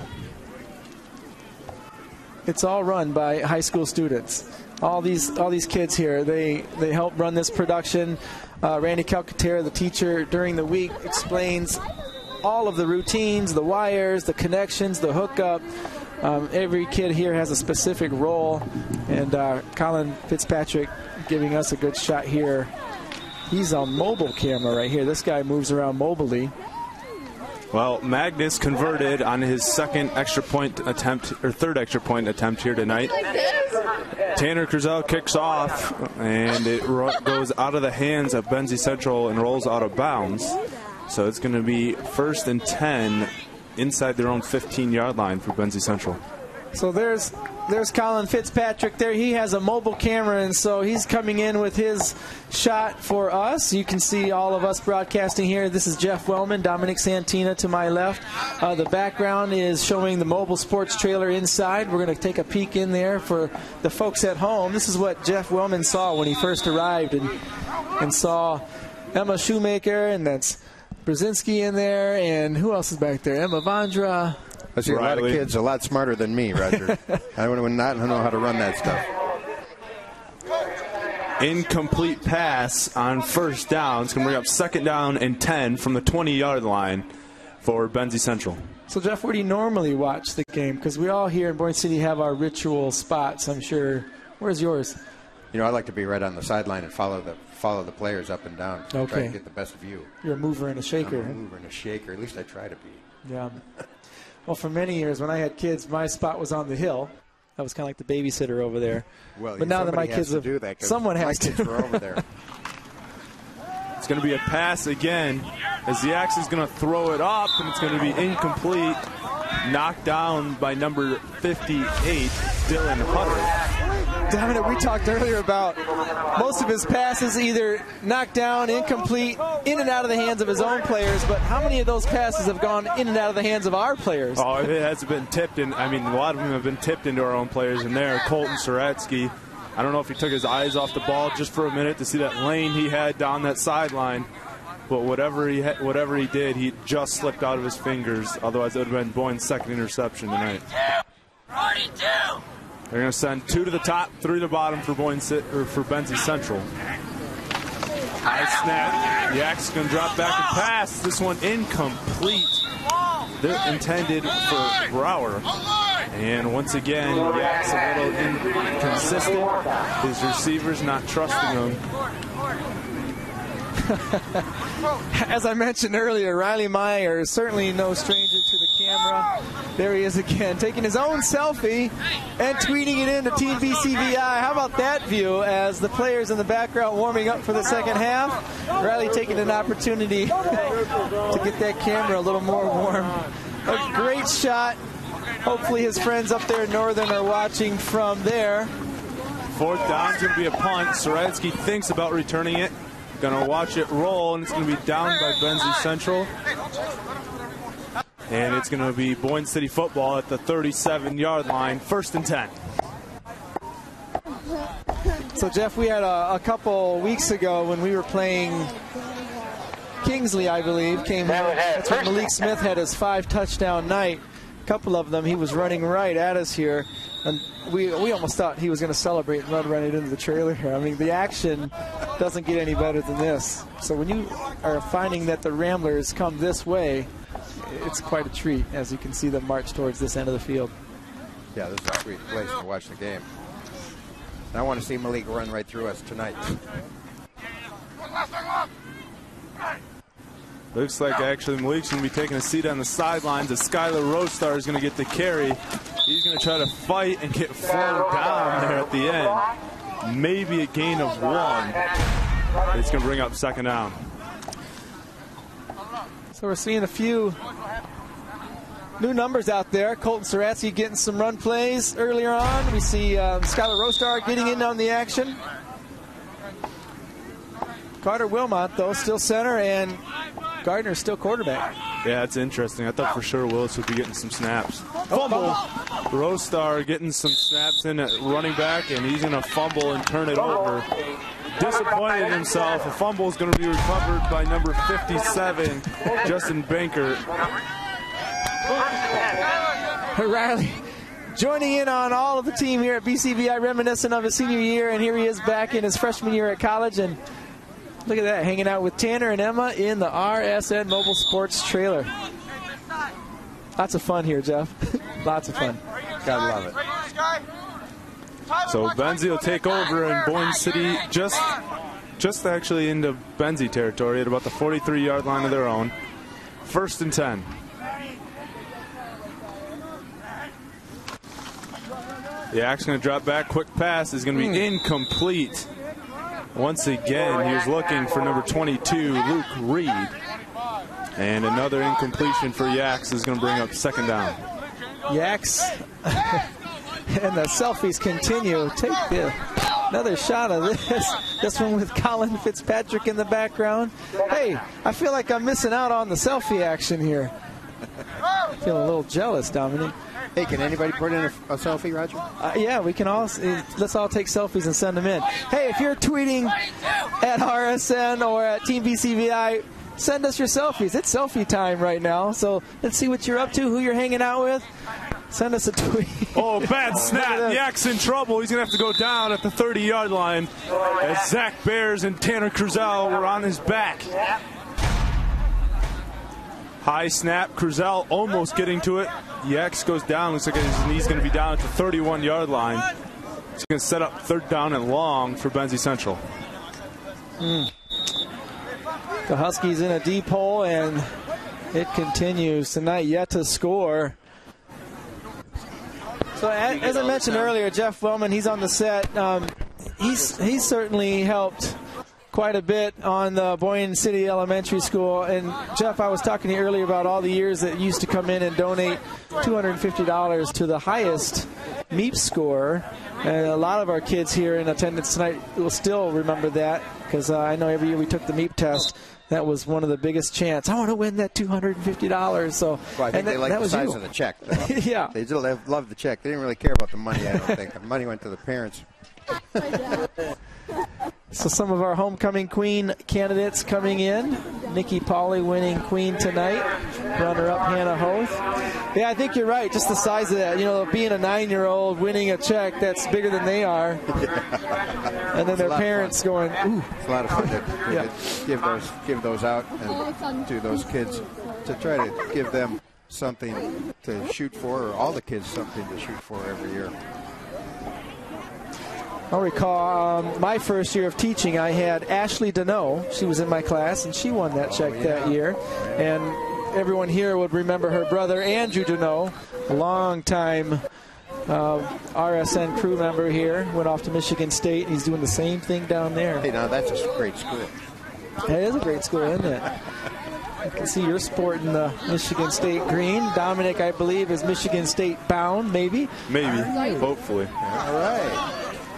It's all run by high school students. All these all these kids here, they, they help run this production. Uh, Randy Calcaterra, the teacher, during the week explains all of the routines, the wires, the connections, the hookup. Um, every kid here has a specific role, and uh, Colin Fitzpatrick giving us a good shot here. He's on mobile camera right here. This guy moves around mobily. Well, Magnus converted on his second extra point attempt, or third extra point attempt here tonight. Tanner Cruzel kicks off, and it ro- goes out of the hands of Benzie Central and rolls out of bounds. So it's going to be first and ten inside their own fifteen-yard line for Benzie Central. So there's there's Colin Fitzpatrick there. He has a mobile camera, and so he's coming in with his shot for us. You can see all of us broadcasting here. This is Jeff Wellman, Dominic Santina to my left. Uh, the background is showing the mobile sports trailer inside. We're going to take a peek in there for the folks at home. This is what Jeff Wellman saw when he first arrived, and, and saw Emma Shoemaker, and that's Brzezinski in there, and who else is back there? Emma Vondra. I see a lot of kids a lot smarter than me, Roger. I would not know how to run that stuff. Incomplete pass on first down. It's going to bring up second down and ten from the twenty-yard line for Benzie Central. So, Jeff, where do you normally watch the game? Because we all here in Boyne City have our ritual spots, I'm sure. Where's yours? You know, I like to be right on the sideline and follow the follow the players up and down. Okay. Try to get the best view. You're a mover and a shaker. I'm a mover and a shaker. At least I try to be. Yeah. Well, for many years, when I had kids, my spot was on the hill. I was kind of like the babysitter over there. Well, but now that my kids have have, to do that, someone has my kids to. were over there. It's going to be a pass again as the Axe is going to throw it up, and it's going to be incomplete. Knocked down by number fifty-eight, Dylan Hutter. Dominic, we talked earlier about most of his passes either knocked down, incomplete, in and out of the hands of his own players, but how many of those passes have gone in and out of the hands of our players? Oh, it has been tipped in. I mean, a lot of them have been tipped into our own players in there. Colton Soretsky, I don't know if he took his eyes off the ball just for a minute to see that lane he had down that sideline, but whatever he ha whatever he did, he just slipped out of his fingers. Otherwise, it would have been Boyne's second interception tonight. forty-two! They're going to send two to the top, three to the bottom for Boyne or for Benzie Central. High snap. Yak's going to drop back and pass. This one incomplete. They're intended for Brower. And once again, Yak's a little inconsistent. His receivers not trusting him. As I mentioned earlier, Riley Meyer is certainly no stranger to the camera. There he is again, taking his own selfie and tweeting it into Team B C V I. How about that view as the players in the background warming up for the second half? Riley taking an opportunity to get that camera a little more warm. A great shot. Hopefully his friends up there in Northern are watching from there. Fourth down's going to be a punt. Soretsky thinks about returning it. Going to watch it roll, and it's going to be down by Benzie Central. And it's going to be Boyne City football at the thirty-seven yard line, first and ten. So, Jeff, we had a, a couple weeks ago when we were playing Kingsley, I believe, came here. That's when Malik Smith had his five touchdown night. A couple of them, he was running right at us here. And we, we almost thought he was going to celebrate and run right into the trailer here. I mean, the action doesn't get any better than this. So when you are finding that the Ramblers come this way, it's quite a treat as you can see them march towards this end of the field. Yeah, this is a sweet place to watch the game. And I want to see Malik run right through us tonight. Looks like actually Malik's going to be taking a seat on the sidelines as Skylar Rostar is going to get the carry. He's going to try to fight and get flowed down there at the end. Maybe a gain of one. It's going to bring up second down. So we're seeing a few new numbers out there. Colton Soretsky getting some run plays earlier on. We see um, Skylar Rostar getting in on the action. Carter Wilmot, though, still center, and Gardner still quarterback. Yeah, it's interesting. I thought for sure Willis would be getting some snaps. Fumble. Rostar getting some snaps in at running back, and he's going to fumble and turn it over. Disappointed in himself. A fumble is going to be recovered by number fifty-seven, Justin Banker. Riley joining in on all of the team here at B C V I, reminiscent of his senior year, and here he is back in his freshman year at college. And look at that, hanging out with Tanner and Emma in the R S N Mobile Sports trailer. Lots of fun here, Jeff. Lots of fun. Gotta love it. So Benzie will take over in Boyne City, just just actually into Benzie territory at about the forty-three yard line of their own. First and ten. Yak's going to drop back. Quick pass is going to be incomplete. Once again, he was looking for number twenty-two, Luke Reed. And another incompletion for Yaks is going to bring up second down. Yaks and the selfies continue. Take the, another shot of this. This one with Colin Fitzpatrick in the background. Hey, I feel like I'm missing out on the selfie action here. Feeling a little jealous, Dominic. Hey, can anybody put in a, a selfie, Roger? Uh, yeah, we can all. Uh, let's all take selfies and send them in. Hey, if you're tweeting at R S N or at Team B C V I, send us your selfies. It's selfie time right now, so let's see what you're up to, who you're hanging out with. Send us a tweet. Oh, bad snap. Yak's in trouble. He's going to have to go down at the thirty yard line as Zach Bears and Tanner Cruzel were on his back. High snap. Cruzel almost getting to it. Yaks goes down. Looks like his knee's going to be down at the thirty-one yard line. He's going to set up third down and long for Benzie Central. Mm. The Huskies in a deep hole, and it continues tonight, yet to score. So as, as I mentioned earlier, Jeff Wellman, he's on the set. Um, he's he's certainly helped quite a bit on the Boyne City Elementary School. And Jeff, I was talking to you earlier about all the years that you used to come in and donate two hundred fifty dollars to the highest MEEP score. And a lot of our kids here in attendance tonight will still remember that, because uh, I know every year we took the MEEP test, that was one of the biggest chants. I want to win that two hundred fifty dollars. So, well, I think and they that, liked that the was size you. of the check. Yeah. They did love, love the check. They didn't really care about the money, I don't think. The money went to the parents. So some of our homecoming queen candidates coming in. Nikki Pauley winning queen tonight. Runner-up Hannah Hoth. Yeah, I think you're right. Just the size of that. You know, being a nine-year-old winning a check that's bigger than they are. And then their parents going, ooh. It's a lot of fun to, to yeah. give those give those out and to those kids to try to give them something to shoot for, or all the kids something to shoot for every year. I'll recall um, my first year of teaching, I had Ashley Deneau. She was in my class, and she won that check oh, yeah. that year. And everyone here would remember her brother, Andrew Deneau, a long time uh, R S N crew member here. Went off to Michigan State. He's doing the same thing down there. Hey, now that's a great school. It is a great school, isn't it? I can see you're sporting the Michigan State green. Dominic, I believe, is Michigan State bound, maybe? Maybe, hopefully. All right.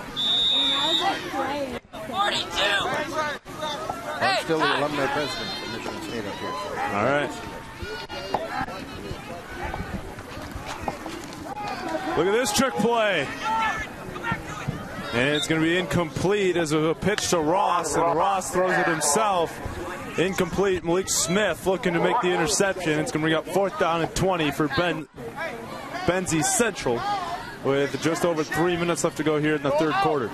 forty-two! I'm still the alumni president for Michigan State up here. All right. Look at this trick play. And it's going to be incomplete as a pitch to Ross, and Ross throws it himself. Incomplete. Malik Smith looking to make the interception. It's going to bring up fourth down and twenty for Ben Benzie Central with just over three minutes left to go here in the third quarter.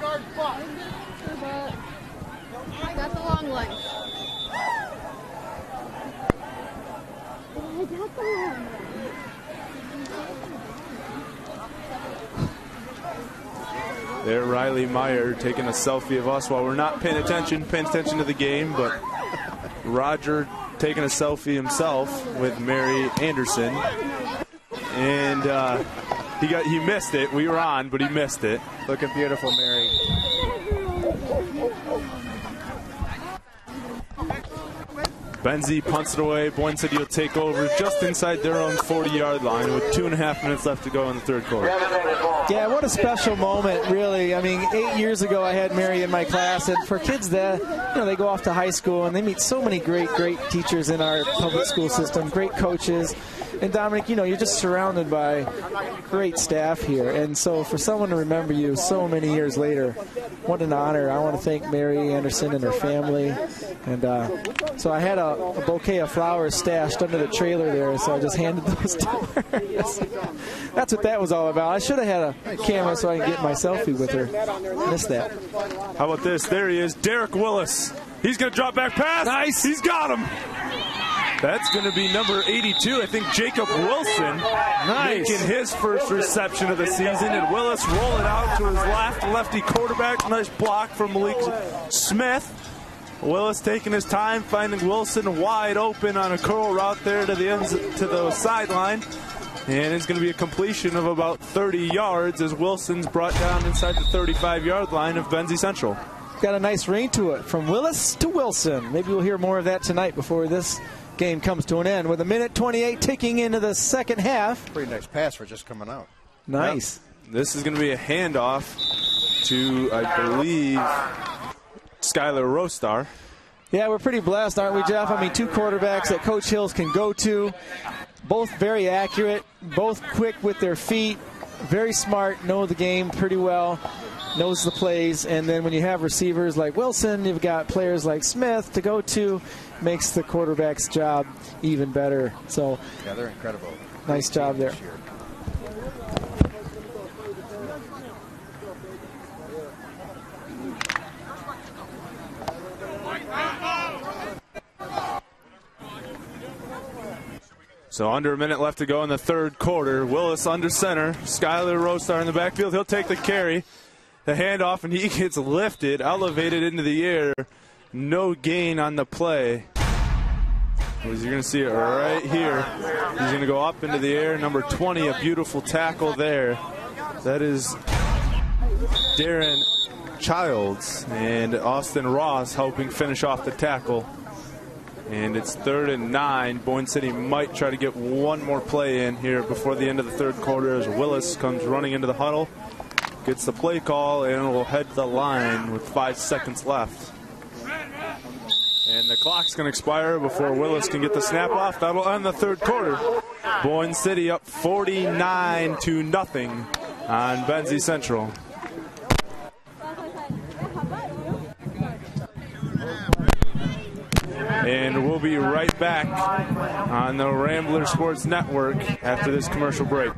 That's a long one. There, Riley Meyer taking a selfie of us while we're not paying attention, paying attention to the game, but Roger taking a selfie himself with Mary Anderson. And uh, he got he missed it. We were on, but he missed it. Looking beautiful, Mary. Benzie punts it away. Boyne City will take over just inside their own forty-yard line with two and a half minutes left to go in the third quarter. Yeah, what a special moment, really. I mean, eight years ago I had Mary in my class, and for kids that, you know, they go off to high school and they meet so many great, great teachers in our public school system, great coaches. And Dominic, you know, you're just surrounded by great staff here. And so for someone to remember you so many years later, what an honor. I want to thank Mary Anderson and her family. And uh, so I had a, a bouquet of flowers stashed under the trailer there, so I just handed those to her. Yes. That's what that was all about. I should have had a camera so I could get my selfie with her. Missed that. How about this? There he is, Derek Willis. He's going to drop back pass. Nice. He's got him. That's going to be number eighty-two. I think Jacob Wilson nice. making his first reception of the season. And Willis rolling out to his left, lefty quarterback. Nice block from Malik Smith. Willis taking his time, finding Wilson wide open on a curl route there to the ends, to the sideline. And it's going to be a completion of about thirty yards as Wilson's brought down inside the thirty-five-yard line of Benzie Central. Got a nice ring to it from Willis to Wilson. Maybe we'll hear more of that tonight before this game comes to an end with a minute twenty-eight ticking into the second half. Pretty nice pass for just coming out. Nice. Yep. This is going to be a handoff to, I believe, Skylar Rostar. Yeah, we're pretty blessed, aren't we, Jeff? I mean, two quarterbacks that Coach Hills can go to. Both very accurate, both quick with their feet, very smart, know the game pretty well, knows the plays. And then when you have receivers like Wilson, you've got players like Smith to go to. Makes the quarterback's job even better. So, yeah, they're incredible. Nice job there. So under a minute left to go in the third quarter. Willis under center. Skylar Rostar in the backfield. He'll take the carry. The handoff, and he gets lifted, elevated into the air. No gain on the play. You're going to see it right here. He's going to go up into the air. Number twenty, a beautiful tackle there. That is Darren Childs and Austin Ross helping finish off the tackle. And it's third and nine. Boyne City might try to get one more play in here before the end of the third quarter as Willis comes running into the huddle, gets the play call, and will head to the line with five seconds left. And the clock's going to expire before Willis can get the snap off. That'll end the third quarter. Boyne City up forty-nine to nothing on Benzie Central. And we'll be right back on the Rambler Sports Network after this commercial break.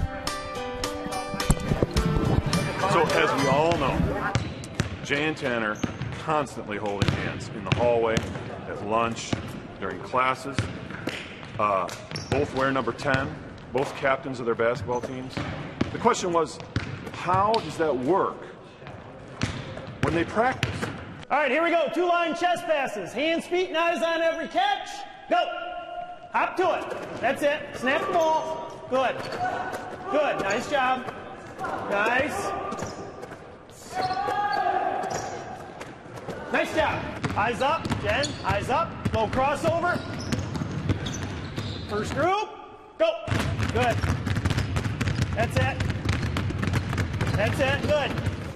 So as we all know, Jay and Tanner constantly holding hands in the hallway, at lunch, during classes. Uh, both wear number ten, both captains of their basketball teams. The question was, how does that work when they practice? All right, here we go. Two line chest passes. Hands, feet, and eyes on every catch. Go. Hop to it. That's it. Snap the ball. Good. Good. Nice job. Nice. Nice job. Eyes up, Jen. Eyes up. Low crossover. First group. Go. Good. That's it. That's it. Good.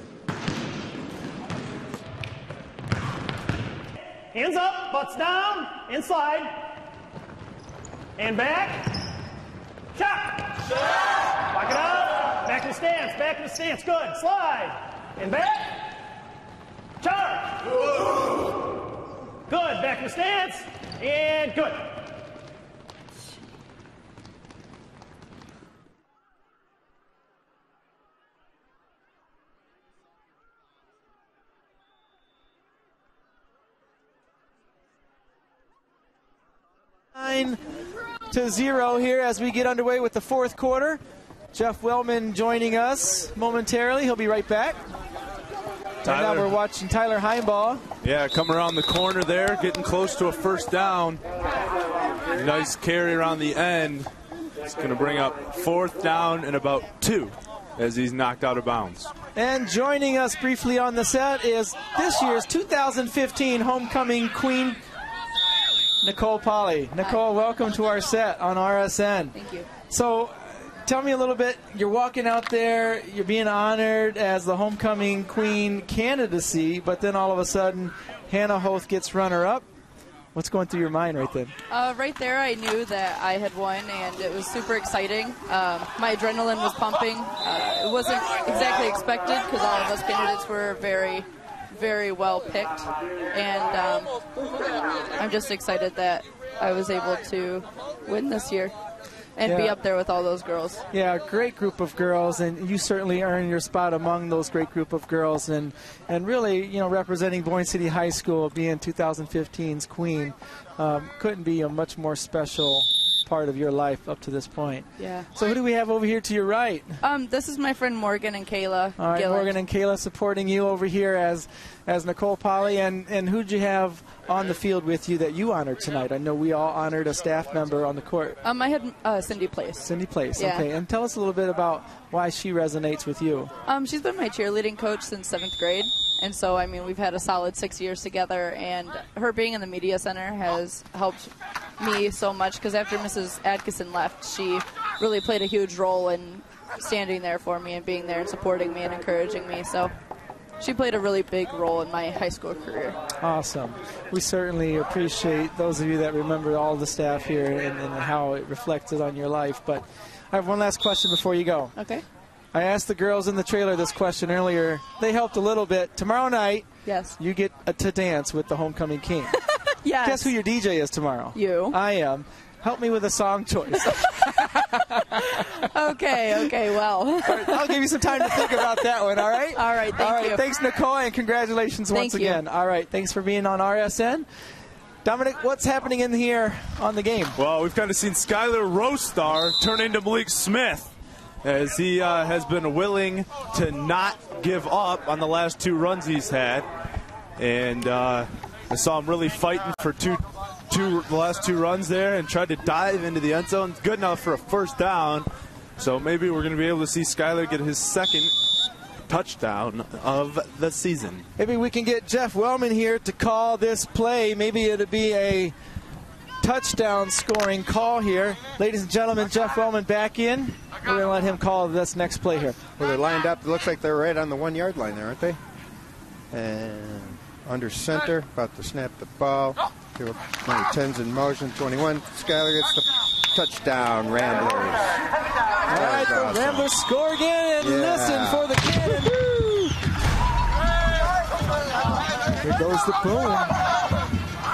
Hands up, butts down, and slide. And back. Chop. Lock it up. Back in the stance, back in the stance. Good. Slide. And back. Charge. Good. Back in the stance. And good. Nine to zero here as we get underway with the fourth quarter. Jeff Wellman joining us momentarily. He'll be right back. And now we're watching Tyler Heimball. Yeah, coming around the corner there, getting close to a first down. Nice carry around the end. It's going to bring up fourth down and about two as he's knocked out of bounds. And joining us briefly on the set is this year's two thousand fifteen homecoming queen, Nicole Polly. Nicole, welcome to our set on R S N. Thank you. So, tell me a little bit. You're walking out there, you're being honored as the homecoming queen candidacy, but then all of a sudden, Hannah Hoth gets runner-up. What's going through your mind right then? Uh, right there, I knew that I had won, and it was super exciting. Um, my adrenaline was pumping. Uh, it wasn't exactly expected because all of us candidates were very, very well picked, and um, I'm just excited that I was able to win this year and yeah. be up there with all those girls. Yeah, great group of girls, and you certainly earned your spot among those great group of girls, and and really, you know, representing Boyne City High School, being two thousand fifteen's queen, um, couldn't be a much more special part of your life up to this point. Yeah. So who do we have over here to your right? Um, this is my friend Morgan and Kayla. All right, Gillen. Morgan and Kayla supporting you over here as as Nicole Polly, and and who'd you have on the field with you that you honored tonight? I know we all honored a staff member on the court. Um, I had uh, Cindy Place. Cindy Place, yeah. Okay. And tell us a little bit about why she resonates with you. Um, she's been my cheerleading coach since seventh grade, and so, I mean, we've had a solid six years together, and her being in the media center has helped me so much because after Missus Atkinson left, she really played a huge role in standing there for me and being there and supporting me and encouraging me. So she played a really big role in my high school career. Awesome. We certainly appreciate those of you that remember all the staff here and, and how it reflected on your life. But I have one last question before you go. Okay. I asked the girls in the trailer this question earlier. They helped a little bit. Tomorrow night, yes, you get a, to dance with the homecoming king. Yes. Guess who your D J is tomorrow? You. I am. Help me with a song choice. okay, okay, well. Right, I'll give you some time to think about that one, all right? All right, thank all right, you. Thanks, Nicole, and congratulations thank once you. again. All right, thanks for being on R S N. Dominic, what's happening in here on the game? Well, we've kind of seen Skylar Rostar turn into Malik Smith as he uh, has been willing to not give up on the last two runs he's had. And uh, I saw him really fighting for two, two, the last two runs there and tried to dive into the end zone. Good enough for a first down. So maybe we're going to be able to see Skylar get his second touchdown of the season. Maybe we can get Jeff Wellman here to call this play. Maybe it'll be a touchdown scoring call here. Ladies and gentlemen, Jeff Wellman back in. We're going to let him call this next play here. Well, they're lined up. It looks like they're right on the one-yard line there, aren't they? And under center, about to snap the ball. Number ten's in motion, twenty-one. Skyler gets the touchdown, Ramblers. All right, the awesome. Ramblers score again, and Yeah. listen for the cannon. Woo! Here goes the boom.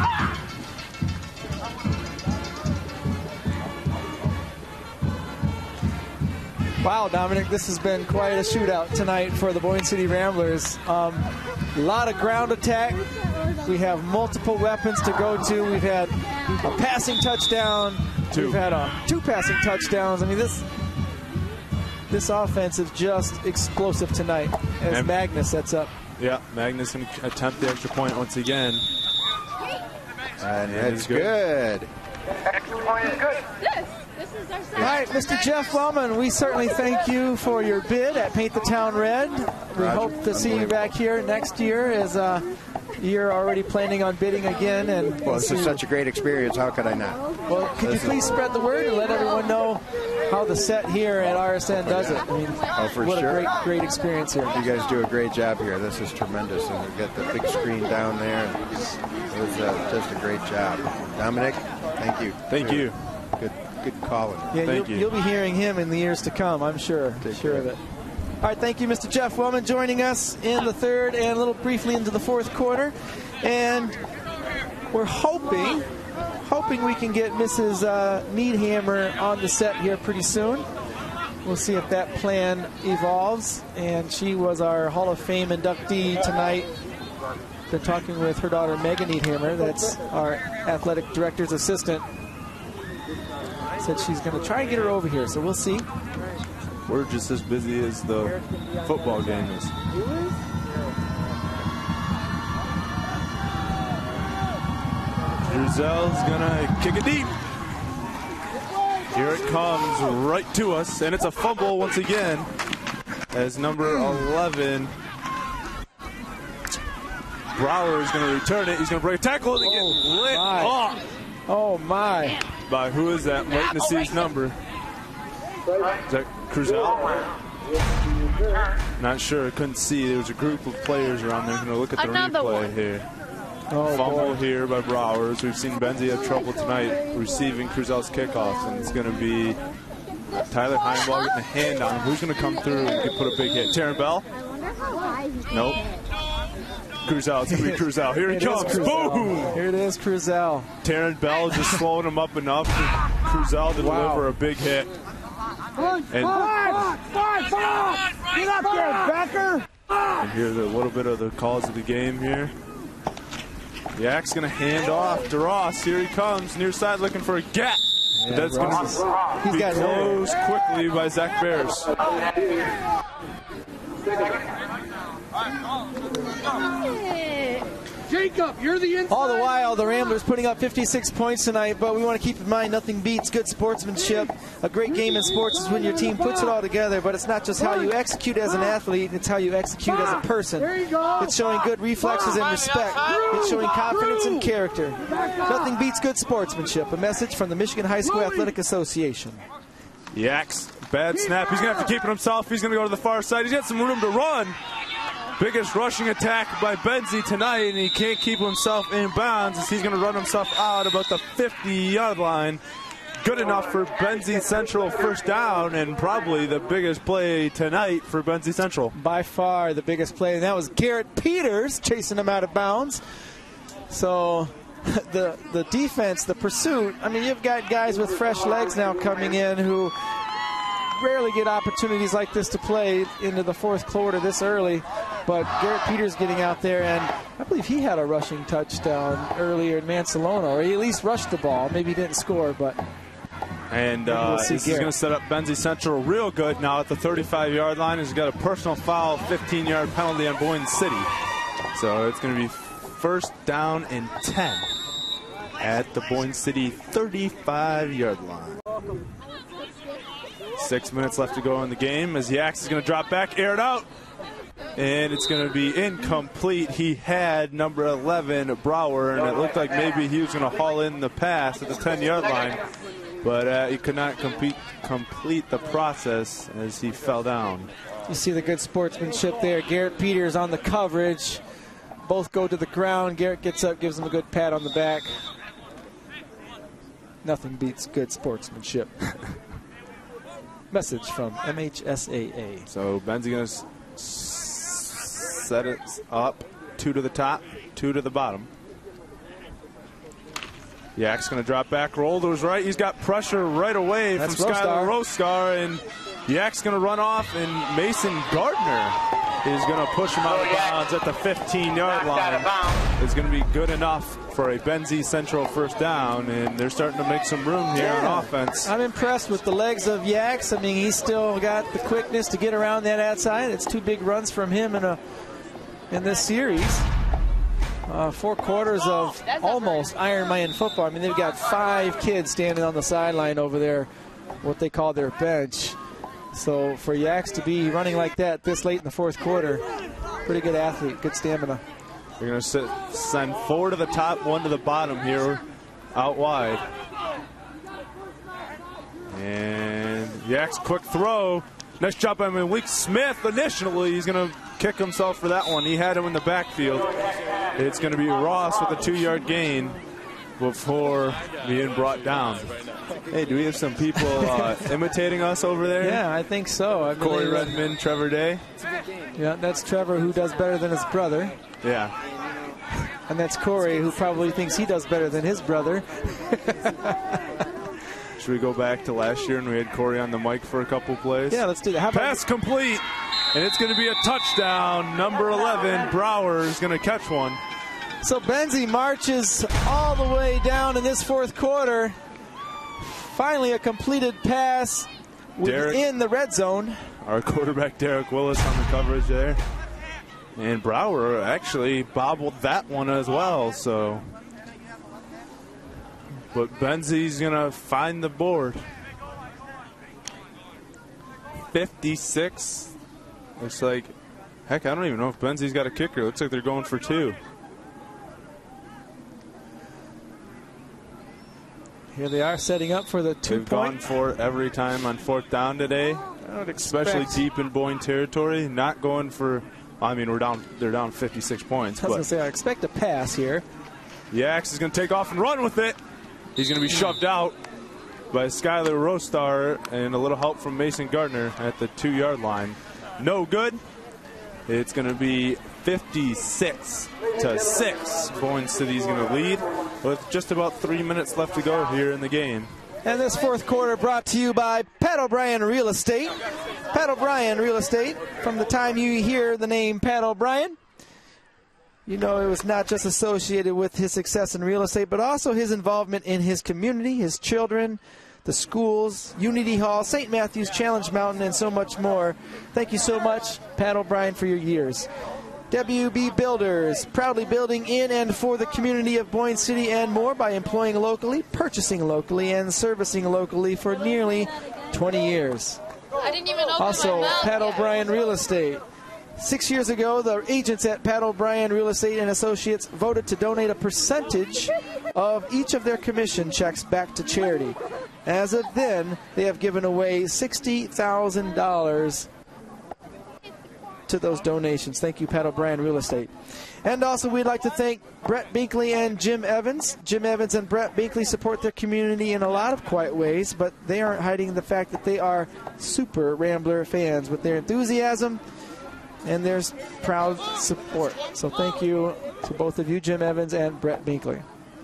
Wow, Dominic, this has been quite a shootout tonight for the Boyne City Ramblers. Um, a lot of ground attack. We have multiple weapons to go to. We've had a passing touchdown. Two. We've had uh, two passing touchdowns. I mean, this this offense is just explosive tonight as And- Magnus sets up. Yeah, Magnus can attempt the extra point once again. And Yeah, it's he's good. good. Extra point is good. This, this is our All second. right, Mister Jeff Wellman, we certainly thank you for your bid at Paint the Town Red. We Roger. hope to see you back here next year as uh, you're already planning on bidding again. And Well, this is such a great experience. How could I not? Well, could you please spread the word and let everyone know how the set here at R S N does it? I mean, Oh, for what sure. a great, great experience here. You guys do a great job here. This is tremendous. And we got the big screen down there. It was uh, just a great job. Dominic, thank you. Thank you. Good good calling. Yeah, Thank you'll, you. you'll be hearing him in the years to come, I'm sure. Take sure care. of it. All right, thank you, Mister Jeff Wellman, joining us in the third and a little briefly into the fourth quarter. And we're hoping, hoping we can get Missus Uh, Needhammer on the set here pretty soon. We'll see if that plan evolves. And she was our Hall of Fame inductee tonight. Been talking with her daughter, Megan Needhammer. That's our athletic director's assistant. Said she's going to try and get her over here, so we'll see. We're just as busy as the football game is. Drizel's gonna kick it deep. Here it comes right to us, and it's a fumble once again as number eleven, Brower, is going to return it. He's going to break a tackle and get lit my. off. Oh, my. By who is that? Waiting to see his number. Is that Cruzel? Not sure. Couldn't see. There was a group of players around there. Going to look at the Another replay one. here. Oh, Fumble boy. here by Browers. We've seen Benzie have trouble tonight receiving Cruzel's kickoffs, and it's going to be Tyler Heimball getting a hand on him. Who's going to come through and put a big hit? Taryn Bell? Nope. Cruzel. It's going to be Cruzel. Here he It is comes. Cruzel. Boom! Here it is, Cruzel. Taryn Bell just slowing him up enough for Cruzel to Wow. deliver a big hit. And, Get up there, Becker! and here's a little bit of the calls of the game here. Yak's going to hand off to Ross. Here he comes, near side looking for a gap. But that's going Ross is- to he's be got nowhere. closed quickly by Zach Bears. Jacob, you're the inside. All the while, the Ramblers putting up fifty-six points tonight, but we want to keep in mind nothing beats good sportsmanship. A great game in sports is when your team puts it all together, but it's not just how you execute as an athlete, it's how you execute as a person. There you go. It's showing good reflexes and respect. It's showing confidence and character. Nothing beats good sportsmanship. A message from the Michigan High School Athletic Association. Yak's bad snap. He's going to have to keep it himself. He's going to go to the far side. He's got some room to run. Biggest rushing attack by Benzie tonight, and he can't keep himself in bounds as he's going to run himself out about the fifty-yard line. Good enough for Benzie Central first down, and probably the biggest play tonight for Benzie Central. By far the biggest play, and that was Garrett Peters chasing him out of bounds. So the the defense, the pursuit, I mean, you've got guys with fresh legs now coming in who rarely get opportunities like this to play into the fourth quarter this early, but Garrett Peters getting out there, and I believe he had a rushing touchdown earlier in Mansalona, or he at least rushed the ball. Maybe he didn't score, but And uh, We'll see this is Garrett. going to set up Benzie Central real good now at the thirty-five-yard line. He's got a personal foul, fifteen-yard penalty on Boyne City. So it's going to be first down and ten at the Boyne City thirty-five-yard line. Six minutes left to go in the game as Yaks is going to drop back, air it out. and it's going to be incomplete. He had number eleven, Brower, and it looked like maybe he was going to haul in the pass at the ten-yard line, but uh, he could not complete, complete the process as he fell down. You see the good sportsmanship there. Garrett Peters on the coverage. Both go to the ground. Garrett gets up, gives him a good pat on the back. Nothing beats good sportsmanship. Message from M H S A A. So Ben's going to set it up. Two to the top, two to the bottom. Yak's going to drop back, roll to his right. He's got pressure right away That's from Skylar Rostar, and Yak's going to run off, and Mason Gardner is going to push him out of bounds at the fifteen-yard line. It's going to be good enough for a Benzie Central first down, and they're starting to make some room here yeah. on offense. I'm impressed with the legs of Yaks. I mean, he's still got the quickness to get around that outside. It's two big runs from him in a in this series. Uh, four quarters of almost Ironman football. I mean, they've got five kids standing on the sideline over there, what they call their bench. So for Yaks to be running like that this late in the fourth quarter, pretty good athlete, good stamina. They're going to send four to the top, one to the bottom here, out wide. And Yak's quick throw. Nice job by Malik Smith. Initially, he's going to kick himself for that one. He had him in the backfield. It's going to be Ross with a two-yard gain before being brought down. Hey, do we have some people uh, imitating us over there? Yeah, I think so. I Corey believe, Redmond, Trevor Day. Yeah, that's Trevor, who does better than his brother. Yeah. And that's Corey, who probably thinks he does better than his brother. Should we go back to last year and we had Corey on the mic for a couple plays? Yeah, let's do that. How about Pass complete, and it's going to be a touchdown. Number eleven, Brower, is going to catch one. So Benzie marches all the way down in this fourth quarter. Finally, a completed pass within the red zone. Our quarterback, Derek Willis, on the coverage there. And Brower actually bobbled that one as well. So, but Benzie's going to find the board. fifty-six. Looks like, heck, I don't even know if Benzie's got a kicker. Looks like they're going for two. Here they are setting up for the two They've point. gone for it every time on fourth down today, I would expect. especially deep in Boyne territory. Not going for, I mean, we're down. They're down fifty-six points. I was but going to say, I expect a pass here. Yaks is going to take off and run with it. He's going to be shoved out by Skylar Rostar and a little help from Mason Gardner at the two-yard line. No good. It's going to be fifty-six to six. Boyne City's going to lead with just about three minutes left to go here in the game. And this fourth quarter brought to you by Pat O'Brien Real Estate. Pat O'Brien Real Estate. From the time you hear the name Pat O'Brien, you know it was not just associated with his success in real estate, but also his involvement in his community, his children, the schools, Unity Hall, Saint Matthews, Challenge Mountain, and so much more. Thank you so much, Pat O'Brien, for your years. W B Builders, proudly building in and for the community of Boyne City and more by employing locally, purchasing locally, and servicing locally for nearly twenty years. I didn't even open Also, my mouth Pat yet. O'Brien Real Estate. Six years ago, the agents at Pat O'Brien Real Estate and Associates voted to donate a percentage of each of their commission checks back to charity. As of then, they have given away sixty thousand dollars to those donations. Thank you, Pat O'Brien Real Estate. And also, we'd like to thank Brett Binkley and Jim Evans. Jim Evans and Brett Binkley support their community in a lot of quiet ways, but they aren't hiding the fact that they are super Rambler fans with their enthusiasm and their proud support. So thank you to both of you, Jim Evans and Brett Binkley.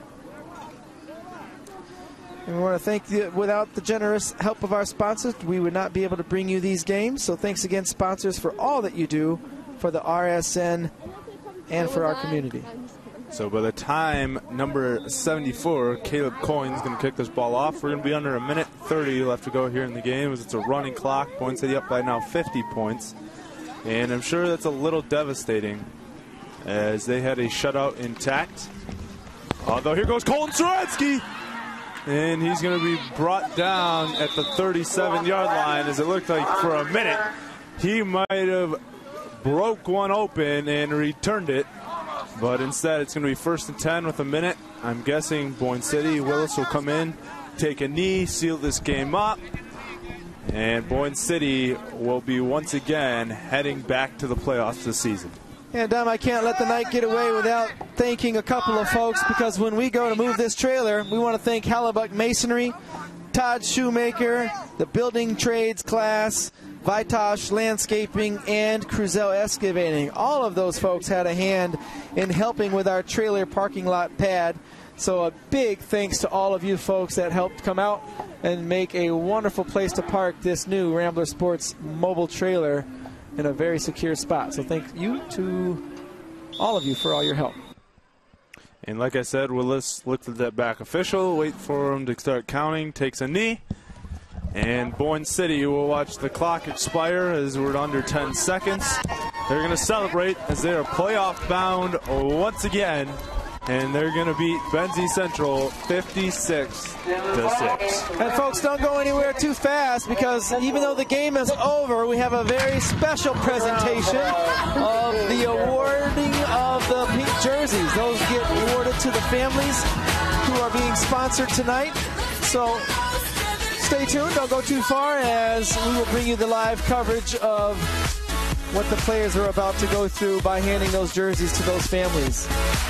And we want to thank you. Without the generous help of our sponsors, we would not be able to bring you these games. So thanks again, sponsors, for all that you do for the R S N and for our community. So by the time number seventy-four, Caleb Coyne's going to kick this ball off, we're going to be under a minute thirty left to go here in the game as it's a running clock. Boyne City up by now fifty points. And I'm sure that's a little devastating as they had a shutout intact. Although here goes Colton Sorensky. And he's going to be brought down at the thirty-seven yard line as it looked like for a minute he might have broke one open and returned it. But instead, it's going to be first and ten with a minute. I'm guessing Boyne City, Willis will come in, take a knee, seal this game up. And Boyne City will be once again heading back to the playoffs this season. And Dom, I can't let the night get away without thanking a couple of folks, because when we go to move this trailer, we want to thank Hellebuck Masonry, Todd Shoemaker, the building trades class, Vitosh Landscaping, and Cruzel Excavating. All of those folks had a hand in helping with our trailer parking lot pad. So a big thanks to all of you folks that helped come out and make a wonderful place to park this new Rambler Sports mobile trailer in a very secure spot. So thank you to all of you for all your help. And like I said, Willis looked at that back official, wait for him to start counting, takes a knee. And Boyne City will watch the clock expire as we're under ten seconds. They're going to celebrate as they are playoff bound once again. And they're going to beat Benzie Central fifty-six to six. And folks, don't go anywhere too fast, because even though the game is over, we have a very special presentation of the awarding of the pink jerseys. Those get awarded to the families who are being sponsored tonight. So stay tuned, don't go too far, as we will bring you the live coverage of what the players are about to go through by handing those jerseys to those families.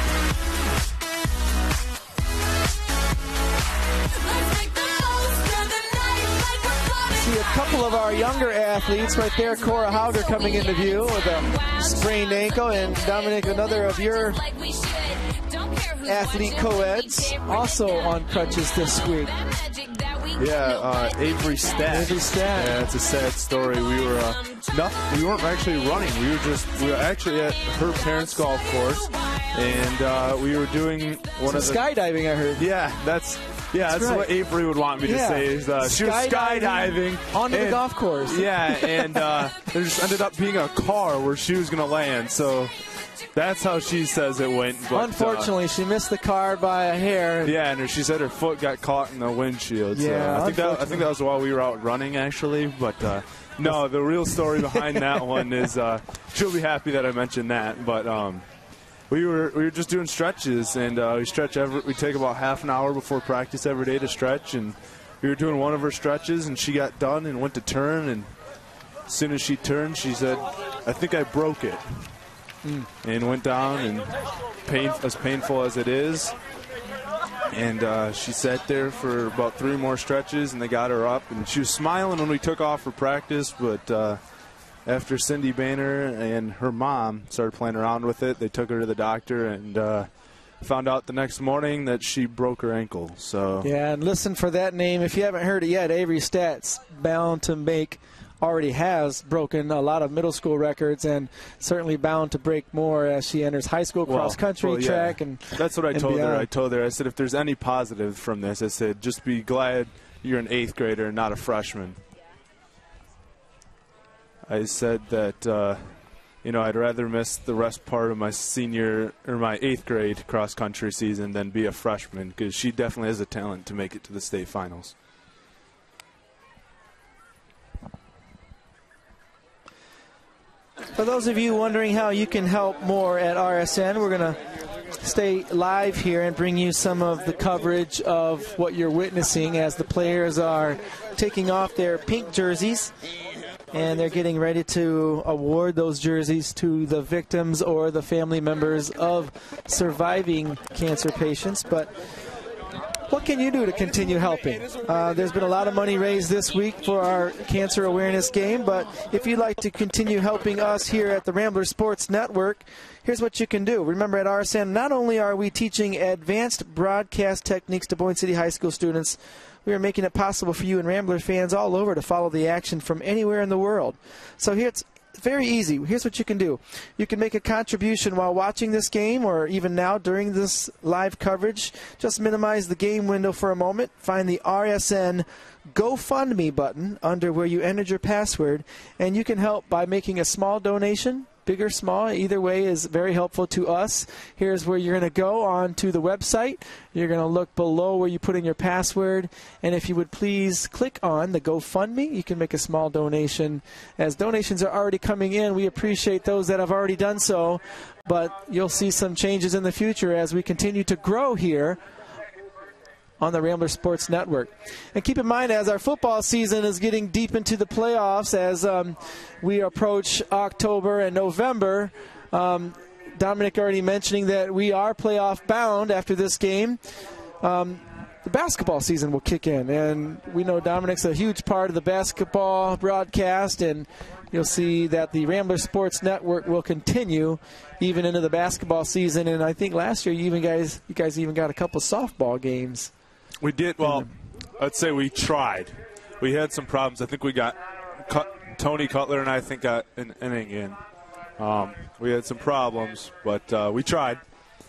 See a couple of our younger athletes right there. Cora Hauger coming into view with a sprained ankle, and Dominic, another of your athlete co-eds, also on crutches this week. Yeah, uh, Avery Stat. Avery Stat. Yeah, it's a sad story. We were uh, not, we weren't actually running. We were just we were actually at her parents' golf course, and uh, we were doing one Some of the skydiving. I heard. Yeah, that's. Yeah, that's, that's right. What Avery would want me to yeah. say. Is uh, she was skydiving onto and, the golf course. Yeah, and uh, there just ended up being a car where she was going to land. So that's how she says it went. But, unfortunately, uh, she missed the car by a hair. Yeah, and she said her foot got caught in the windshield. Yeah, so I think that I think that was while we were out running, actually. But uh, no, the real story behind that one is uh, she'll be happy that I mentioned that. But. Um, We were we were just doing stretches, and uh, we stretch every, we take about half an hour before practice every day to stretch, and we were doing one of her stretches, and she got done and went to turn, and as soon as she turned, she said, "I think I broke it," mm. and went down, and pain as painful as it is, and uh, she sat there for about three more stretches, and they got her up, and she was smiling when we took off for practice, but. Uh, After Cindy Boehner and her mom started playing around with it, they took her to the doctor and uh, found out the next morning that she broke her ankle. So yeah, and listen for that name. If you haven't heard it yet, Avery Stat's bound to make, already has broken a lot of middle school records, and certainly bound to break more as she enters high school well, cross country, well, yeah. track, and that's what I and told beyond. her. I told her, I said, if there's any positive from this, I said, just be glad you're an eighth grader and not a freshman. I said that, uh, you know, I'd rather miss the rest part of my senior or my eighth grade cross country season than be a freshman, because she definitely has a talent to make it to the state finals. For those of you wondering how you can help more at R S N, we're going to stay live here and bring you some of the coverage of what you're witnessing as the players are taking off their pink jerseys. And they're getting ready to award those jerseys to the victims or the family members of surviving cancer patients. But what can you do to continue helping? Uh, there's been a lot of money raised this week for our cancer awareness game. But if you'd like to continue helping us here at the Rambler Sports Network, here's what you can do. Remember, at R S N, not only are we teaching advanced broadcast techniques to Boyne City High School students, we are making it possible for you and Rambler fans all over to follow the action from anywhere in the world. So here it's very easy. Here's what you can do. You can make a contribution while watching this game, or even now during this live coverage. Just minimize the game window for a moment. Find the R S N GoFundMe button under where you entered your password, and you can help by making a small donation big or small, either way is very helpful to us. Here's where you're going to go on to the website. You're going to look below where you put in your password. And if you would please click on the GoFundMe, you can make a small donation. As donations are already coming in, we appreciate those that have already done so. But you'll see some changes in the future as we continue to grow here on the Rambler Sports Network. And keep in mind, as our football season is getting deep into the playoffs, as um, we approach October and November, um, Dominic already mentioning that we are playoff bound after this game. Um, the basketball season will kick in, and we know Dominic's a huge part of the basketball broadcast, and you'll see that the Rambler Sports Network will continue even into the basketball season. And I think last year you even guys, you guys even got a couple softball games. We did. Well, I'd say we tried. We had some problems. I think we got Cut, Tony Cutler and I think got an inning in. Um, we had some problems, but uh, we tried.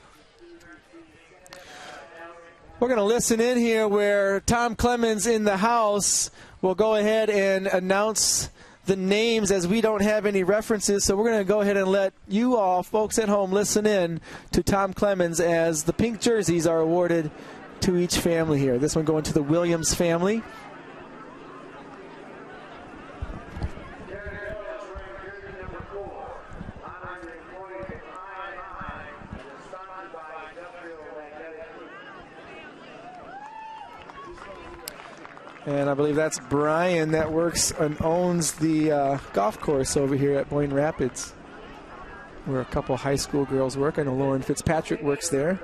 We're going to listen in here where Tom Clemens in the house will go ahead and announce the names, as we don't have any references. So we're going to go ahead and let you all, folks at home, listen in to Tom Clemens as the pink jerseys are awarded to each family here. This one going to the Williams family. And I believe that's Brian that works and owns the uh, golf course over here at Boyne Rapids, where a couple high school girls work. I know Lauren Fitzpatrick works there.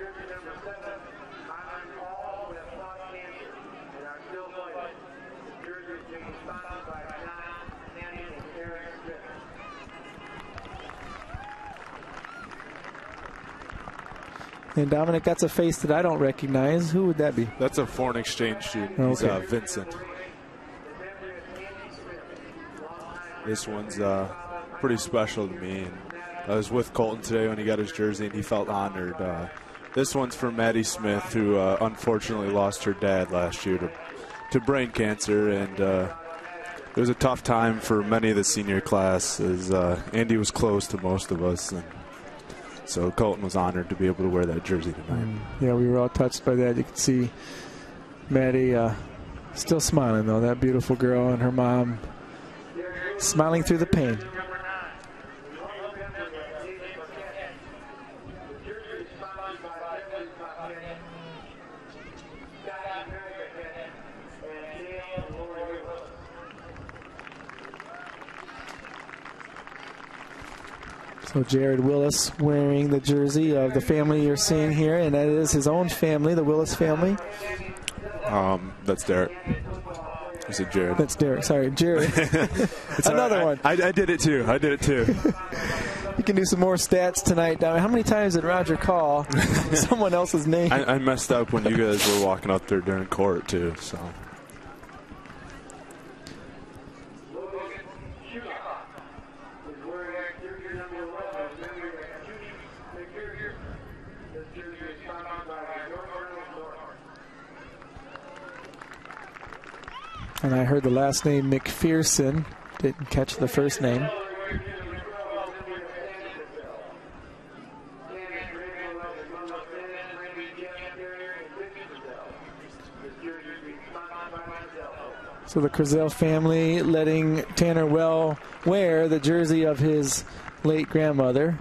And Dominic, that's a face that I don't recognize. Who would that be? That's a foreign exchange student. Okay. He's uh, Vincent. This one's uh, pretty special to me. And I was with Colton today when he got his jersey, and he felt honored. Uh, this one's for Maddie Smith, who uh, unfortunately lost her dad last year to, to brain cancer. And uh, it was a tough time for many of the senior class, as uh, Andy was close to most of us. And so Colton was honored to be able to wear that jersey tonight. Mm, yeah, we were all touched by that. You can see Maddie uh, still smiling, though. That beautiful girl and her mom smiling through the pain. So Jared Willis wearing the jersey of the family you're seeing here, and that is his own family, the Willis family. Um, that's Derek. I said Jared. That's Derek. Sorry, Jared. Another right. one. I, I, I did it too. I did it too. You can do some more stats tonight. Now, how many times did Roger call someone else's name? I, I messed up when you guys were walking up there during court too. So. And I heard the last name McPherson. Didn't catch the first name. So the Crizel family letting Tanner Well wear the jersey of his late grandmother.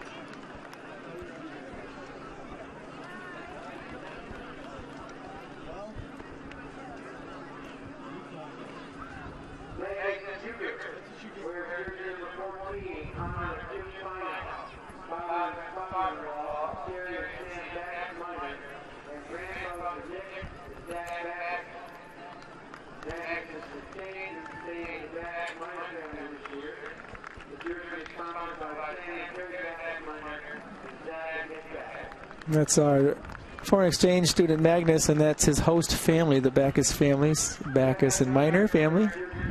That's our foreign exchange student Magnus, and that's his host family, the Backus families, Backus and Minor family.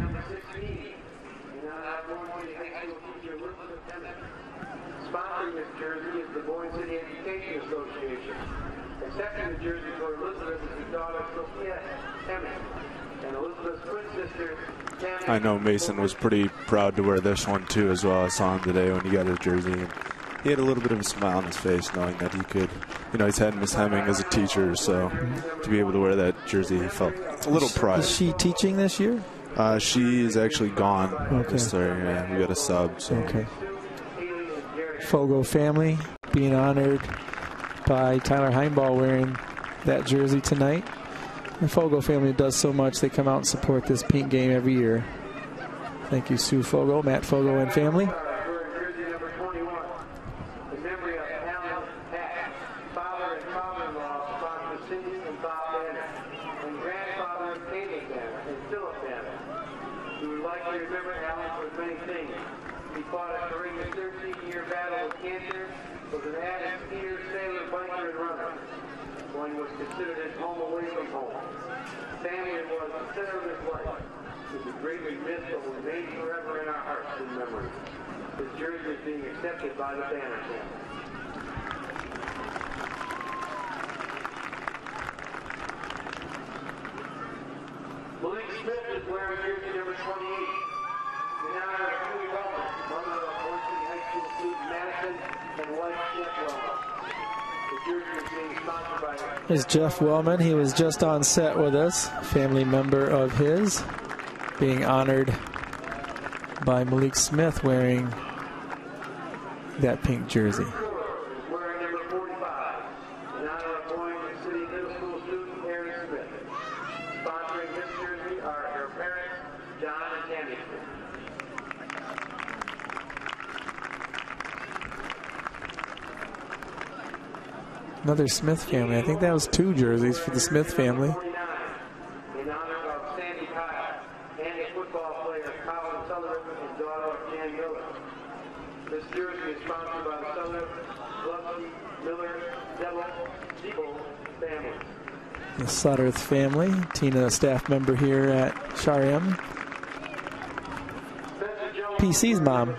Sponsoring this jersey is the Boyne City Education Association. Accepting the jersey for Elizabeth is the daughter Sophia Emmett. and Elizabeth's twin sister, Tammy. I know Mason was pretty proud to wear this one too as well. I saw him today when he got his jersey, and he had a little bit of a smile on his face knowing that he could, you know, he's had Miss Hemming as a teacher, so to be able to wear that jersey, he felt a little pride. Is she teaching this year? Uh, she is actually gone. Okay. This year, yeah, we got a sub. So. Okay. Fogo family being honored by Tyler Heimball wearing that jersey tonight. The Fogo family does so much. They come out and support this pink game every year. Thank you, Sue Fogo, Matt Fogo, and family. One was considered his home away from home. Family was the center of his life. He was greatly missed, but will remain forever in our hearts and memories. His jersey is being accepted by the Banner family. Malik Smith is wearing jersey number twenty-eight. In honor of Julie Wellman, mother of Boise City High School student Madison and wife Jeff Wellman. There's Jeff Wellman. He was just on set with us, family member of his, being honored by Malik Smith wearing that pink jersey. Wearing number forty-five, in honor of Boise City Middle School student Aaron Smith. Sponsoring this jersey are her parents, John and Tammy Smith. Another Smith family. I think that was two jerseys for the Smith family. In honor of Sandy Kyle, Andy football player Colin Sullivan and daughter of Jan Miller. This jersey is sponsored by the Sullivan, Bluffy, Miller, Devil, Siebel family. The Sutterth family. Tina, a staff member here at Shariam. P C's mom.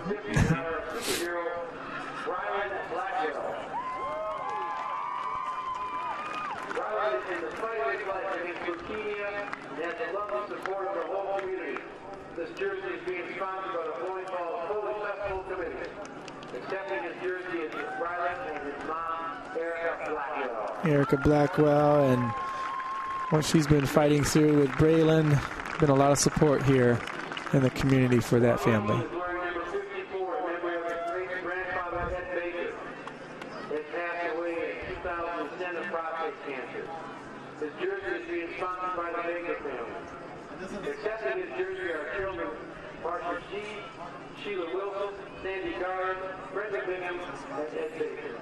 This jersey is being sponsored by the Holy Falls Holy Festival Committee. Accepting his jersey is Riley and his mom, Erica Blackwell. Erica Blackwell, and what she's been fighting through with Braylon. Been a lot of support here in the community for that family. Wearing number fifty-four, in memory of his great-grandfather Ed Baker. Ed passed away in two thousand ten of prostate cancer. His jersey is being sponsored by the Baker family. Accepting his jersey are children Marcia G, Sheila Wilson, Sandy Garland, Brenda Bingham, and Ed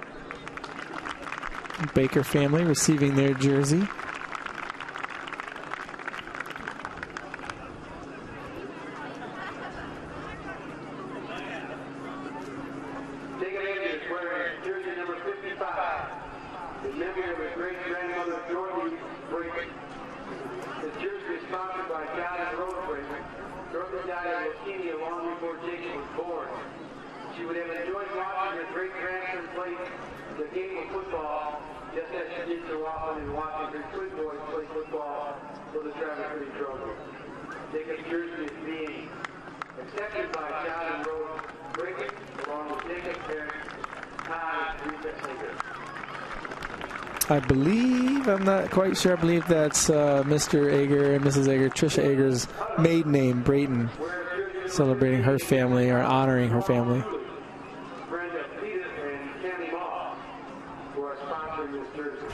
Baker. Baker family receiving their jersey. Jacob Andrews wearing jersey number fifty-five. In memory of his great-grandmother Dorothy Brayton. His jersey is sponsored by John and Rose Brayton. Dorothy died of leukemia long before Jacob was born. She would have enjoyed watching her great-grandson play the game of football, just as she did so often in watching her twin boys play football for the Traverse City Trojans. Jacob's jersey is being accepted by John and Rose Brayton, along with Jacob's parents, Todd and Rita Hager. I believe, I'm not quite sure, I believe that's uh, Mister Ager and Missus Ager, Tricia Ager's maiden name, Brayton, celebrating her family or honoring her family. Brenda, Peter, and Tammy Moss, who are sponsoring this jersey.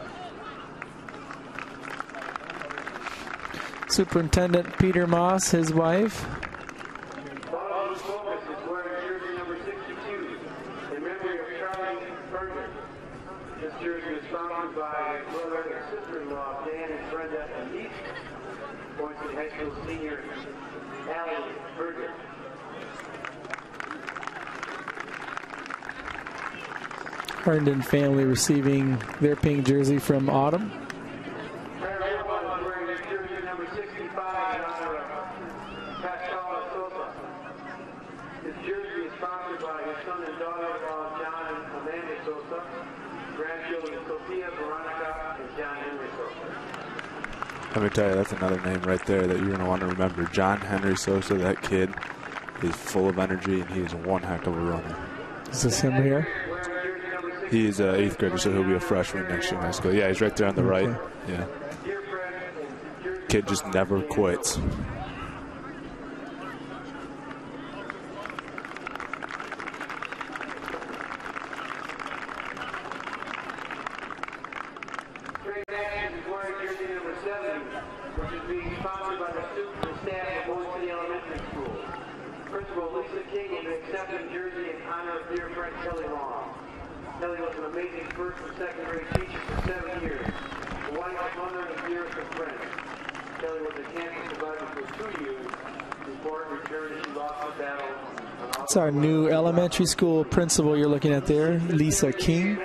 Superintendent Peter Moss, his wife. Bottom of the focus is wearing jersey number sixty-two, in memory of Charlie Berger. This jersey is sponsored by brother and sister-in-law Dan and Brenda and niece, Boise City High School senior Allie Berger. Herndon family receiving their pink jersey from Autumn. Claire Wilbon is wearing this jersey number sixty-five in honor of Pascal Sosa. This jersey is sponsored by his son and daughter-in-law John and Amanda Sosa, grandchildren Sophia, Veronica, and John Henry Sosa. Let me tell you, that's another name right there that you're going to want to remember. John Henry Sosa, that kid is full of energy, and he is one heck of a runner. Is this him here? He's an eighth grader, so he'll be a freshman next year in high school. Yeah, he's right there on the Okay. right. Yeah. Kid just never quits. Which is being sponsored by the students and staff of Boyne City Elementary School. Principal Lisa King will be accepting jersey in honor of dear friend Kelly Long. Kelly was an amazing first and second grade teacher for seven years. A wife, a mother, and a dearest of friends. Kelly was a cancer survivor for two years. Before it returned, she lost the battle. That's our new elementary school principal you're looking at there, Lisa King.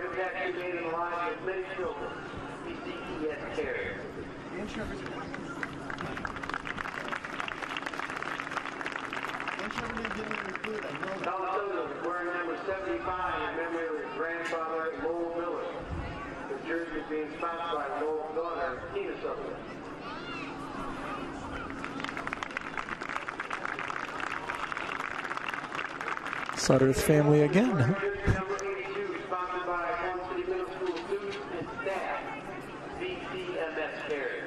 Wearing number seventy-five in memory of his grandfather, Lowell Miller. The jersey is being sponsored by Lowell's daughter, Tina Sutherland. Sutter's family again. Jersey number eighty-two, sponsored by Boyne City Middle School students and staff, B C M S Carriers.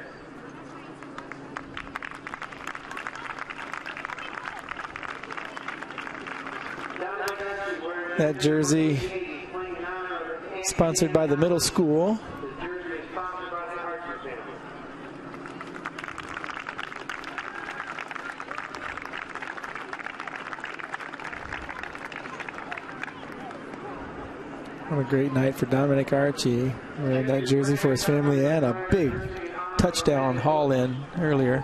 That jersey sponsored by the middle school. What a great night for Dominic Archie, wearing that jersey for his family and a big touchdown haul in earlier.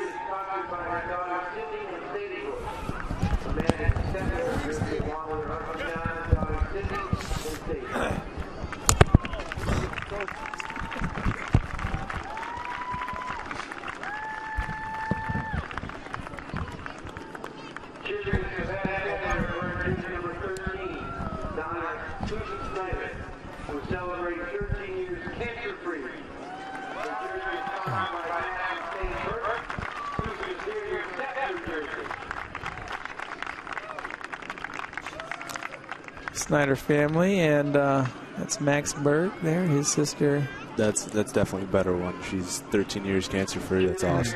Snyder family, and uh, that's Max Berg there, his sister. That's that's definitely a better one. She's thirteen years cancer free. That's awesome.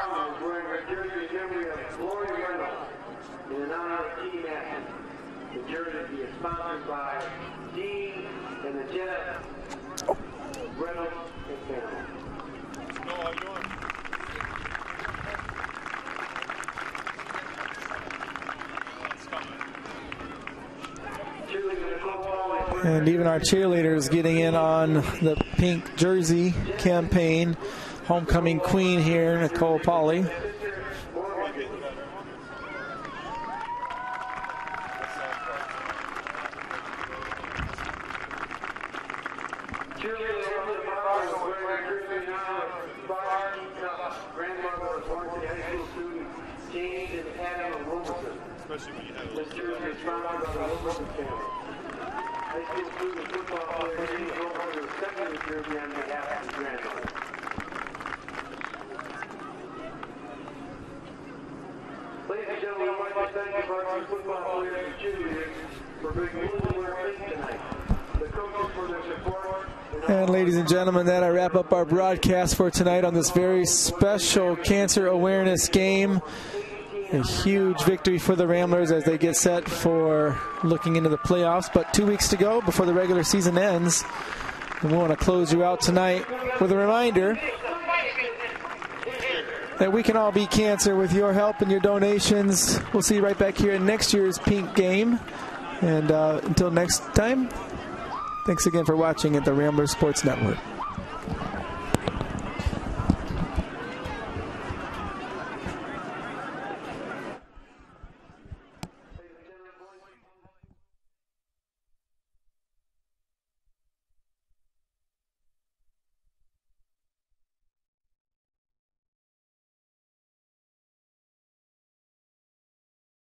And even our cheerleaders getting in on the pink jersey campaign. Homecoming queen here, Nicole Pauley. Ladies and gentlemen, I'd like to thank the varsity football players and cheerleaders for being willing to wear pink tonight. The coaches for their support. And ladies and gentlemen, that I wrap up our broadcast for tonight on this very special cancer awareness game. A huge victory for the Ramblers as they get set for looking into the playoffs. But two weeks to go before the regular season ends. And we want to close you out tonight with a reminder that we can all beat cancer with your help and your donations. We'll see you right back here in next year's Pink Game. And uh, until next time, thanks again for watching at the Rambler Sports Network.